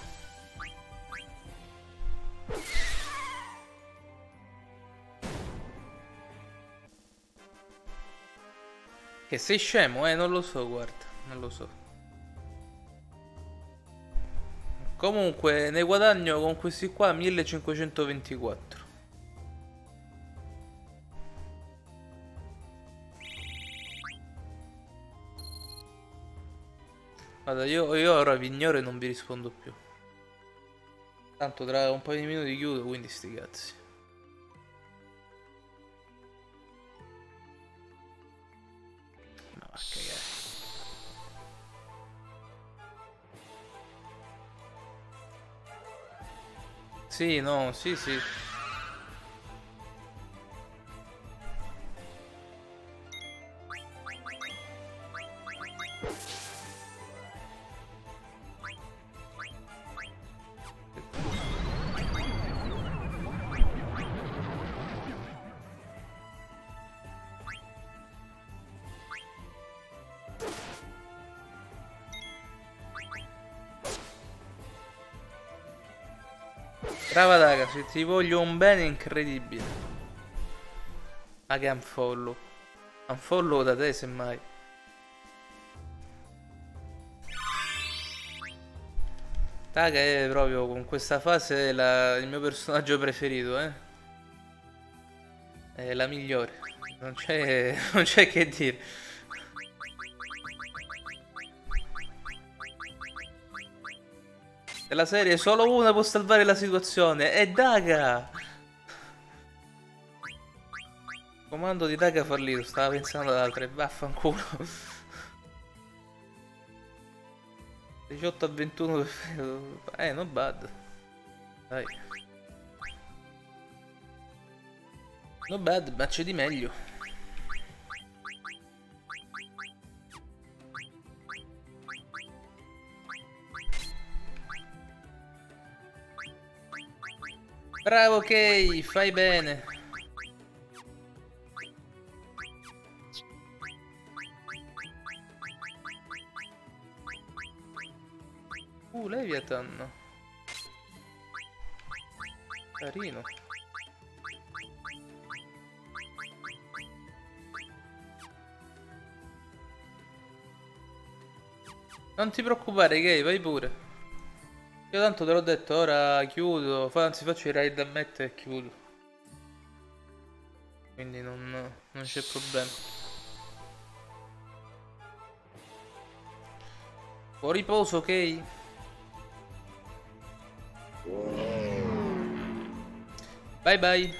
Che sei scemo? Eh, non lo so, guarda, non lo so. Comunque, ne guadagno con questi qua millecinquecentoventiquattro. Guarda, io, io ora vi ignoro e non vi rispondo più. Tanto tra un paio di minuti chiudo, quindi sti cazzi. No, a cagare. Sì, no, sì, sì. Brava ragazzi, ti voglio un bene incredibile. Ma che unfollow. Unfollow da te semmai. Taga è proprio con questa fase la, il mio personaggio preferito, eh. È la migliore. Non c'è non c'è che dire. Della serie solo una può salvare la situazione. È Daga! Comando di Daga fallito, stava pensando ad altre. Vaffanculo. diciotto a ventuno perfetto. Eh, non bad. Dai. No bad, ma c'è di meglio. Bravo Kay, fai bene. Uh, Leviathan. Carino. Non ti preoccupare, Gay, vai pure. Io tanto te l'ho detto, ora chiudo. Fa- Anzi, faccio i raid a mettere e chiudo. Quindi non, non c'è problema. Buon riposo, ok? Bye bye.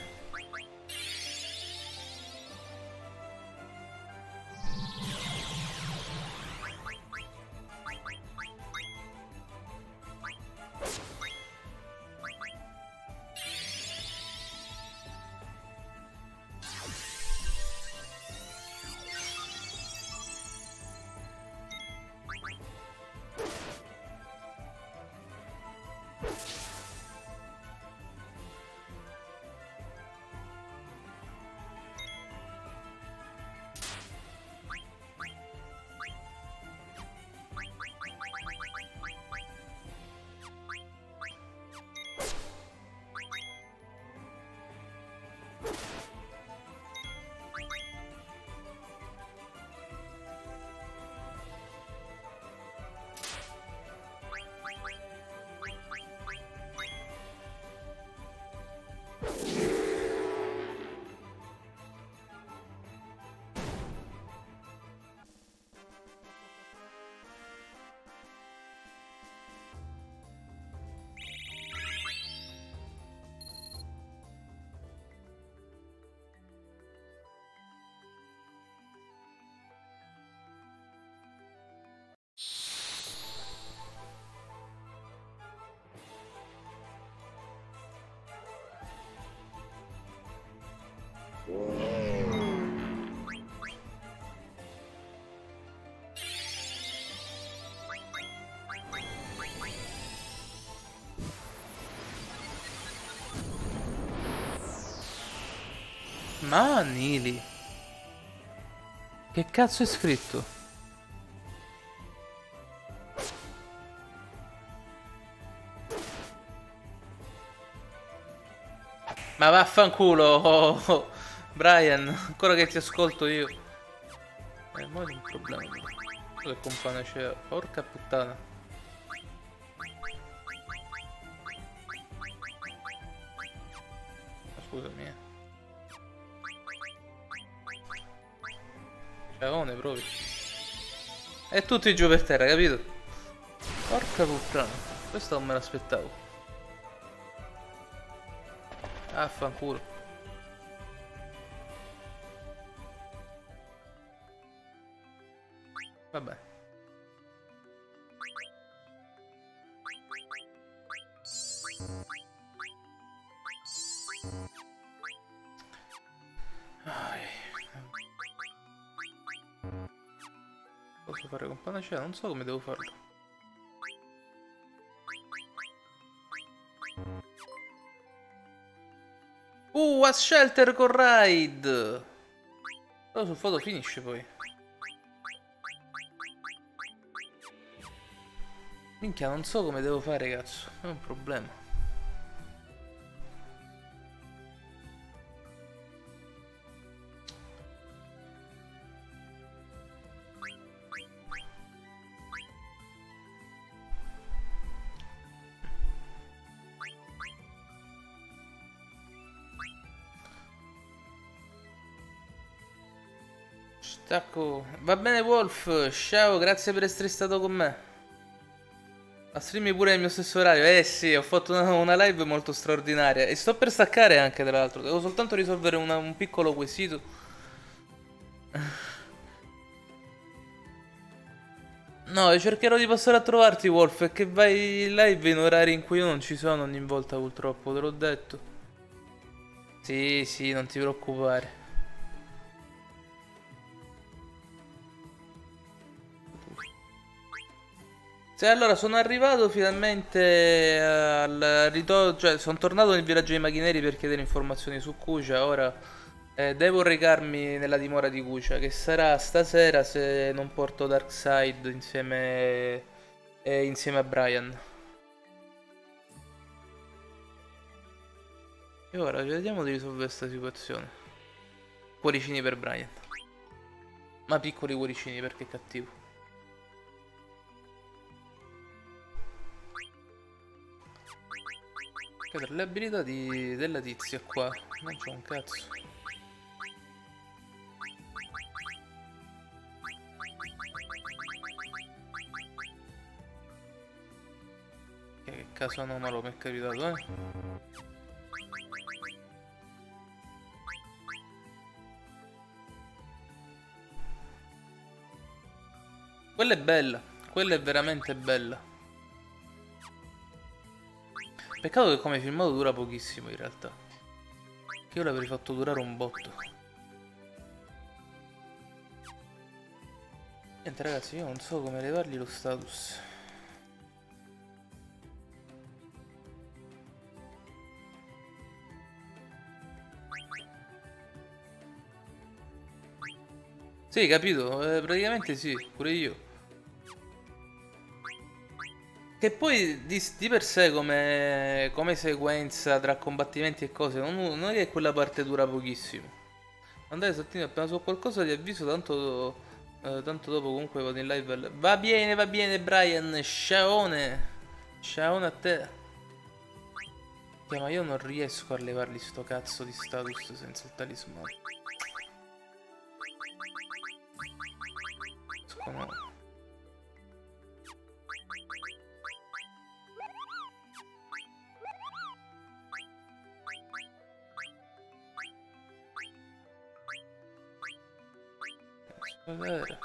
Manili. Che cazzo è scritto? Ma vaffanculo, oh, oh. Brian, ancora che ti ascolto io. Eh, ma è un problema. Che companacea, porca puttana. Scusami, eh. Ciaone proprio. E tutti giù per terra, capito? Porca puttana, questo non me l'aspettavo. Affanculo. Vabbè. Posso fare con panacea? Non so come devo farlo. Uh, a shelter con raid! Però sul foto finisce poi. Minchia, non so come devo fare, cazzo. È un problema. Stacco. Va bene, Wolf. Ciao, grazie per essere stato con me. Ma streami pure nel mio stesso orario? Eh sì, ho fatto una, una live molto straordinaria. E sto per staccare anche, tra l'altro. Devo soltanto risolvere una- un piccolo quesito. No, cercherò di passare a trovarti, Wolf. E che vai live in orari in cui io non ci sono ogni volta, purtroppo, te l'ho detto. Sì, sì, non ti preoccupare. Sì, allora sono arrivato finalmente al ritorno, cioè sono tornato nel villaggio dei macchineri per chiedere informazioni su Kucha. Ora eh, devo recarmi nella dimora di Kucha, che sarà stasera se non porto Darkseid insieme E insieme a Brian. E ora vediamo di risolvere questa situazione. Cuoricini per Brian. Ma piccoli cuoricini perché è cattivo. Che per le abilità di... della tizia qua. Non c'ho un cazzo. Che caso anomalo mi è capitato, eh? Quella è bella, quella è veramente bella. Peccato che come filmato dura pochissimo in realtà. Che io l'avrei fatto durare un botto. Niente ragazzi, io non so come levargli lo status. Sì, capito, eh, praticamente sì, pure io. Che poi di, di per sé come, come sequenza tra combattimenti e cose, non, non è che quella parte dura pochissimo. Andare sottile appena so qualcosa ti avviso, tanto, eh, tanto dopo comunque vado in live. Va bene, va bene Brian, sciaone. Sciaone a te. Yeah, ma io non riesco a levargli sto cazzo di status senza il talismano. No. Vedere.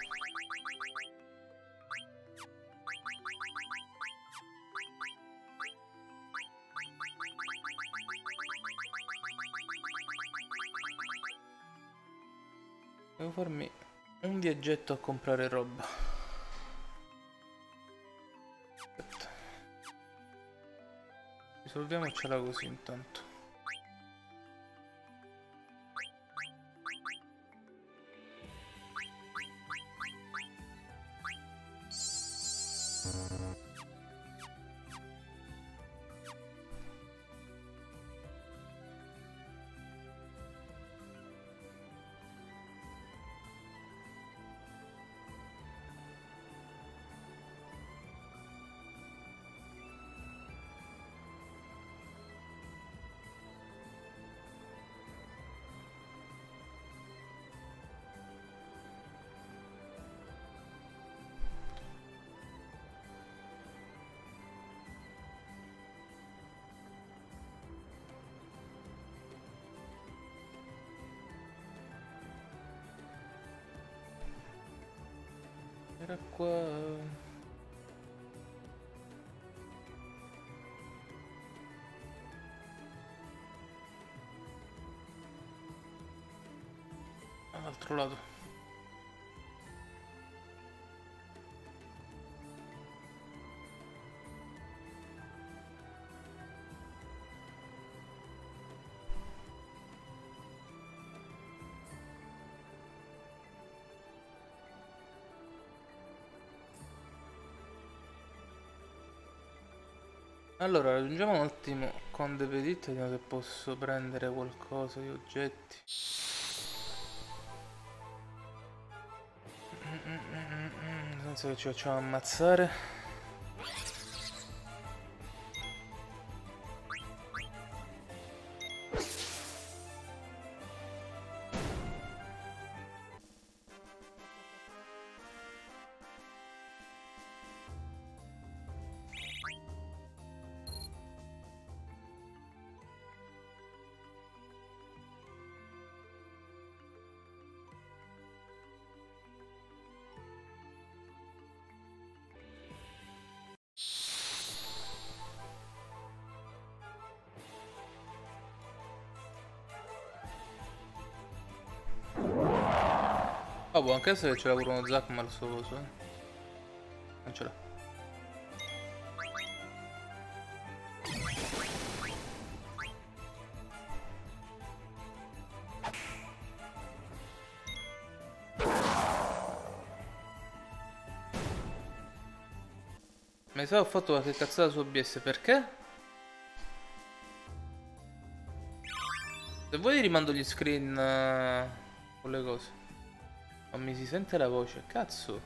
Devo farmi un viaggetto a comprare roba. Aspetta. Risolviamocela così intanto. Era qua. All'altro lato. Allora, raggiungiamo un attimo con The Petit, vediamo se posso prendere qualcosa di oggetti. Senza che ci facciamo ammazzare. Oh, può anche essere che c'era pure uno Zakmal sto coso, eh. Non ce l'ha. Mi sa ho fatto qualche cazzata su O B S, perché? Se vuoi rimando gli screen uh, con le cose. Non mi si sente la voce, cazzo.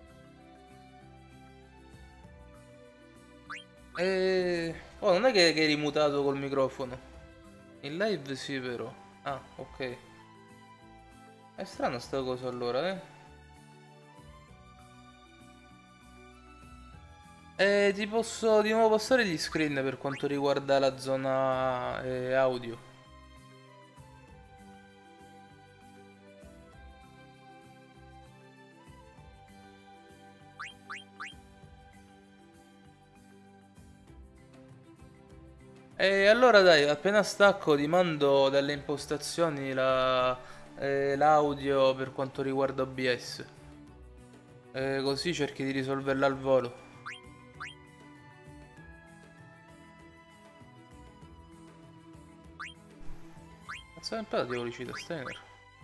E... Oh, non è che, che eri mutato col microfono. In live sì, però. Ah, ok. È strana sta cosa allora, eh. E ti posso di nuovo passare gli screen per quanto riguarda la zona eh, audio. E allora dai, appena stacco ti mando dalle impostazioni la- eh, l'audio per quanto riguarda O B S. Eh, così cerchi di risolverla al volo. Cazzo è imparato di velocità, Steiner.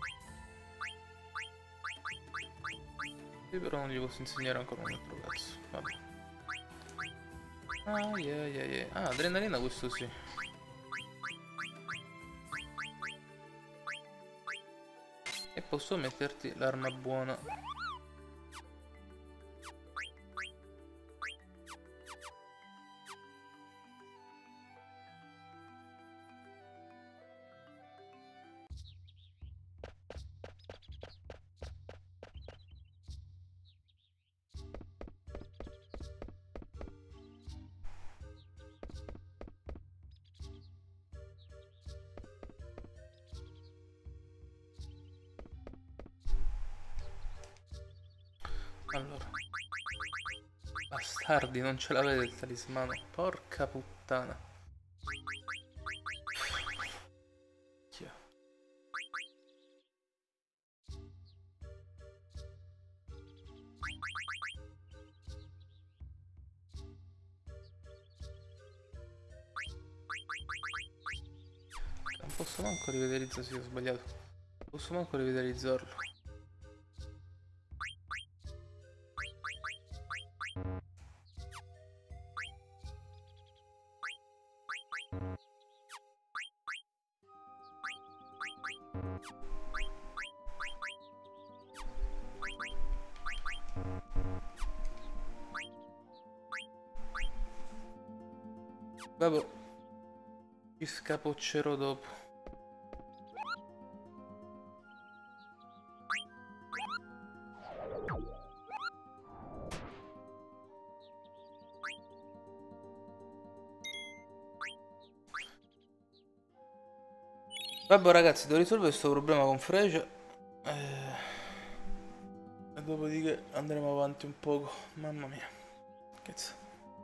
Sì, però non gli posso insegnare ancora un altro cazzo. Vabbè. Ah, yeah, yeah, yeah. Ah, adrenalina questo sì. E posso metterti l'arma buona. Allora. Bastardi, non ce l'avete il talismano. Porca puttana. Chia. Non posso manco rivitalizzare, sì, ho sbagliato. Non posso manco rivitalizzarlo. Vabbè, ci scapoccerò dopo. Vabbè ragazzi, devo risolvere questo problema con Frecia. Eh, E dopodiché andremo avanti un poco. Mamma mia. Cazzo.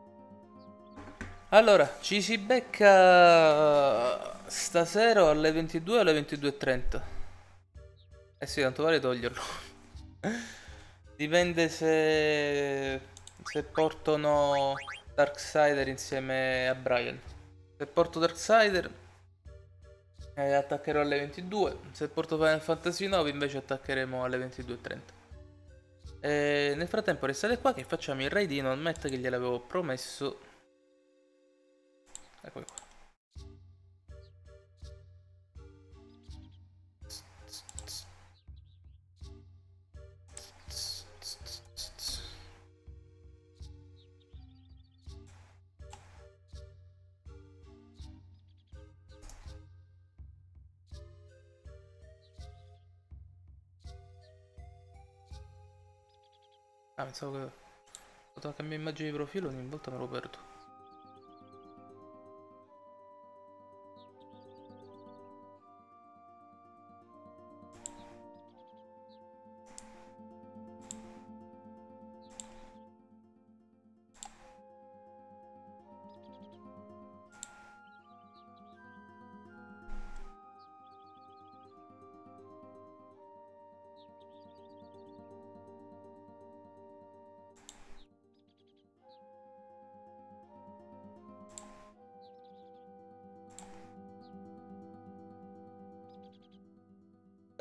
Allora, ci si becca stasera alle ventidue o alle ventidue e trenta? Eh sì, tanto vale toglierlo. Dipende se... se portano Darksider insieme a Brian. Se porto Darksider eh, attaccherò alle ventidue. Se porto Final Fantasy nove invece attaccheremo alle ventidue e trenta. E nel frattempo restate qua che facciamo il raidino al Matt che gliel'avevo promesso. Eccolo qua. Ah, pensavo che... Ho fatto cambiare immagine di profilo, ogni volta me lo perdo.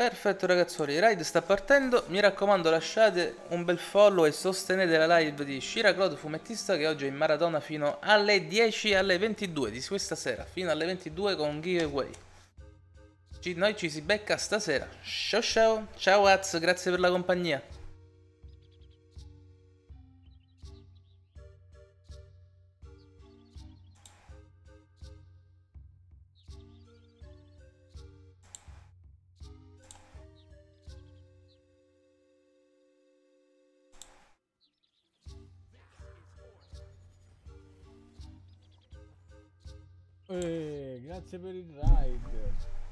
Perfetto ragazzuoli, il raid sta partendo, mi raccomando lasciate un bel follow e sostenete la live di Shira Claude Fumettista che oggi è in maratona fino alle dieci, alle ventidue di questa sera, fino alle ventidue con un giveaway. Ci- noi ci si becca stasera, ciao ciao, ciao Az, grazie per la compagnia. Eh, grazie per il ride.